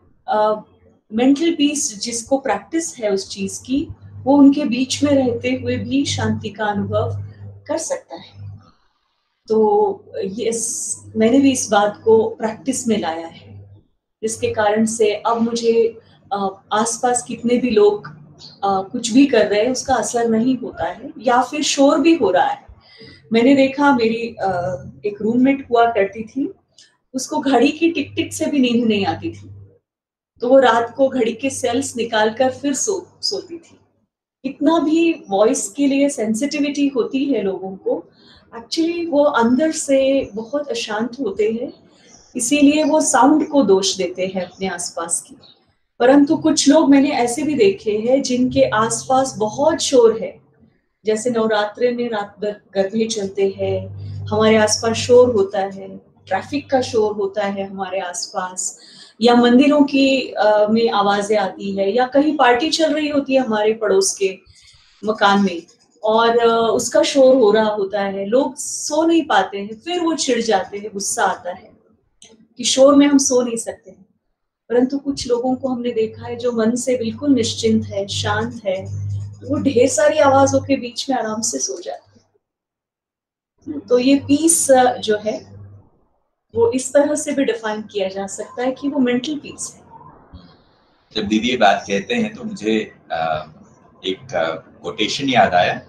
मेंटल पीस जिसको प्रैक्टिस है उस चीज की, वो उनके बीच में रहते हुए भी शांति का अनुभव कर सकता है। तो यस, मैंने भी इस बात को प्रैक्टिस में लाया है, जिसके कारण से अब मुझे आसपास कितने भी लोग कुछ भी कर रहे हैं उसका असर नहीं होता है, या फिर शोर भी हो रहा है। मैंने देखा, मेरी एक रूममेट हुआ करती थी, उसको घड़ी की टिक टिक से भी नींद नहीं आती थी, तो वो रात को घड़ी के सेल्स निकालकर फिर सोती थी। इतना भी वॉइस के लिए सेंसिटिविटी होती है लोगों को, एक्चुअली वो अंदर से बहुत अशांत होते हैं, इसीलिए वो साउंड को दोष देते हैं अपने आसपास की। परंतु कुछ लोग मैंने ऐसे भी देखे हैं जिनके आसपास बहुत शोर है, जैसे नवरात्रे में रात भर गरबे चलते हैं, हमारे आसपास शोर होता है, ट्रैफिक का शोर होता है हमारे आसपास, या मंदिरों की में आवाजें आती है, या कहीं पार्टी चल रही होती है हमारे पड़ोस के मकान में, और उसका शोर हो रहा होता है, लोग सो नहीं पाते हैं, फिर वो चिढ़ जाते हैं, गुस्सा आता है कि शोर में हम सो नहीं सकते हैं। परंतु कुछ लोगों को हमने देखा है जो मन से बिल्कुल निश्चिंत है, शांत है, वो ढेर सारी आवाजों के बीच में आराम से सो जाते हैं। तो ये पीस जो है वो इस तरह से भी डिफाइन किया जा सकता है कि वो मेंटल पीस है। जब दीदी ये बात कहते हैं तो मुझे एक कोटेशन याद आया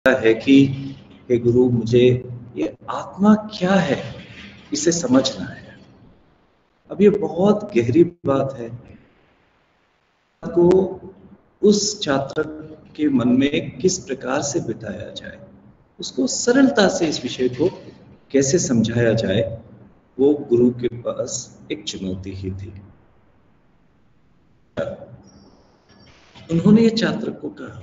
है कि हे गुरु, मुझे ये आत्मा क्या है इसे समझना है। अब ये बहुत गहरी बात है को उस छात्र के मन में किस प्रकार से बिठाया जाए, उसको सरलता से इस विषय को कैसे समझाया जाए, वो गुरु के पास एक चुनौती ही थी। उन्होंने ये छात्र को कहा,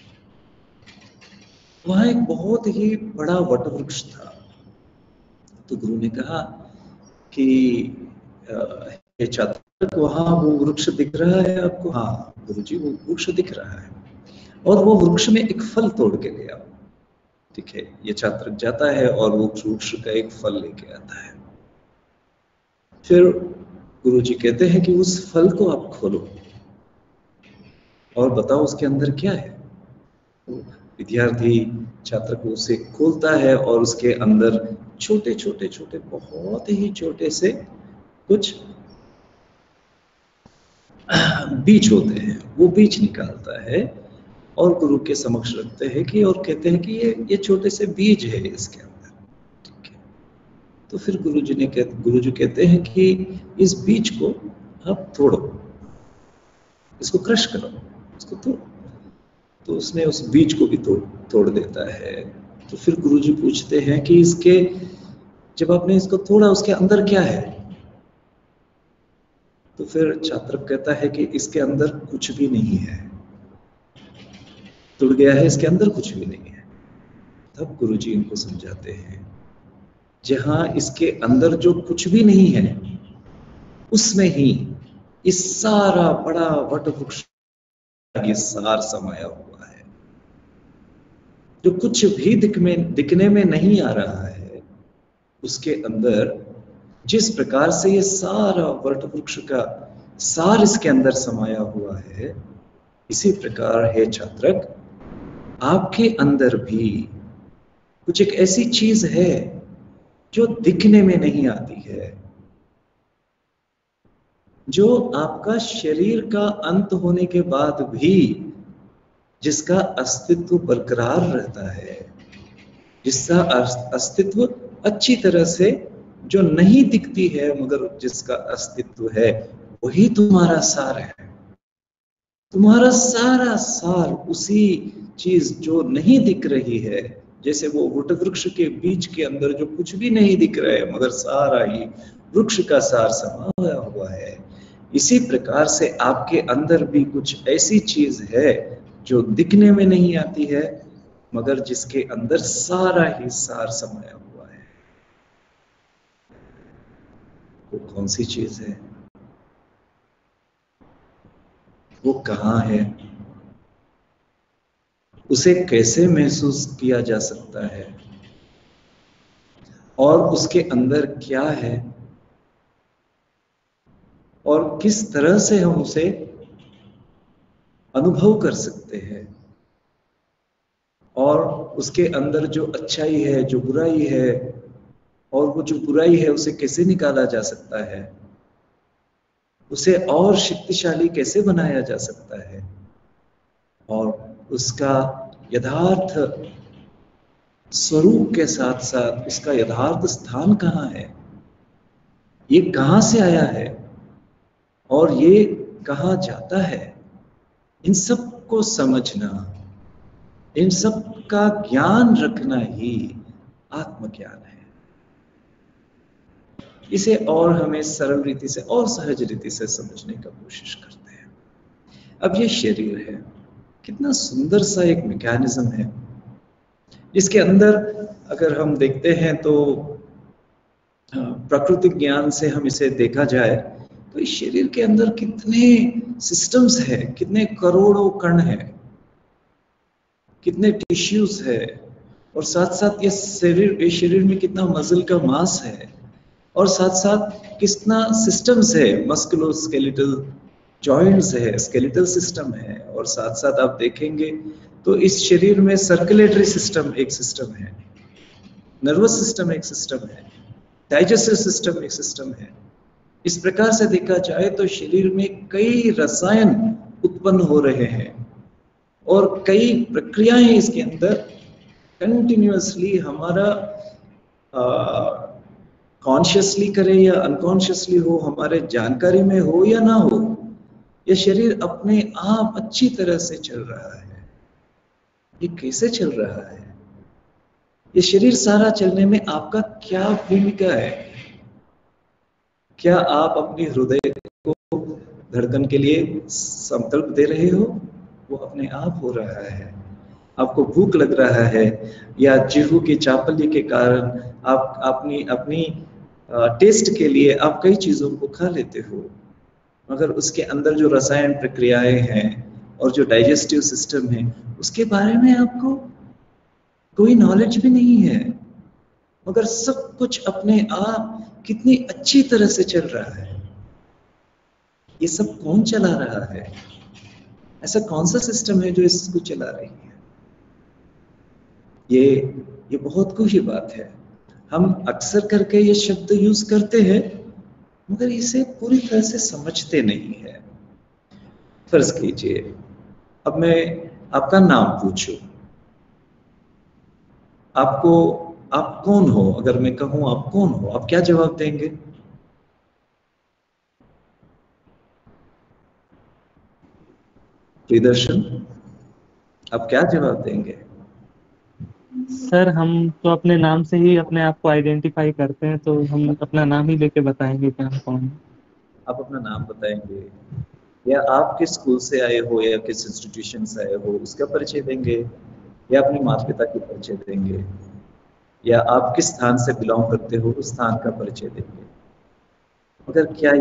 वहां एक बहुत ही बड़ा वट वृक्ष था। तो गुरु ने कहा कि ये छात्र, वहां वो वृक्ष दिख रहा है आपको? हाँ गुरुजी, वो वृक्ष दिख रहा है, और वो वृक्ष में एक फल तोड़ के ले आओ। ठीक है, ये छात्र जाता है और वो वृक्ष का एक फल लेके आता है। फिर गुरुजी कहते हैं कि उस फल को आप खोलो और बताओ उसके अंदर क्या है। विद्यार्थी छात्र को उसे खोलता है और उसके अंदर छोटे छोटे छोटे, बहुत ही छोटे से कुछ बीज होते हैं। वो बीज निकालता है और गुरु के समक्ष रखते हैं कि, और कहते हैं कि ये छोटे से बीज है इसके अंदर। ठीक है, तो फिर गुरुजी कहते हैं कि इस बीज को आप तोड़ो, इसको क्रश करो, इसको तोड़ो। तो उसने उस बीज को भी तोड़ देता है। तो फिर गुरुजी पूछते हैं कि इसके, जब आपने इसको तोड़ा, उसके अंदर क्या है? तो फिर छात्र कहता है कि इसके अंदर कुछ भी नहीं है, टूट गया है, इसके अंदर कुछ भी नहीं है। तब गुरुजी इनको समझाते हैं, जहां इसके अंदर जो कुछ भी नहीं है, उसमें ही इस सारा बड़ा वट वृक्ष ये सार समाया हुआ है। जो कुछ भी दिखने में नहीं आ रहा है, उसके अंदर जिस प्रकार से ये सारा वट वृक्ष का सार इसके अंदर समाया हुआ है, इसी प्रकार है छात्रक, आपके अंदर भी कुछ एक ऐसी चीज है जो दिखने में नहीं आती है, जो आपका शरीर का अंत होने के बाद भी जिसका अस्तित्व बरकरार रहता है, जिसका अस्तित्व अच्छी तरह से जो नहीं दिखती है मगर जिसका अस्तित्व है, वही तुम्हारा सार है। तुम्हारा सारा सार उसी चीज जो नहीं दिख रही है, जैसे वो वट वृक्ष के बीज के अंदर जो कुछ भी नहीं दिख रहा है मगर सारा ही वृक्ष का सार समाया हुआ है, इसी प्रकार से आपके अंदर भी कुछ ऐसी चीज है जो दिखने में नहीं आती है मगर जिसके अंदर सारा ही सार समाया हुआ है। वो कौन सी चीज है? वो कहाँ है? उसे कैसे महसूस किया जा सकता है? और उसके अंदर क्या है? और किस तरह से हम उसे अनुभव कर सकते हैं? और उसके अंदर जो अच्छाई है, जो बुराई है, और वो जो बुराई है उसे कैसे निकाला जा सकता है? उसे और शक्तिशाली कैसे बनाया जा सकता है? और उसका यथार्थ स्वरूप के साथ साथ उसका यथार्थ स्थान कहाँ है? ये कहाँ से आया है और ये कहाँ जाता है? इन सब को समझना, इन सब का ज्ञान रखना ही आत्मज्ञान है। इसे और हमें सरल रीति से और सहज रीति से समझने का कोशिश करते हैं। अब ये शरीर है, कितना सुंदर सा एक मैकेनिज्म है जिसके अंदर अगर हम देखते हैं तो प्राकृतिक ज्ञान से हम इसे देखा जाए तो इस शरीर के अंदर कितने सिस्टम्स है, कितने करोड़ों कण है, कितने टिश्यूज है, और साथ साथ ये शरीर में कितना मसल का मास है, और साथ साथ कितना सिस्टम्स है, मस्कुलोस्केलेटल जॉइंट्स है, स्केलेटल सिस्टम है, और साथ साथ आप देखेंगे तो इस शरीर में सर्कुलेटरी सिस्टम एक सिस्टम है, नर्वस सिस्टम एक सिस्टम है, डाइजेस्टिव सिस्टम एक सिस्टम है। इस प्रकार से देखा जाए तो शरीर में कई रसायन उत्पन्न हो रहे हैं और कई प्रक्रियाएं इसके अंदर कंटिन्यूअसली हमारा कॉन्शियसली करे या अनकॉन्शियसली हो, हमारे जानकारी में हो या ना हो, ये शरीर अपने आप अच्छी तरह से चल रहा है। ये कैसे चल रहा है? ये शरीर सारा चलने में आपका क्या भूमिका है? क्या आप अपनी हृदय को धड़कन के लिए संकल्प दे रहे हो? वो अपने आप हो रहा है। आपको भूख लग रहा है या जीहू की चापल्य के कारण आप अपनी टेस्ट के लिए आप कई चीजों को खा लेते हो, मगर उसके अंदर जो रसायन प्रक्रियाएं हैं और जो डाइजेस्टिव सिस्टम है उसके बारे में आपको कोई नॉलेज भी नहीं है, मगर सब कुछ अपने आप कितनी अच्छी तरह से चल रहा है। ये सब कौन चला रहा है? ऐसा कौन सा सिस्टम है जो इसको चला रही है? ये बहुत कुछ बात है। हम अक्सर करके ये शब्द यूज करते हैं मगर इसे पूरी तरह से समझते नहीं है। फर्ज कीजिए अब मैं आपका नाम पूछूं, आप कौन हो? अगर मैं कहूं आप कौन हो, आप क्या जवाब देंगे? प्रियदर्शन, आप क्या जवाब देंगे? सर हम तो अपने नाम से ही अपने आप को आइडेंटिफाई करते हैं, तो हम अपना नाम ही लेके बताएंगे कि हम कौन हैं। आप अपना नाम बताएंगे या आप किस स्कूल से आए हो या किस इंस्टीट्यूशन से आए हो उसका परिचय देंगे, या अपने माता पिता की परिचय देंगे, या आप किस स्थान से बिलोंग करते हो उस स्थान का परिचय देंगे। मगर क्या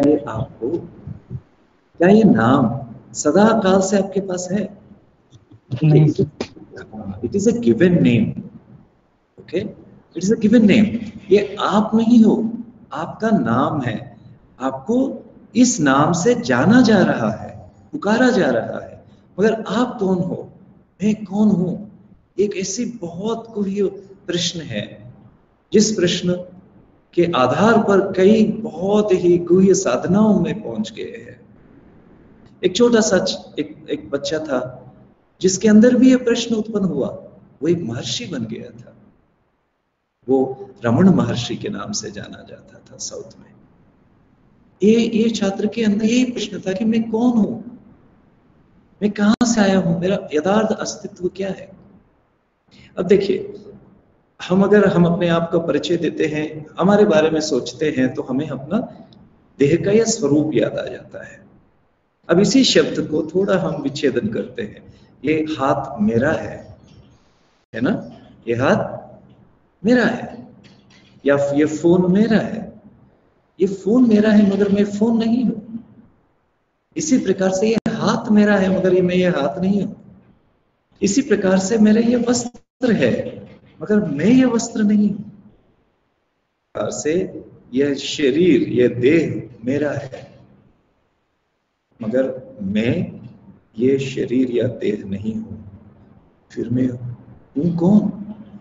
ये नाम सदा काल से आपके पास है? नहीं। It is a given name. Okay, it is a given name. ये आप नहीं हो, आपका नाम है। आपको इस नाम से जाना जा रहा है, पुकारा जा रहा है, मगर आप कौन हो? मैं कौन हूं? एक ऐसी बहुत गूढ़ प्रश्न है जिस प्रश्न के आधार पर कई बहुत ही गूढ़ साधनाओं में पहुंच गए हैं। एक छोटा सा एक बच्चा था जिसके अंदर भी यह प्रश्न उत्पन्न हुआ। वो एक महर्षि बन गया था। वो रमण महर्षि के नाम से जाना जाता था साउथ में। ये छात्र के अंदर यही प्रश्न था कि मैं कौन हूं, मैं कहां से आया हूं, मेरा यथार्थ अस्तित्व क्या है। अब देखिए, अगर हम अपने आप का परिचय देते हैं, हमारे बारे में सोचते हैं, तो हमें अपना देह का यह स्वरूप याद आ जाता है। अब इसी शब्द को थोड़ा हम विच्छेदन करते हैं। ये हाथ मेरा है ना? ये हाथ मेरा है, या ये फोन मेरा है। ये फोन मेरा है मगर मैं फोन नहीं हूं। इसी प्रकार से ये हाथ मेरा है मगर मैं ये हाथ नहीं हूं। इसी प्रकार से मेरे ये वस्त्र है मगर मैं ये वस्त्र नहीं हूं। प्रकार से यह शरीर, यह देह मेरा है मगर मैं ये शरीर या देह नहीं हूं। फिर मैं हूं कौन?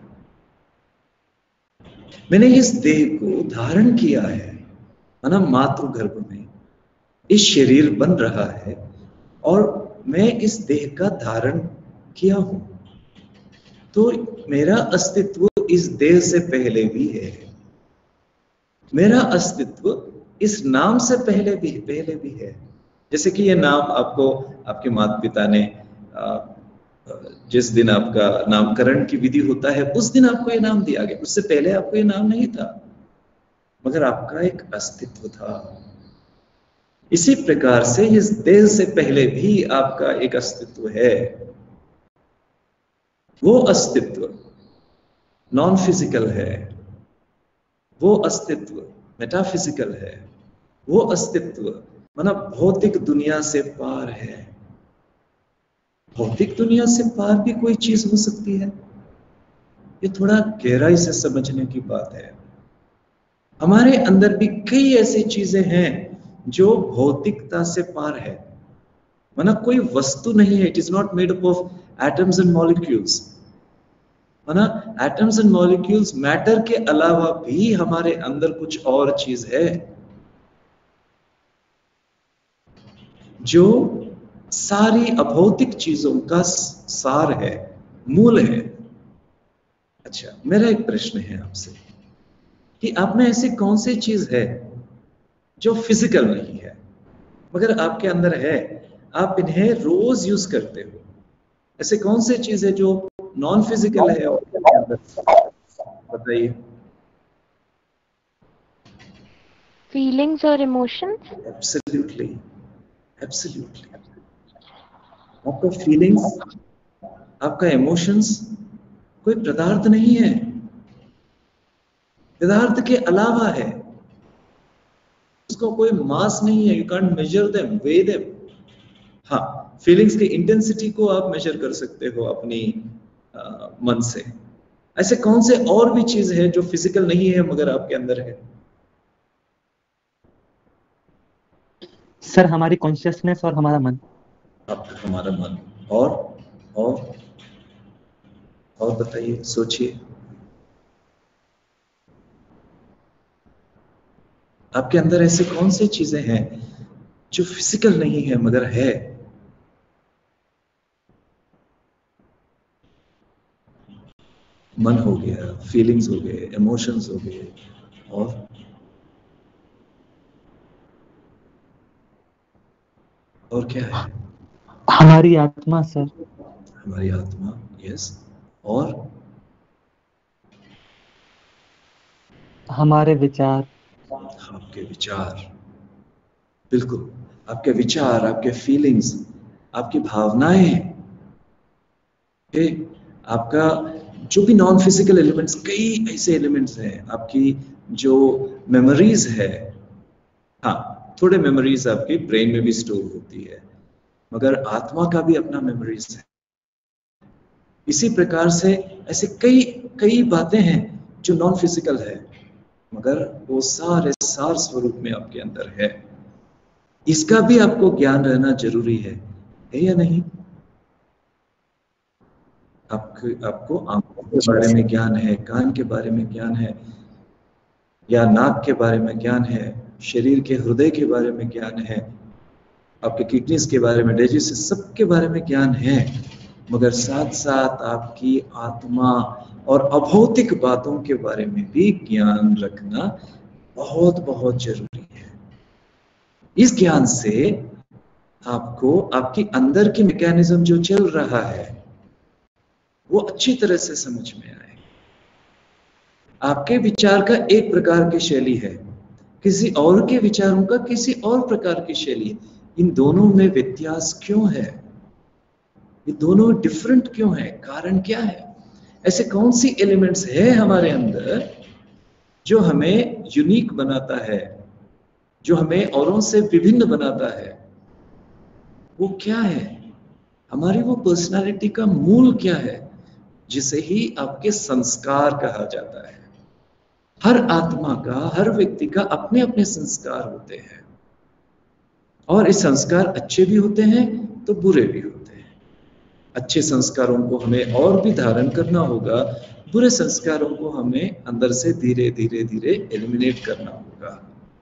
मैंने इस देह को धारण किया है, माना मातृ गर्भ में इस शरीर बन रहा है और मैं इस देह का धारण किया हूं। तो मेरा अस्तित्व इस देह से पहले भी है। मेरा अस्तित्व इस नाम से पहले भी है। जैसे कि ये नाम आपको आपके माता पिता ने जिस दिन आपका नामकरण की विधि होता है उस दिन आपको ये नाम दिया गया। उससे पहले आपको ये नाम नहीं था, मगर आपका एक अस्तित्व था। इसी प्रकार से इस देह से पहले भी आपका एक अस्तित्व है। वो अस्तित्व नॉन फिजिकल है, वो अस्तित्व मेटाफिजिकल है, वो अस्तित्व माना भौतिक दुनिया से पार है। भौतिक दुनिया से पार भी कोई चीज हो सकती है, ये थोड़ा गहराई से समझने की बात है। हमारे अंदर भी कई ऐसी चीजें हैं जो भौतिकता से पार है। माना कोई वस्तु नहीं है, it is not made up of atoms and molecules. माना एटम्स एंड मॉलिक्यूल्स, मैटर के अलावा भी हमारे अंदर कुछ और चीज है जो सारी अभौतिक चीजों का सार है, मूल है। अच्छा, मेरा एक प्रश्न है आपसे कि आप में ऐसी कौन सी चीज है जो फिजिकल नहीं है मगर आपके अंदर है, आप इन्हें रोज यूज करते हो? ऐसे कौन से चीज है जो नॉन फिजिकल है और आपके अंदर? बताइए। फीलिंग्स और इमोशंस। Absolutely, absolutely. आपका फीलिंग्स, आपका इमोशंस कोई पदार्थ नहीं है, पदार्थ के अलावा है, उसको कोई मास नहीं है। You can't measure them, weigh them. हाँ, फीलिंग्स की इंटेंसिटी को आप मेजर कर सकते हो अपनी मन से। ऐसे कौन से और भी चीज है जो फिजिकल नहीं है मगर आपके अंदर है? सर हमारी कॉन्शियसनेस और हमारा मन। आपका हमारा मन। और और बताइए, सोचिए। आपके अंदर ऐसे कौन सी चीजें हैं जो फिजिकल नहीं है मगर है? मन हो गया, फीलिंग्स हो गए, इमोशंस हो गए, और क्या है? हमारी आत्मा सर। हमारी आत्मा, यस। और हमारे विचार। आपके विचार, बिल्कुल। आपके विचार, आपके फीलिंग्स, आपकी भावनाएं, आपका जो भी नॉन फिजिकल एलिमेंट्स, कई ऐसे एलिमेंट्स हैं। आपकी जो मेमोरीज है, हाँ, थोड़े मेमोरीज आपके ब्रेन में भी स्टोर होती है मगर आत्मा का भी अपना मेमोरीज है। इसी प्रकार से ऐसे कई कई बातें हैं जो नॉन फिजिकल है मगर वो सारे सार स्वरूप में आपके अंदर है। इसका भी आपको ज्ञान रहना जरूरी है या नहीं? आपको आंखों के बारे में ज्ञान है, कान के बारे में ज्ञान है, या नाक के बारे में ज्ञान है, शरीर के हृदय के बारे में ज्ञान है, आपके किडनीज के बारे में, डाइजेस्ट, सबके बारे में ज्ञान है मगर साथ साथ आपकी आत्मा और अभौतिक बातों के बारे में भी ज्ञान रखना बहुत बहुत जरूरी है। इस ज्ञान से आपको आपकी अंदर की मैकेनिज्म जो चल रहा है वो अच्छी तरह से समझ में आए। आपके विचार का एक प्रकार की शैली है, किसी और के विचारों का किसी और प्रकार की शैली है। इन दोनों में व्यत्यास क्यों है? ये दोनों डिफरेंट क्यों है? कारण क्या है? ऐसे कौन सी एलिमेंट्स है हमारे अंदर जो हमें यूनिक बनाता है, जो हमें औरों से विभिन्न बनाता है? वो क्या है? हमारी वो पर्सनालिटी का मूल क्या है जिसे ही आपके संस्कार कहा जाता है? हर आत्मा का, हर व्यक्ति का अपने अपने संस्कार होते हैं और ये संस्कार अच्छे भी होते हैं तो बुरे भी होते हैं। अच्छे संस्कारों को हमें और भी धारण करना होगा, बुरे संस्कारों को हमें अंदर से धीरे धीरे धीरे एलिमिनेट करना होगा।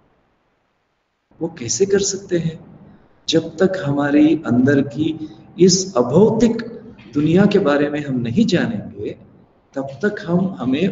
वो कैसे कर सकते हैं? जब तक हमारी अंदर की इस अभौतिक दुनिया के बारे में हम नहीं जानेंगे तब तक हमें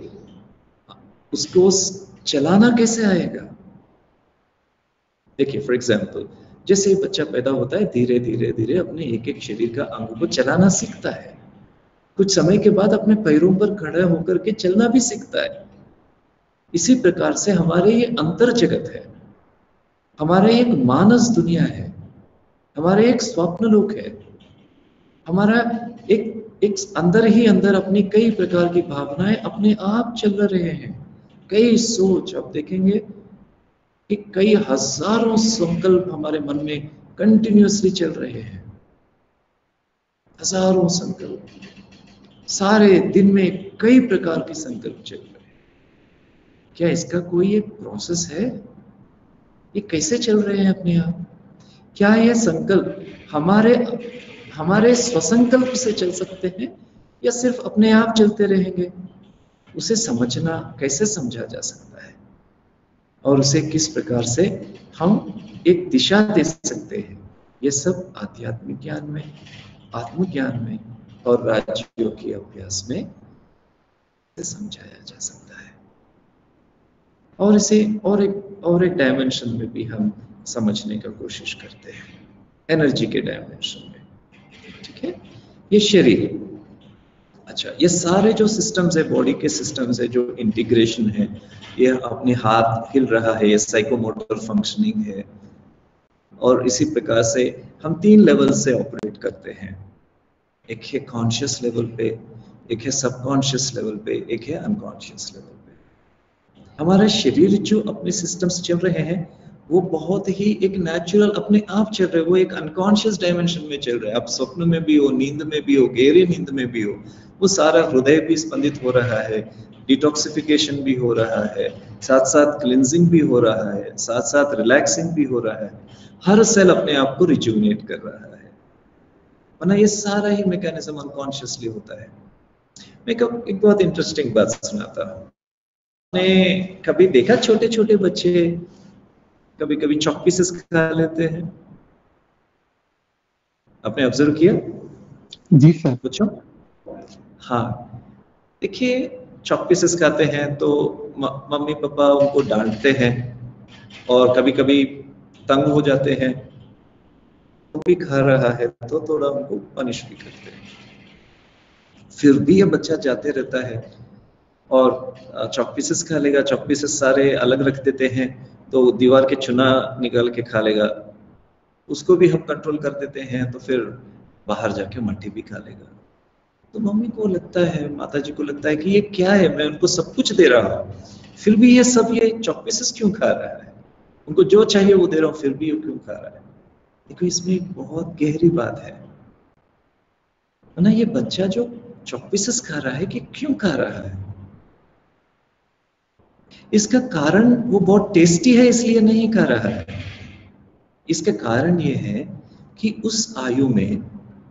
उसको चलाना कैसे आएगा? देखिए, फॉर एग्जाम्पल, जैसे बच्चा पैदा होता है धीरे धीरे धीरे अपने एक एक शरीर का अंग को चलाना सीखता है, कुछ समय के बाद अपने पैरों पर खड़ा होकर के चलना भी सीखता है। इसी प्रकार से हमारे ये अंतर जगत है, हमारे एक मानस दुनिया है, हमारे एक स्वप्न लोक है, हमारा एक अंदर ही अंदर अपनी कई प्रकार की भावनाएं अपने आप चल रहे हैं, कई सोच। आप देखेंगे कि कई हजारों संकल्प हमारे मन में कंटिन्यूअसली चल रहे हैं, हजारों संकल्प, सारे दिन में कई प्रकार के संकल्प चल रहे हैं। क्या इसका कोई एक प्रोसेस है? ये कैसे चल रहे हैं अपने आप? क्या ये संकल्प हमारे स्वसंकल्प से चल सकते हैं या सिर्फ अपने आप चलते रहेंगे? उसे समझना, कैसे समझा जा सकता है और उसे किस प्रकार से हम एक दिशा दे सकते हैं? ये सब आध्यात्मिक ज्ञान में, आत्मज्ञान में और राजयोग के अभ्यास में समझाया जा सकता है। और इसे और एक डायमेंशन में भी हम समझने का कोशिश करते हैं, एनर्जी के डायमेंशन में। ठीक है, ये शरीर, अच्छा, ये सारे जो सिस्टम्स है, बॉडी के सिस्टम्स है, जो इंटीग्रेशन है, ये अपने हाथ हिल रहा है, ये साइकोमोटर फंक्शनिंग है। और इसी प्रकार से हम 3 लेवल से ऑपरेट करते हैं, एक है कॉन्शियस लेवल पे, एक है सबकॉन्शियस लेवल पे, एक है अनकॉन्शियस लेवल पे। हमारा शरीर जो अपने सिस्टम्स चल रहे हैं वो बहुत ही एक नेचुरल अपने आप चल रहे हैं, वो एक अनकॉन्शियस डायमेंशन में चल रहे हैं। आप स्वप्न में भी हो, नींद में भी हो, गहरी नींद में भी हो, वो सारा हृदय भी स्पंदित हो रहा है, डिटॉक्सिफिकेशन भी हो रहा है, साथ साथ क्लिनजिंग भी हो रहा है, साथ साथ रिलैक्सिंग भी हो रहा है। हर सेल अपने आप को रिजुविनेट कर रहा है, वरना ये सारा ही मैकेनिज्म अनकॉन्शियसली होता है। मैं एक बहुत इंटरेस्टिंग बात सुनाता हूँ। आपने कभी देखा छोटे छोटे बच्चे कभी कभी चॉक पीसेस खा लेते हैं? आपने ऑब्जर्व किया? जी सर। पूछो। हाँ, देखिए चॉक पीसेस खाते हैं तो मम्मी पापा उनको डांटते हैं और कभी कभी तंग हो जाते हैं, वो भी खा रहा है तो थोड़ा उनको पनिश भी करते हैं। फिर भी ये बच्चा जाते रहता है और चॉक पीसेस खा लेगा। चॉक पीसेस सारे अलग रख देते हैं तो दीवार के चुना निकाल के खा लेगा, उसको भी हम कंट्रोल कर देते हैं तो फिर बाहर जाके मट्टी भी खा लेगा। तो मम्मी को लगता है, माता जी को लगता है कि ये क्या है, मैं उनको सब कुछ दे रहा हूँ, फिर भी ये सब ये चॉक पीसेस क्यों खा रहा है, उनको जो चाहिए वो दे रहा हूँ फिर भी वो क्यों खा रहा है। देखो इसमें एक बहुत गहरी बात है ना, ये बच्चा जो चॉक पीसेस खा रहा है कि क्यों खा रहा है, इसका कारण वो बहुत टेस्टी है इसलिए नहीं खा रहा है। इसका कारण ये है कि उस आयु में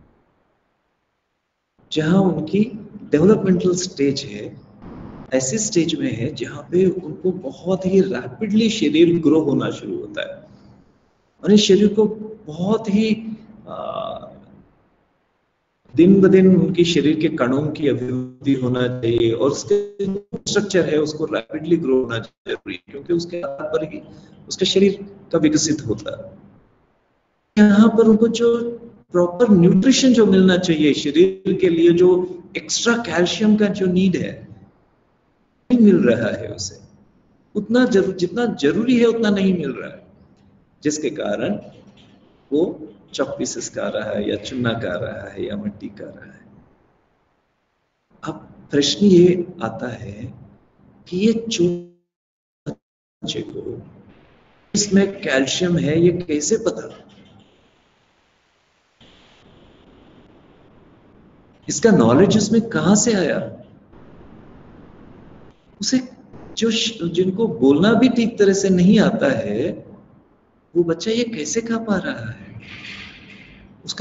जहां उनकी डेवलपमेंटल स्टेज है, ऐसी स्टेज में है जहां पे उनको बहुत ही रैपिडली शरीर ग्रो होना शुरू होता है और इस शरीर को बहुत ही दिन ब दिन उनकी शरीर के कणों की अभिवृद्धि होना चाहिए और उसके स्ट्रक्चर है उसको रैपिडली ग्रो होना जरूरी है, क्योंकि उसके आधार पर ही उसका शरीर का विकसित होता है। यहाँ पर उनको जो प्रॉपर न्यूट्रिशन जो मिलना चाहिए शरीर के लिए, जो एक्स्ट्रा कैल्शियम का जो नीड है, नहीं मिल रहा है उसे, उतना जितना जरूरी है उतना नहीं मिल रहा है, जिसके कारण वो चॉक पीसेस खा रहा है या चूना खा रहा है या मट्टी खा रहा है। अब प्रश्न ये आता है कि ये बच्चे को इसमें कैल्शियम है ये कैसे पता, इसका नॉलेज उसमें कहां से आया? उसे जिनको बोलना भी ठीक तरह से नहीं आता है वो बच्चा ये कैसे खा पा रहा है? उसका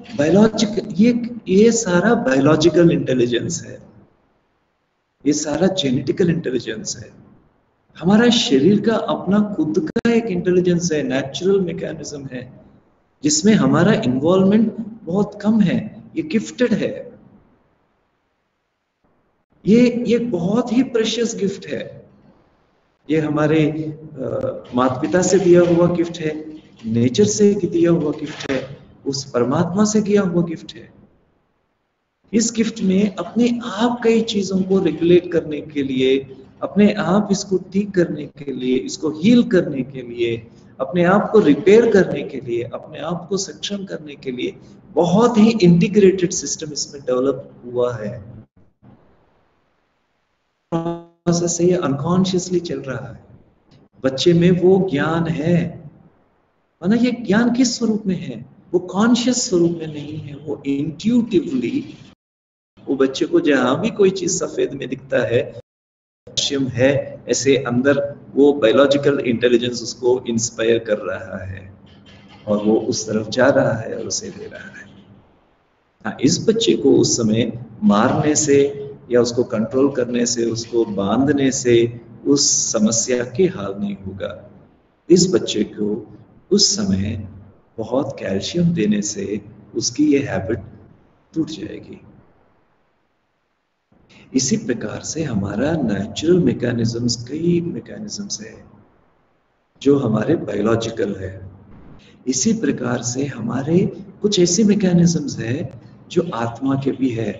ये सारा बायोलॉजिकल इंटेलिजेंस है, ये सारा जेनेटिकल इंटेलिजेंस है। हमारा शरीर का अपना खुद का एक इंटेलिजेंस है, नेचुरल मैकेनिज्म है, जिसमें हमारा इन्वॉल्वमेंट बहुत कम है, ये गिफ्टेड है, ये बहुत ही प्रेशियस गिफ्ट है। ये हमारे माता पिता से दिया हुआ गिफ्ट है, नेचर से दिया हुआ गिफ्ट है, उस परमात्मा से दिया हुआ गिफ्ट है। इस गिफ्ट में अपने आप कई चीजों को रेगुलेट करने के लिए, अपने आप इसको ठीक करने के लिए, इसको हील करने के लिए, अपने आप को रिपेयर करने के लिए, अपने आप को सक्षम करने के लिए बहुत ही इंटीग्रेटेड सिस्टम इसमें डेवलप हुआ है। प्रोसेस ये अनकॉन्शियसली चल रहा है। बच्चे में वो ज्ञान है, माना ये ज्ञान किस स्वरूप में है? वो कॉन्शियस स्वरूप में नहीं है, वो इंट्यूटिवली वो बच्चे को जहां भी कोई चीज सफेद में दिखता है कैल्शियम है, ऐसे अंदर वो बायोलॉजिकल इंटेलिजेंस उसको इंस्पायर कर रहा है और वो उस तरफ जा रहा है और उसे दे रहा है। हाँ, इस बच्चे को उस समय मारने से या उसको कंट्रोल करने से, उसको बांधने से उस समस्या के हल नहीं होगा। इस बच्चे को उस समय बहुत कैल्शियम देने से उसकी ये हैबिट टूट जाएगी। इसी प्रकार से हमारा नेचुरल मैकेनिज्म्स, कई मैकेनिज्म्स है जो हमारे बायोलॉजिकल है। इसी प्रकार से हमारे कुछ ऐसे मैकेनिज्म्स है जो आत्मा के भी है,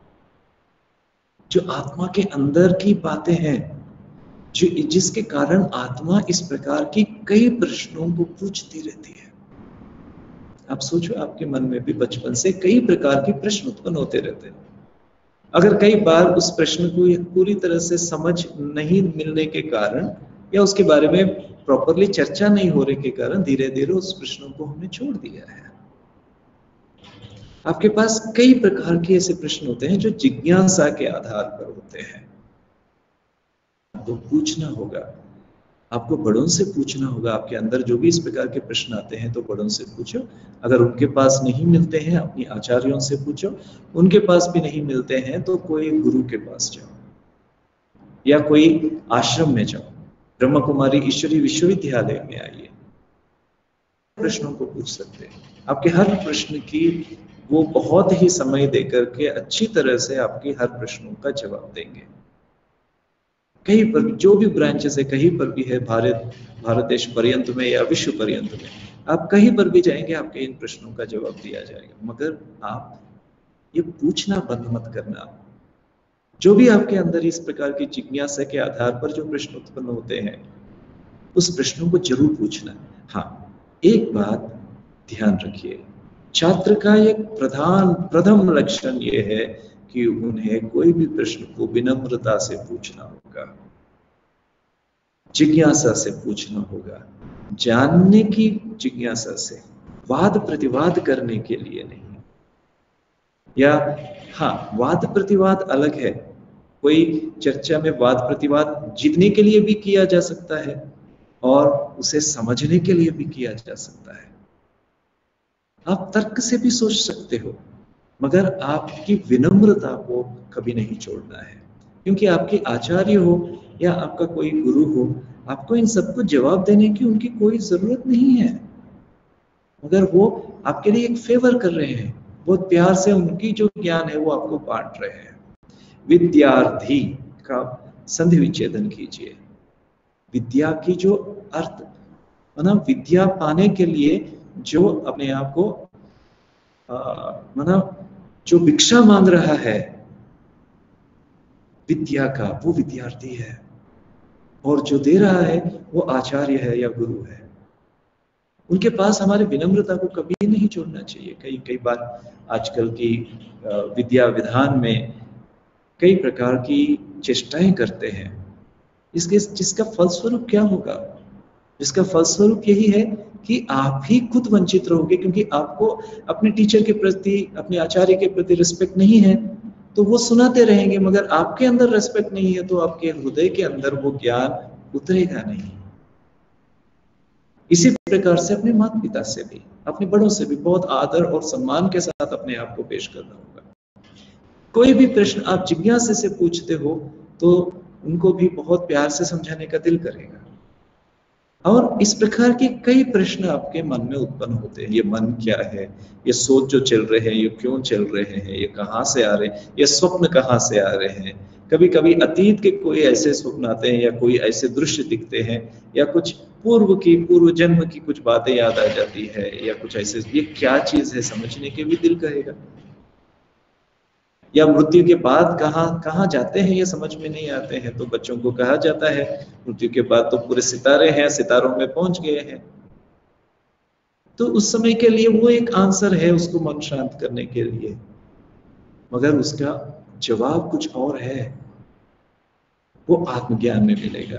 जो आत्मा के अंदर की बातें हैं, जो जिसके कारण आत्मा इस प्रकार की कई प्रश्नों को पूछती रहती है। आप सोचो, आपके मन में भी बचपन से कई प्रकार के प्रश्न उत्पन्न होते रहते हैं। अगर कई बार उस प्रश्न को पूरी तरह से समझ नहीं मिलने के कारण या उसके बारे में प्रॉपरली चर्चा नहीं हो रहे के कारण धीरे धीरे उस प्रश्नों को हमने छोड़ दिया है। आपके पास कई प्रकार के ऐसे प्रश्न होते हैं जो जिज्ञासा के आधार पर होते हैं। आपको पूछना होगा, आपको बड़ों से पूछना होगा। आपके अंदर जो भी इस प्रकार के प्रश्न आते हैं तो बड़ों से पूछो। अगर उनके पास नहीं मिलते हैं, अपनी आचार्यों से पूछो। उनके पास भी नहीं मिलते हैं तो कोई गुरु के पास जाओ या कोई आश्रम में जाओ। ब्रह्म कुमारी ईश्वरी विश्वविद्यालय में आइए, प्रश्नों को पूछ सकते हैं। आपके हर प्रश्न की वो बहुत ही समय देकर के अच्छी तरह से आपके हर प्रश्नों का जवाब देंगे। कहीं पर जो भी ब्रांचेस है, कहीं पर भी है, भारत देश पर्यंत में या विश्व पर्यंत में, आप कहीं पर भी जाएंगे आपके इन प्रश्नों का जवाब दिया जाएगा। मगर आप ये पूछना बंद मत करना। जो भी आपके अंदर इस प्रकार की जिज्ञासा के आधार पर जो प्रश्न उत्पन्न होते हैं, उस प्रश्नों को जरूर पूछना। हाँ, एक बात ध्यान रखिए, छात्र का एक प्रथम लक्षण ये है कि उन्हें कोई भी प्रश्न को विनम्रता से पूछना होगा, जिज्ञासा से पूछना होगा, जानने की जिज्ञासा से, वाद प्रतिवाद करने के लिए नहीं। या हाँ, वाद प्रतिवाद अलग है। कोई चर्चा में वाद प्रतिवाद जीतने के लिए भी किया जा सकता है और उसे समझने के लिए भी किया जा सकता है। आप तर्क से भी सोच सकते हो, मगर आपकी विनम्रता को कभी नहीं छोड़ना है, क्योंकि आपके आचार्य हो या आपका कोई गुरु हो, आपको इन सबको जवाब देने की उनकी कोई जरूरत नहीं है, मगर वो आपके लिए एक फेवर कर रहे हैं। बहुत प्यार से उनकी जो ज्ञान है वो आपको बांट रहे हैं। विद्यार्थी का संधि विच्छेदन कीजिए। विद्या की जो अर्थ, मतलब विद्या पाने के लिए जो अपने आप को मतलब जो भिक्षा मांग रहा है विद्या का, वो विद्यार्थी है, और जो दे रहा है वो आचार्य है या गुरु है। उनके पास हमारे विनम्रता को कभी नहीं छोड़ना चाहिए। कई बार आजकल की विद्या विधान में कई प्रकार की चेष्टाएं करते हैं, जिसका फलस्वरूप क्या होगा? जिसका फलस्वरूप यही है कि आप ही खुद वंचित रहोगे, क्योंकि आपको अपने टीचर के प्रति, अपने आचार्य के प्रति रिस्पेक्ट नहीं है, तो वो सुनाते रहेंगे, मगर आपके अंदर रिस्पेक्ट नहीं है तो आपके हृदय के अंदर वो ज्ञान उतरेगा नहीं। इसी प्रकार से अपने माता पिता से भी, अपने बड़ों से भी बहुत आदर और सम्मान के साथ अपने आप को पेश करना होगा। कोई भी प्रश्न आप जिज्ञासा से पूछते हो तो उनको भी बहुत प्यार से समझाने का दिल करेगा। और इस प्रकार के कई प्रश्न आपके मन में उत्पन्न होते हैं। ये मन क्या है, ये सोच जो चल रहे हैं ये क्यों चल रहे हैं, ये कहाँ से आ रहे हैं, ये स्वप्न कहाँ से आ रहे हैं। कभी कभी अतीत के कोई ऐसे स्वप्न आते हैं या कोई ऐसे दृश्य दिखते हैं या कुछ पूर्व जन्म की कुछ बातें याद आ जाती है या कुछ ऐसे, ये क्या चीज है समझने के भी दिल करेगा। या मृत्यु के बाद कहाँ जाते हैं ये समझ में नहीं आते हैं, तो बच्चों को कहा जाता है मृत्यु के बाद तो पूरे सितारे हैं, सितारों में पहुंच गए हैं। तो उस समय के लिए वो एक आंसर है उसको मन शांत करने के लिए, मगर उसका जवाब कुछ और है, वो आत्मज्ञान में मिलेगा।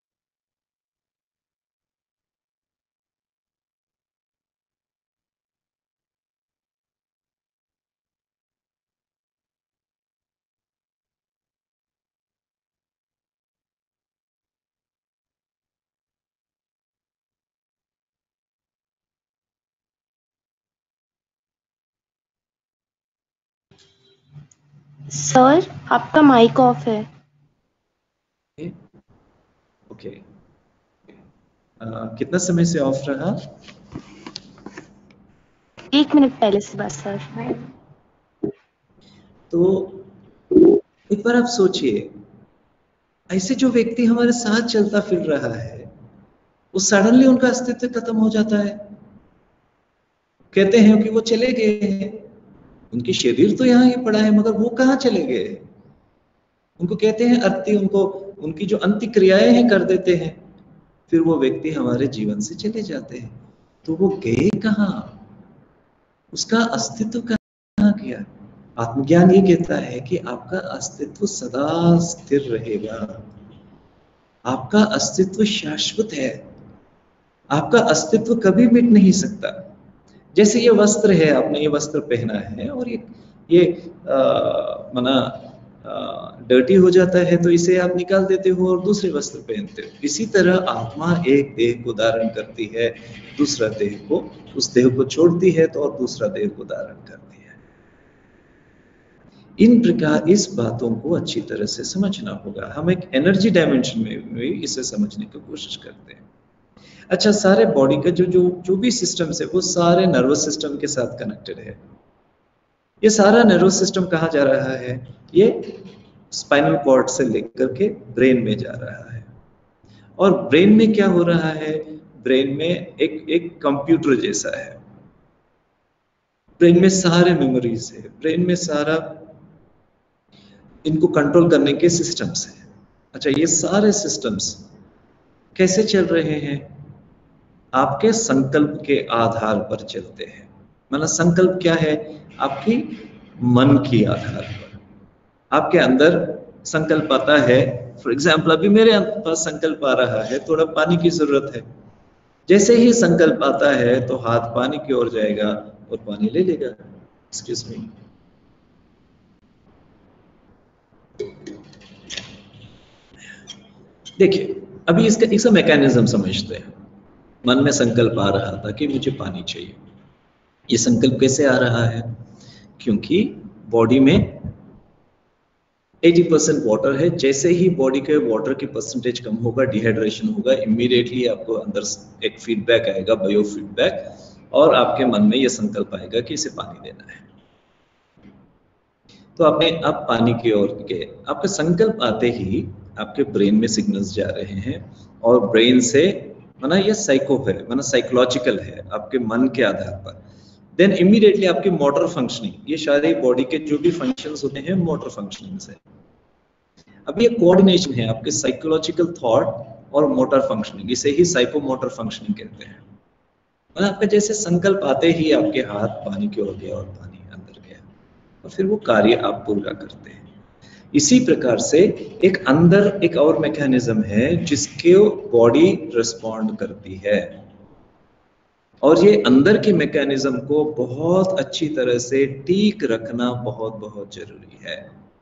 सर, आपका माइक ऑफ है। ओके, कितना समय से ऑफ रहा? 1 मिनट पहले से बस सर। तो एक बार आप सोचिए, ऐसे जो व्यक्ति हमारे साथ चलता फिर रहा है, वो सडनली उनका अस्तित्व खत्म हो जाता है। कहते हैं कि वो चले गए हैं, उनकी शरीर तो यहाँ ही पड़ा है, मगर वो कहाँ चले गए? उनको कहते हैं अर्थी, उनको उनकी जो अंत्यक्रियाएं हैं कर देते हैं, फिर वो व्यक्ति हमारे जीवन से चले जाते हैं। तो वो गए कहाँ? उसका अस्तित्व कहाँ गया? आत्मज्ञान ये कहता है कि आपका अस्तित्व सदा स्थिर रहेगा, आपका अस्तित्व शाश्वत है, आपका अस्तित्व कभी मिट नहीं सकता। जैसे ये वस्त्र है, आपने ये वस्त्र पहना है और ये मना डर्टी हो जाता है तो इसे आप निकाल देते हो और दूसरे वस्त्र पहनते हो। इसी तरह आत्मा एक देह को धारण करती है, दूसरा देह को, उस देह को छोड़ती है तो और दूसरा देह को धारण करती है। इन प्रकार इस बातों को अच्छी तरह से समझना होगा। हम एक एनर्जी डायमेंशन में भी इसे समझने की कोशिश करते हैं। अच्छा, सारे बॉडी का जो भी सिस्टम्स है वो सारे नर्वस सिस्टम के साथ कनेक्टेड है। ये सारा नर्वस सिस्टम कहाँ जा रहा है? ये स्पाइनल कॉर्ड से लेकर के ब्रेन में जा रहा है। और ब्रेन में क्या हो रहा है? ब्रेन में एक कंप्यूटर जैसा है। ब्रेन में सारे मेमोरीज है, ब्रेन में सारा इनको कंट्रोल करने के सिस्टम्स है। अच्छा, ये सारे सिस्टम्स कैसे चल रहे हैं? आपके संकल्प के आधार पर चलते हैं। मतलब संकल्प क्या है? आपकी मन की आधार पर आपके अंदर संकल्प आता है। फॉर एग्जाम्पल, अभी मेरे पास संकल्प आ रहा है थोड़ा पानी की जरूरत है। जैसे ही संकल्प आता है तो हाथ पानी की ओर जाएगा और पानी ले लेगा। Excuse me. देखिए, अभी इसका मैकेनिज्म समझते हैं। मन में संकल्प आ रहा था कि मुझे पानी चाहिए। ये संकल्प कैसे आ रहा है? क्योंकि बॉडी में 80% वाटर है। जैसे ही बॉडी के वाटर की परसेंटेज कम होगा, डिहाइड्रेशन होगा, इमीडिएटली आपको अंदर एक फीडबैक आएगा, बायो फीडबैक, और आपके मन में यह संकल्प आएगा कि इसे पानी देना है। तो आपने अब पानी की ओर गए। आपका संकल्प आते ही आपके ब्रेन में सिग्नल्स जा रहे हैं और ब्रेन से, माना ये साइको है, माना साइकोलॉजिकल है, आपके मन के आधार पर। देन इमीडिएटली आपकी मोटर फंक्शनिंग, ये सारे बॉडी के जो भी फंक्शंस होते हैं मोटर फंक्शनिंग से। अब ये कोऑर्डिनेशन है आपके साइकोलॉजिकल थॉट और मोटर फंक्शनिंग, इसे ही साइकोमोटर फंक्शनिंग कहते हैं। मतलब आपका जैसे संकल्प आते ही आपके हाथ पानी की ओर गया और पानी अंदर गया और फिर वो कार्य आप पूरा करते हैं। इसी प्रकार से एक अंदर एक और मैकेनिज्म है जिसके बॉडी रिस्पॉन्ड करती है, और ये अंदर के मैकेनिज्म को बहुत अच्छी तरह से ठीक रखना बहुत बहुत जरूरी है।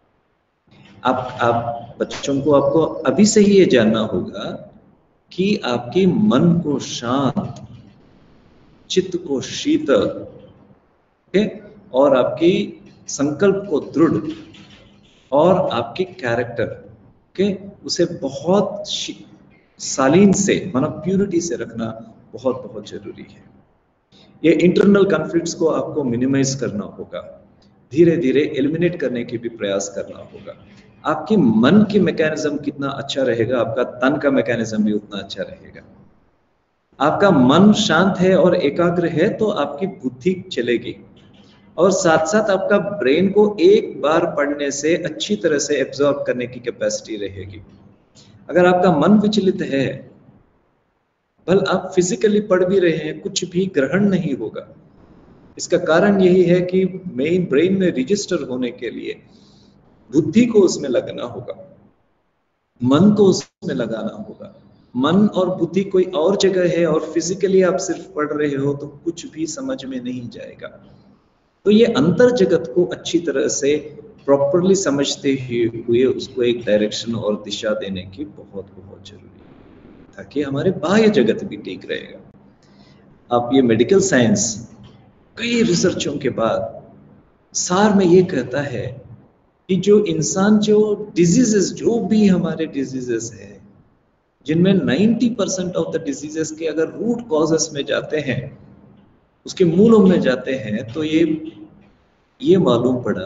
आप बच्चों को, आपको अभी से ही ये जानना होगा कि आपके मन को शांत, चित्त को शीतल, और आपकी संकल्प को दृढ़, और आपके कैरेक्टर उसे बहुत शालीन से, मतलब प्यूरिटी से रखना बहुत बहुत जरूरी है। ये इंटरनल कॉन्फ्लिक्ट्स को आपको मिनिमाइज करना होगा, धीरे धीरे एलिमिनेट करने की भी प्रयास करना होगा। आपकी मन की मैकेनिज्म कितना अच्छा रहेगा, आपका तन का मैकेनिज्म भी उतना अच्छा रहेगा। आपका मन शांत है और एकाग्र है तो आपकी बुद्धि चलेगी, और साथ साथ आपका ब्रेन को एक बार पढ़ने से अच्छी तरह से एब्जॉर्ब करने की कैपेसिटी रहेगी। अगर आपका मन विचलित है, भले आप फिजिकली पढ़ भी रहे हैं, कुछ भी ग्रहण नहीं होगा। इसका कारण यही है कि मेन ब्रेन में रजिस्टर होने के लिए बुद्धि को उसमें लगाना होगा, मन को उसमें लगाना होगा। मन और बुद्धि कोई और जगह है और फिजिकली आप सिर्फ पढ़ रहे हो तो कुछ भी समझ में नहीं जाएगा। तो ये अंतर जगत को अच्छी तरह से प्रॉपरली समझते हुए उसको एक डायरेक्शन और दिशा देने की बहुत बहुत जरूरी है, ताकि हमारे बाह्य जगत भी ठीक रहेगा। अब ये मेडिकल साइंस कई रिसर्चों के बाद सार में ये कहता है कि जो इंसान, जो डिजीजेस, जो भी हमारे डिजीजेस है, जिनमें 90% ऑफ द डिजीजेस के अगर रूट कॉजेस में जाते हैं, उसके मूलों में जाते हैं, तो ये मालूम पड़ा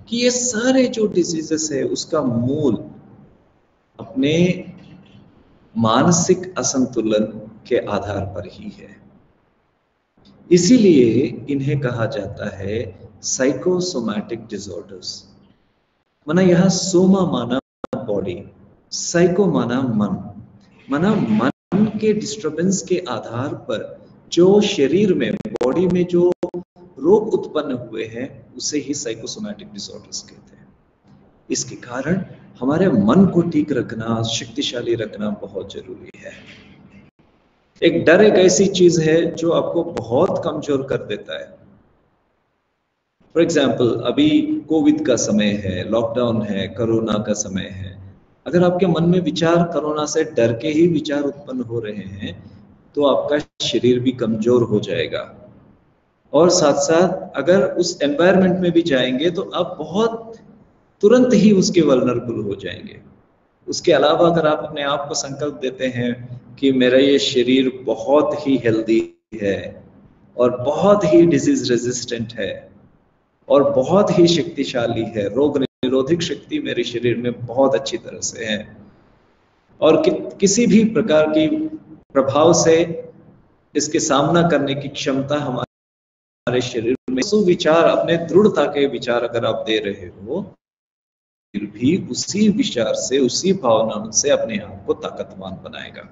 कि ये सारे जो डिजीजेस है उसका मूल अपने मानसिक असंतुलन के आधार पर ही है। इसीलिए इन्हें कहा जाता है साइकोसोमैटिक डिसऑर्डर्स। माना यहाँ सोमा माना बॉडी, साइको माना मन, माना मन के डिस्टरबेंस के आधार पर जो शरीर में, बॉडी में जो रोग उत्पन्न हुए हैं उसे ही साइकोसोमैटिक डिसऑर्डर्स कहते हैं। इसके कारण हमारे मन को ठीक रखना, शक्तिशाली रखना बहुत जरूरी है। एक डर एक ऐसी चीज है जो आपको बहुत कमजोर कर देता है। फॉर एग्जाम्पल अभी कोविड का समय है, लॉकडाउन है, कोरोना का समय है। अगर आपके मन में विचार कोरोना से डर के ही विचार उत्पन्न हो रहे हैं तो आपका शरीर भी कमजोर हो जाएगा। और साथ साथ अगर उस एनवायरनमेंट में भी जाएंगे तो आप बहुत तुरंत ही उसके वल्नरेबल हो जाएंगे। उसके अलावा अगर आप अपने आप को संकल्प देते हैं कि मेरा ये शरीर बहुत ही हेल्दी है और बहुत ही डिजीज रेजिस्टेंट है और बहुत ही शक्तिशाली है, रोग निरोधक शक्ति मेरे शरीर में बहुत अच्छी तरह से है और किसी भी प्रकार की प्रभाव से इसके सामना करने की क्षमता हमारे शरीर में, सुविचार, अपने दृढ़ता के विचार अगर आप दे रहे हो, फिर भी उसी विचार से, उसी भावना से अपने आप को ताकतवान बनाएगा।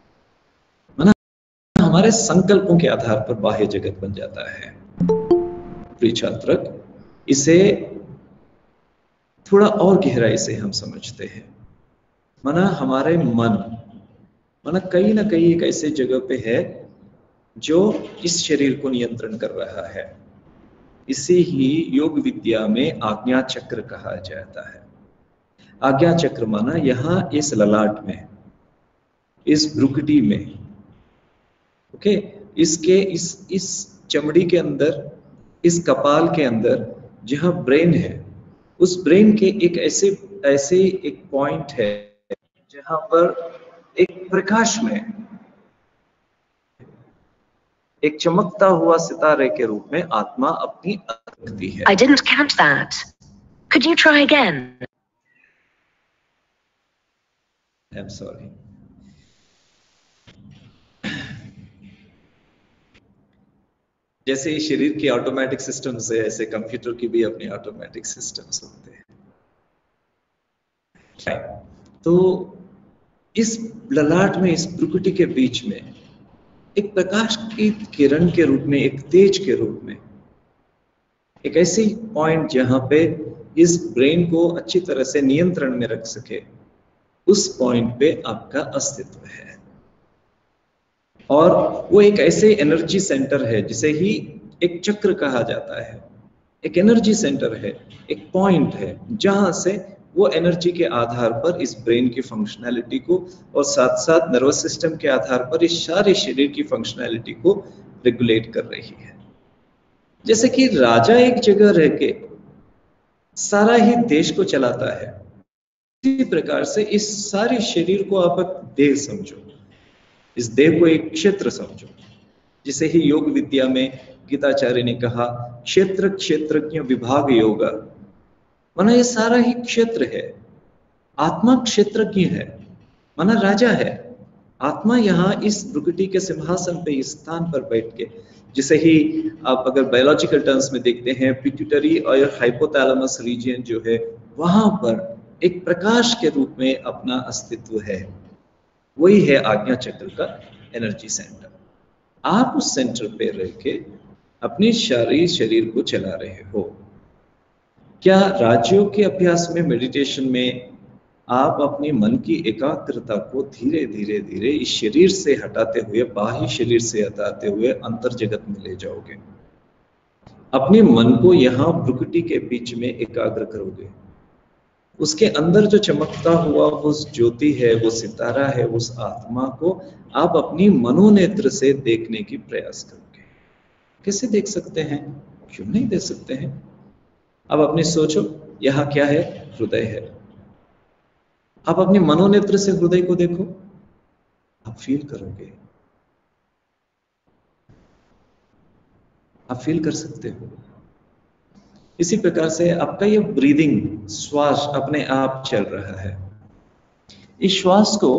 हमारे संकल्पों के आधार पर बाह्य जगत बन जाता है। प्रिय छात्र, इसे थोड़ा और गहराई से हम समझते हैं। माना हमारे मन, माना कहीं ना कहीं एक ऐसे जगह पे है जो इस शरीर को नियंत्रण कर रहा है। इसे ही योग विद्या में आज्ञा चक्र कहा जाता है। आज्ञा चक्र माना यहाँ इस ललाट में, इस भ्रुकुटी में, ओके, इसके इस चमड़ी के अंदर, इस कपाल के अंदर जहाँ ब्रेन है, उस ब्रेन के एक ऐसे एक पॉइंट है जहाँ पर एक प्रकाश में, एक चमकता हुआ सितारे के रूप में आत्मा अपनी रखती है। I didn't catch that. Could you try again? I'm sorry. जैसे शरीर के ऑटोमेटिक सिस्टम्स है, ऐसे कंप्यूटर की भी अपनी ऑटोमेटिक सिस्टम्स होते हैं। तो इस ललाट में, इस भ्रुकुटी के बीच में एक प्रकाश की किरण के रूप में, एक तेज के रूप में, एक ऐसी पॉइंट जहां पे इस ब्रेन को अच्छी तरह से नियंत्रण में रख सके, उस पॉइंट पे आपका अस्तित्व है। और वो एक ऐसे एनर्जी सेंटर है जिसे ही एक चक्र कहा जाता है। एक एनर्जी सेंटर है, एक पॉइंट है जहां से वो एनर्जी के आधार पर इस ब्रेन की फंक्शनैलिटी को और साथ साथ नर्वस सिस्टम के आधार पर इस सारे शरीर की फंक्शनैलिटी को रेगुलेट कर रही है। जैसे कि राजा एक जगह रह के सारा ही देश को चलाता है, इसी प्रकार से इस सारे शरीर को आप एक देह समझो, इस देह को एक क्षेत्र समझो, जिसे ही योग विद्या में गीताचार्य ने कहा क्षेत्र क्षेत्रज्ञ विभाग योगा। माना ये सारा ही क्षेत्र है। आत्मा क्षेत्रज्ञ है, माना राजा है। आत्मा यहाँ इस भ्रुकुटी के सिंहासन पे, इस स्थान पर बैठ के, जिसे ही आप अगर बायोलॉजिकल टर्म्स में देखते हैं पिट्यूटरी और हाइपोथैलेमस रीजन जो है, वहां पर एक प्रकाश के रूप में अपना अस्तित्व है। वही है आज्ञा चक्र का एनर्जी सेंटर। आप उस सेंटर पे रह के अपने शरीर को चला रहे हो। क्या राजयोग के अभ्यास में, मेडिटेशन में आप अपने मन की एकाग्रता को धीरे धीरे धीरे इस शरीर से हटाते हुए, बाह्य शरीर से हटाते हुए अंतर जगत में ले जाओगे। अपने मन को यहाँ भ्रुकुटी के बीच में एकाग्र करोगे। उसके अंदर जो चमकता हुआ वो ज्योति है, वो सितारा है, उस आत्मा को आप अपनी मनोनेत्र से देखने की प्रयास करोगे। कैसे देख सकते हैं? क्यों नहीं देख सकते हैं? अब अपने सोचो, यहाँ क्या है? हृदय है। आप अपने मनोनेत्र से हृदय को देखो, आप फील करोगे, आप फील कर सकते हो। इसी प्रकार से आपका ये ब्रीदिंग, श्वास अपने आप चल रहा है। इस श्वास को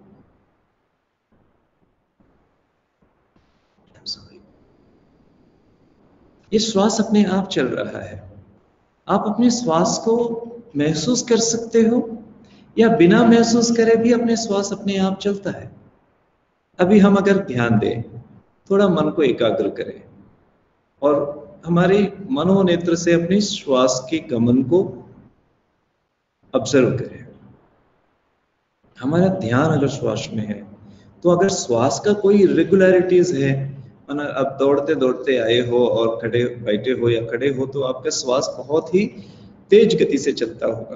ये श्वास अपने आप चल रहा है। आप अपने श्वास को महसूस कर सकते हो या बिना महसूस करे भी अपने श्वास अपने आप चलता है। अभी हम अगर ध्यान दें, थोड़ा मन को एकाग्र करें और हमारे मनोनेत्र से अपने श्वास के गमन को ऑब्जर्व करें। हमारा ध्यान अगर श्वास में है तो अगर श्वास का कोई इरेगुलरिटीज है, माना आप दौड़ते दौड़ते आए हो और खड़े बैठे हो या खड़े हो, तो आपका श्वास बहुत ही तेज गति से चलता होगा।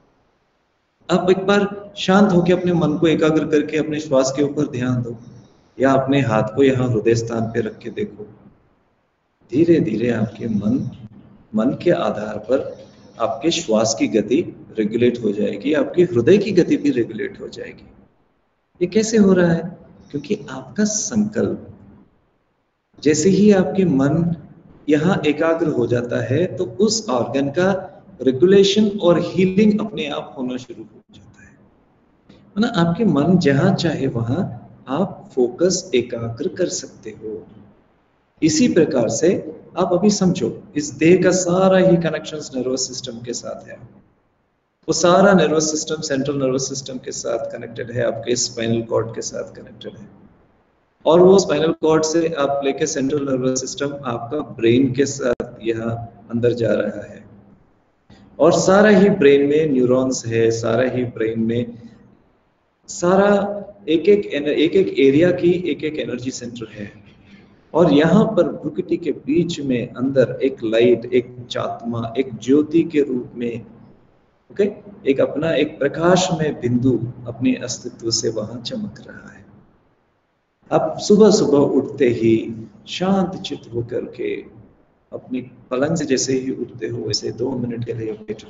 आप एक बार शांत होकर अपने मन को एकाग्र करके अपने श्वास के ऊपर ध्यान दो, या अपने हाथ को यहाँ हृदय स्थान पे रख के देखो। धीरे धीरे आपके मन के आधार पर आपके श्वास की गति रेगुलेट हो जाएगी, आपके हृदय की गति भी रेगुलेट हो जाएगी। ये कैसे हो रहा है? क्योंकि आपका संकल्प, जैसे ही आपके मन यहाँ एकाग्र हो जाता है तो उस ऑर्गन का रेगुलेशन और हीलिंग अपने आप होना शुरू हो जाता है। ना आपके मन जहां चाहे वहां आप फोकस एकाग्र कर सकते हो। इसी प्रकार से आप अभी समझो, इस देह का सारा ही कनेक्शंस नर्वस सिस्टम के साथ है। वो सारा nervous system central nervous system के साथ कनेक्टेड है, आपके स्पाइनल कॉर्ड के साथ कनेक्टेड है, और वो स्पाइनल कॉर्ड से आप लेके सेंट्रल नर्वस सिस्टम आपका ब्रेन के साथ यहाँ अंदर जा रहा है। और सारा ही ब्रेन में न्यूरॉन्स है, सारा ही ब्रेन में सारा एक एक एरिया की एक एक एनर्जी सेंटर है। और यहाँ पर भ्रुकुटी के बीच में अंदर एक लाइट, एक चात्मा, एक ज्योति के रूप में एक अपना एक प्रकाश में बिंदु अपने अस्तित्व से वहां चमक रहा है। आप सुबह सुबह उठते ही शांत चित्त होकर के अपनी पलंग से जैसे ही उठते हो वैसे 2 मिनट के लिए बैठो,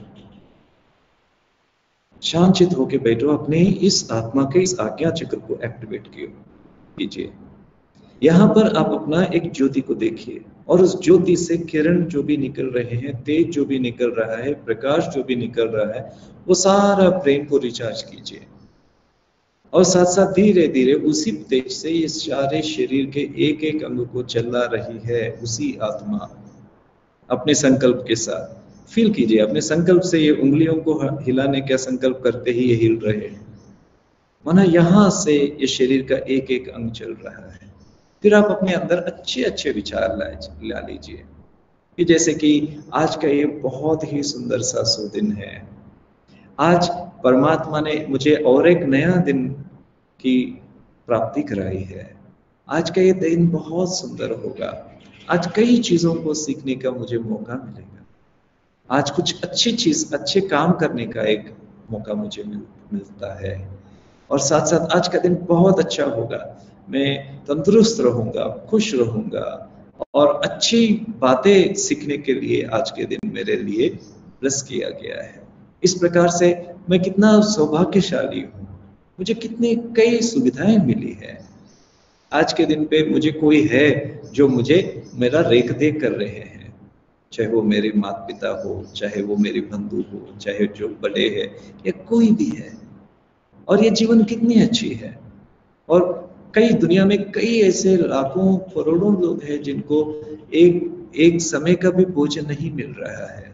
शांत चित्त होकर बैठो, अपने इस आत्मा के इस आज्ञा चक्र को एक्टिवेट कीजिए। यहाँ पर आप अपना एक ज्योति को देखिए और उस ज्योति से किरण जो भी निकल रहे हैं, तेज जो भी निकल रहा है, प्रकाश जो भी निकल रहा है, वो सारा ब्रेन को रिचार्ज कीजिए। और साथ साथ धीरे धीरे उसी तेज से ये सारे शरीर के एक एक अंग को चला रही है उसी आत्मा। अपने संकल्प के साथ फील कीजिए, अपने संकल्प से ये उंगलियों को हिलाने का संकल्प करते ही ये हिल रहे हैं, माना यहाँ से ये शरीर का एक एक अंग चल रहा है। फिर आप अपने अंदर अच्छे अच्छे विचार ला लीजिए कि जैसे कि आज का ये बहुत ही सुंदर सा सुदिन है, आज परमात्मा ने मुझे और एक नया दिन की प्राप्ति कराई है, आज का ये दिन बहुत सुंदर होगा, आज कई चीजों को सीखने का मुझे मौका मिलेगा, आज कुछ अच्छी चीज अच्छे काम करने का एक मौका मुझे मिलता है, और साथ साथ आज का दिन बहुत अच्छा होगा, मैं तंदुरुस्त रहूंगा, खुश रहूंगा, और अच्छी बातें सीखने के लिए आज के दिन मेरे लिए ब्लेस किया गया है। इस प्रकार से मैं कितना सौभाग्यशाली हूँ, मुझे कितनी कई सुविधाएं मिली है। आज के दिन पे मुझे कोई है जो मुझे मेरा रेख देख कर रहे हैं, चाहे वो मेरे माता पिता हो, चाहे वो मेरे बंधु हो, चाहे जो बड़े हैं या कोई भी है, और ये जीवन कितनी अच्छी है। और कई दुनिया में कई ऐसे लाखों करोड़ों लोग हैं जिनको एक समय का भी भोजन नहीं मिल रहा है।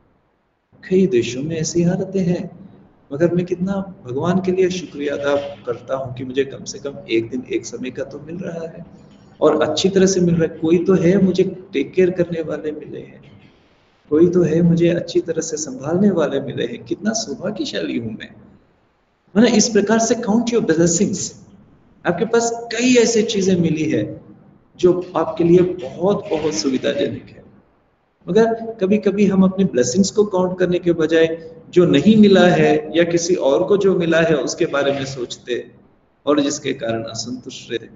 कई देशों में ऐसी हालतें हैं, मगर मैं कितना भगवान के लिए शुक्रिया अदा करता हूँ कि मुझे कम से कम एक दिन एक समय का तो मिल रहा है, और अच्छी तरह से मिल रहा है। कोई तो है मुझे टेक केयर करने वाले मिले हैं, कोई तो है मुझे अच्छी तरह से संभालने वाले मिले हैं। कितना सौभाग्यशाली हूँ मैं। इस प्रकार से काउंट योर ब्लेसिंग्स। आपके पास कई ऐसी चीजें मिली है जो आपके लिए बहुत बहुत सुविधाजनक है, मगर कभी कभी हम अपने ब्लेसिंग्स को काउंट करने के बजाय जो नहीं मिला है या किसी और को जो मिला है उसके बारे में सोचते और जिसके कारण असंतुष्ट रहते।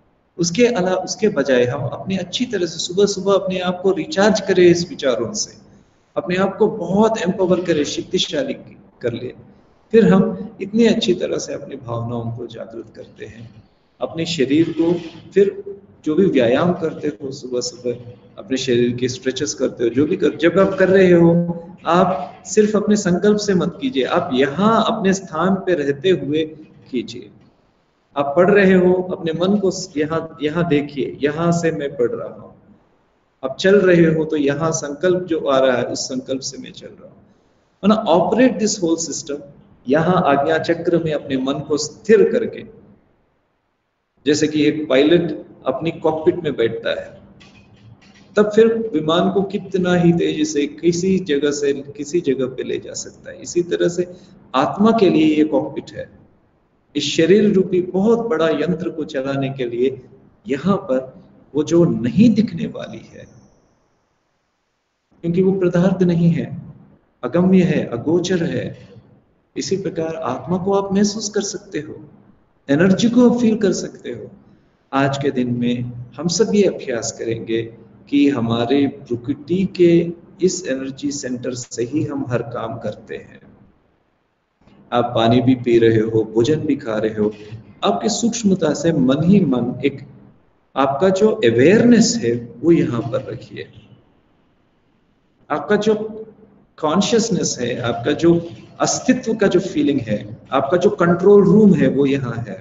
उसके बजाय हम अपने अच्छी तरह से सुबह सुबह अपने आप को रिचार्ज करें इस विचारों से, अपने आप को बहुत एम्पावर करें, शक्तिशाली कर ले। फिर हम इतनी अच्छी तरह से अपनी भावनाओं को जागृत करते हैं, अपने शरीर को फिर जो भी व्यायाम करते हो सुबह सुबह अपने शरीर के स्ट्रेचेस करते हो, जो भी जब आप कर रहे हो, आप सिर्फ अपने संकल्प से मत कीजिए, आप यहाँ अपने स्थान पे रहते हुए कीजिए। आप पढ़ रहे हो, अपने मन को यहाँ देखिए, यहाँ से मैं पढ़ रहा हूँ। आप चल रहे हो तो यहाँ संकल्प जो आ रहा है उस संकल्प से मैं चल रहा हूँ। ना ऑपरेट दिस होल सिस्टम, यहाँ आज्ञा चक्र में अपने मन को स्थिर करके, जैसे कि एक पायलट अपनी कॉकपिट में बैठता है, तब फिर विमान को कितना ही तेजी से किसी जगह से किसी जगह पे ले जा सकता है। इसी तरह से आत्मा के लिए ये कॉकपिट है। इस शरीर रूपी बहुत बड़ा यंत्र को चलाने के लिए यहाँ पर वो जो नहीं दिखने वाली है, क्योंकि वो पदार्थ नहीं है, अगम्य है, अगोचर है। इसी प्रकार आत्मा को आप महसूस कर सकते हो, एनर्जी को आप फील कर सकते हो। आज के दिन में हम सब ये अभ्यास करेंगे कि हमारे प्रकृति के इस एनर्जी सेंटर से ही हम हर काम करते हैं। आप पानी भी पी रहे हो, भोजन भी खा रहे हो, आपकी सूक्ष्मता से मन ही मन एक आपका जो अवेयरनेस है वो यहाँ पर रखिए। आपका जो कॉन्शियसनेस है, आपका जो अस्तित्व का जो फीलिंग है, आपका जो कंट्रोल रूम है वो यहाँ है।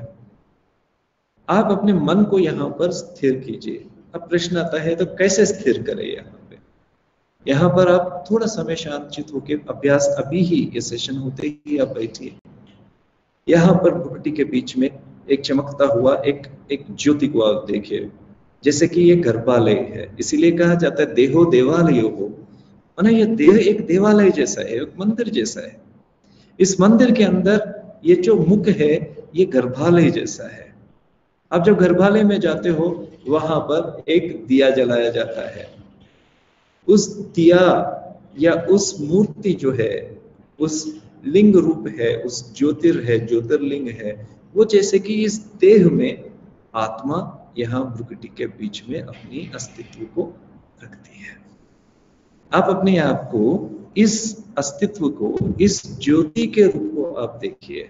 आप अपने मन को यहाँ पर स्थिर कीजिए। अब प्रश्न आता है तो कैसे स्थिर करें? यहाँ पर आप थोड़ा समय शांतचित होकर अभ्यास, अभी ही ये सेशन होते ही आप बैठिए। यहाँ पर भुक्ति के बीच में एक चमकता हुआ एक ज्योति को आप देखिए, जैसे कि ये गर्भालय है। इसीलिए कहा जाता है देहो देवालय हो, माना ये देह एक देवालय जैसा है, एक मंदिर जैसा है। इस मंदिर के अंदर ये जो मुख है ये गर्भालय जैसा है। आप जब गर्भालय में जाते हो वहां पर एक दिया जलाया जाता है। उस दिया या उस मूर्ति जो है, उस लिंग रूप है, उस ज्योतिर्लिंग है, वो जैसे कि इस देह में आत्मा यहाँ प्रकृति के बीच में अपनी अस्तित्व को रखती है। आप अपने आप को, इस अस्तित्व को, इस ज्योति के रूप को आप देखिए,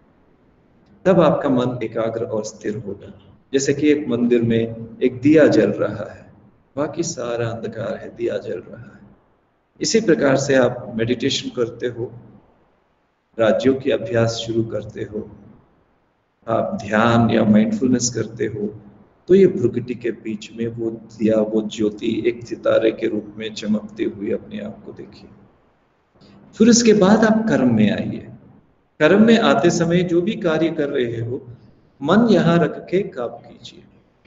तब आपका मन एकाग्र और स्थिर होगा। जैसे कि एक मंदिर में एक दिया जल रहा है, बाकी सारा अंधकार है, दिया जल रहा है। इसी प्रकार से आप मेडिटेशन करते हो, राज्यों की अभ्यास शुरू करते हो, आप ध्यान या माइंडफुलनेस करते हो, तो ये प्रकृति के बीच में वो दिया, वो ज्योति एक सितारे के रूप में चमकते हुए अपने आप को देखिए। फिर इसके बाद आप कर्म में आइए। कर्म में आते समय जो भी कार्य कर रहे हो, मन यहाँ रख के काम कीजिए।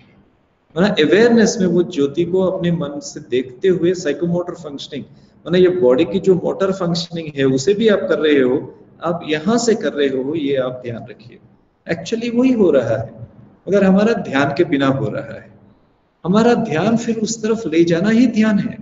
अवेयरनेस में वो ज्योति को अपने मन से देखते हुए साइकोमोटर फंक्शनिंग, ये बॉडी की जो मोटर फंक्शनिंग है उसे भी आप कर रहे हो, आप यहाँ से कर रहे हो, ये आप ध्यान रखिए। एक्चुअली वही हो रहा है, मगर हमारा ध्यान के बिना हो रहा है। हमारा ध्यान फिर उस तरफ ले जाना ही ध्यान है।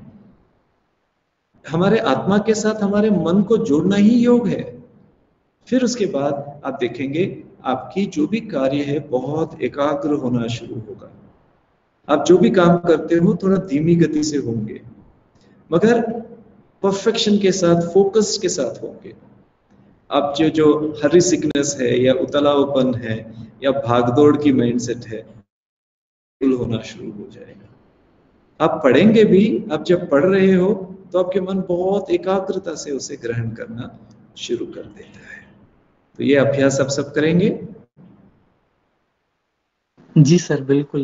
हमारे आत्मा के साथ हमारे मन को जोड़ना ही योग है। फिर उसके बाद आप देखेंगे आपकी जो भी कार्य है बहुत एकाग्र होना शुरू होगा। आप जो भी काम करते हो थोड़ा धीमी गति से होंगे, मगर परफेक्शन के साथ, फोकस के साथ होंगे। अब जो हरी सिकनेस है या उतलावपन है या भागदौड़ की माइंडसेट है, होना शुरू हो जाएगा। आप पढ़ेंगे भी, आप जब पढ़ रहे हो तो आपके मन बहुत एकाग्रता से उसे ग्रहण करना शुरू कर देता है। तो ये अभ्यास आप सब करेंगे? जी सर, बिल्कुल।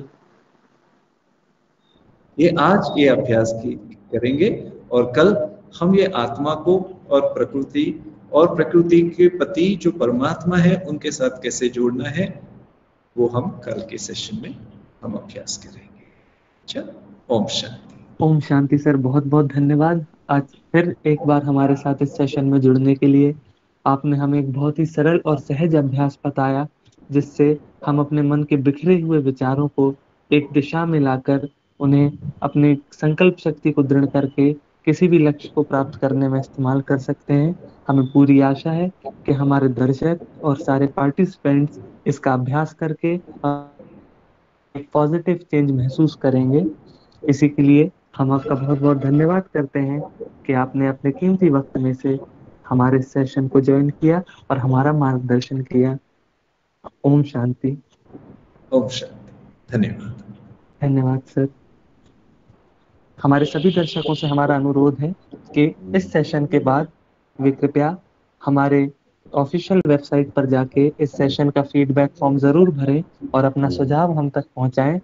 ये आज ये अभ्यास करेंगे और कल हम ये आत्मा को और प्रकृति के पति जो परमात्मा है उनके साथ कैसे जोड़ना है, वो हम कल के सेशन में हम अभ्यास करेंगे। अच्छा, ओम शांति। ओम शांति सर, बहुत बहुत धन्यवाद आज फिर एक बार हमारे साथ इस सेशन में जुड़ने के लिए। आपने हमें एक बहुत ही सरल और सहज अभ्यास बताया, जिससे हम अपने मन के बिखरे हुए विचारों को एक दिशा में लाकर उन्हें अपने संकल्प शक्ति को दृढ़ करके किसी भी लक्ष्य को प्राप्त करने में इस्तेमाल कर सकते हैं। हमें पूरी आशा है कि हमारे दर्शक और सारे पार्टिसिपेंट्स इसका अभ्यास करके एक पॉजिटिव चेंज महसूस करेंगे। इसी के लिए हम आपका बहुत बहुत धन्यवाद करते हैं कि आपने अपने कीमती वक्त में से हमारे सेशन को ज्वाइन किया और हमारा मार्गदर्शन किया। ओम शांति। ओम शांति। धन्यवाद। धन्यवाद सर। हमारे सभी दर्शकों से हमारा अनुरोध है कि इस सेशन के बाद वे कृपया हमारे ऑफिशियल वेबसाइट पर जाके इस सेशन का फीडबैक फॉर्म जरूर भरें और अपना सुझाव हम तक पहुंचाएं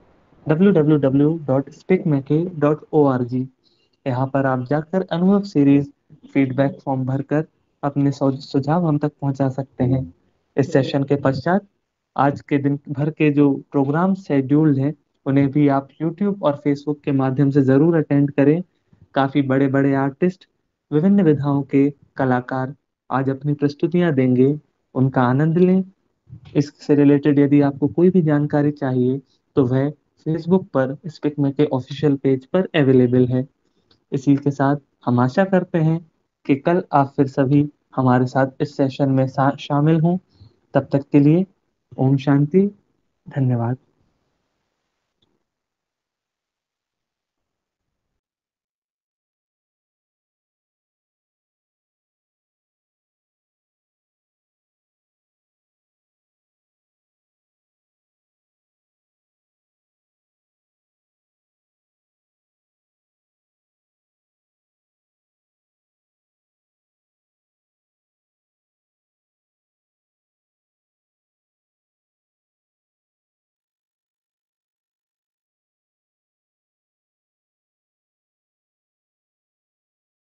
www.speakmake.org। यहाँ पर आप जाकर अनुभव सीरीज फीडबैक फॉर्म भरकर अपने सुझाव हम तक पहुंचा सकते हैं। इस सेशन के पश्चात आज के दिन भर के जो प्रोग्राम शेड्यूल्ड हैं उन्हें भी आप YouTube और Facebook के माध्यम से जरूर अटेंड करें। काफी बड़े बड़े आर्टिस्ट, विभिन्न विधाओं के कलाकार आज अपनी प्रस्तुतियां देंगे, उनका आनंद लें। इससे रिलेटेड यदि आपको कोई भी जानकारी चाहिए तो वह फेसबुक पर स्पीक में के ऑफिशियल पेज पर अवेलेबल है। इसी के साथ हम आशा करते हैं कि कल आप फिर सभी हमारे साथ इस सेशन में शामिल हों। तब तक के लिए ओम शांति, धन्यवाद।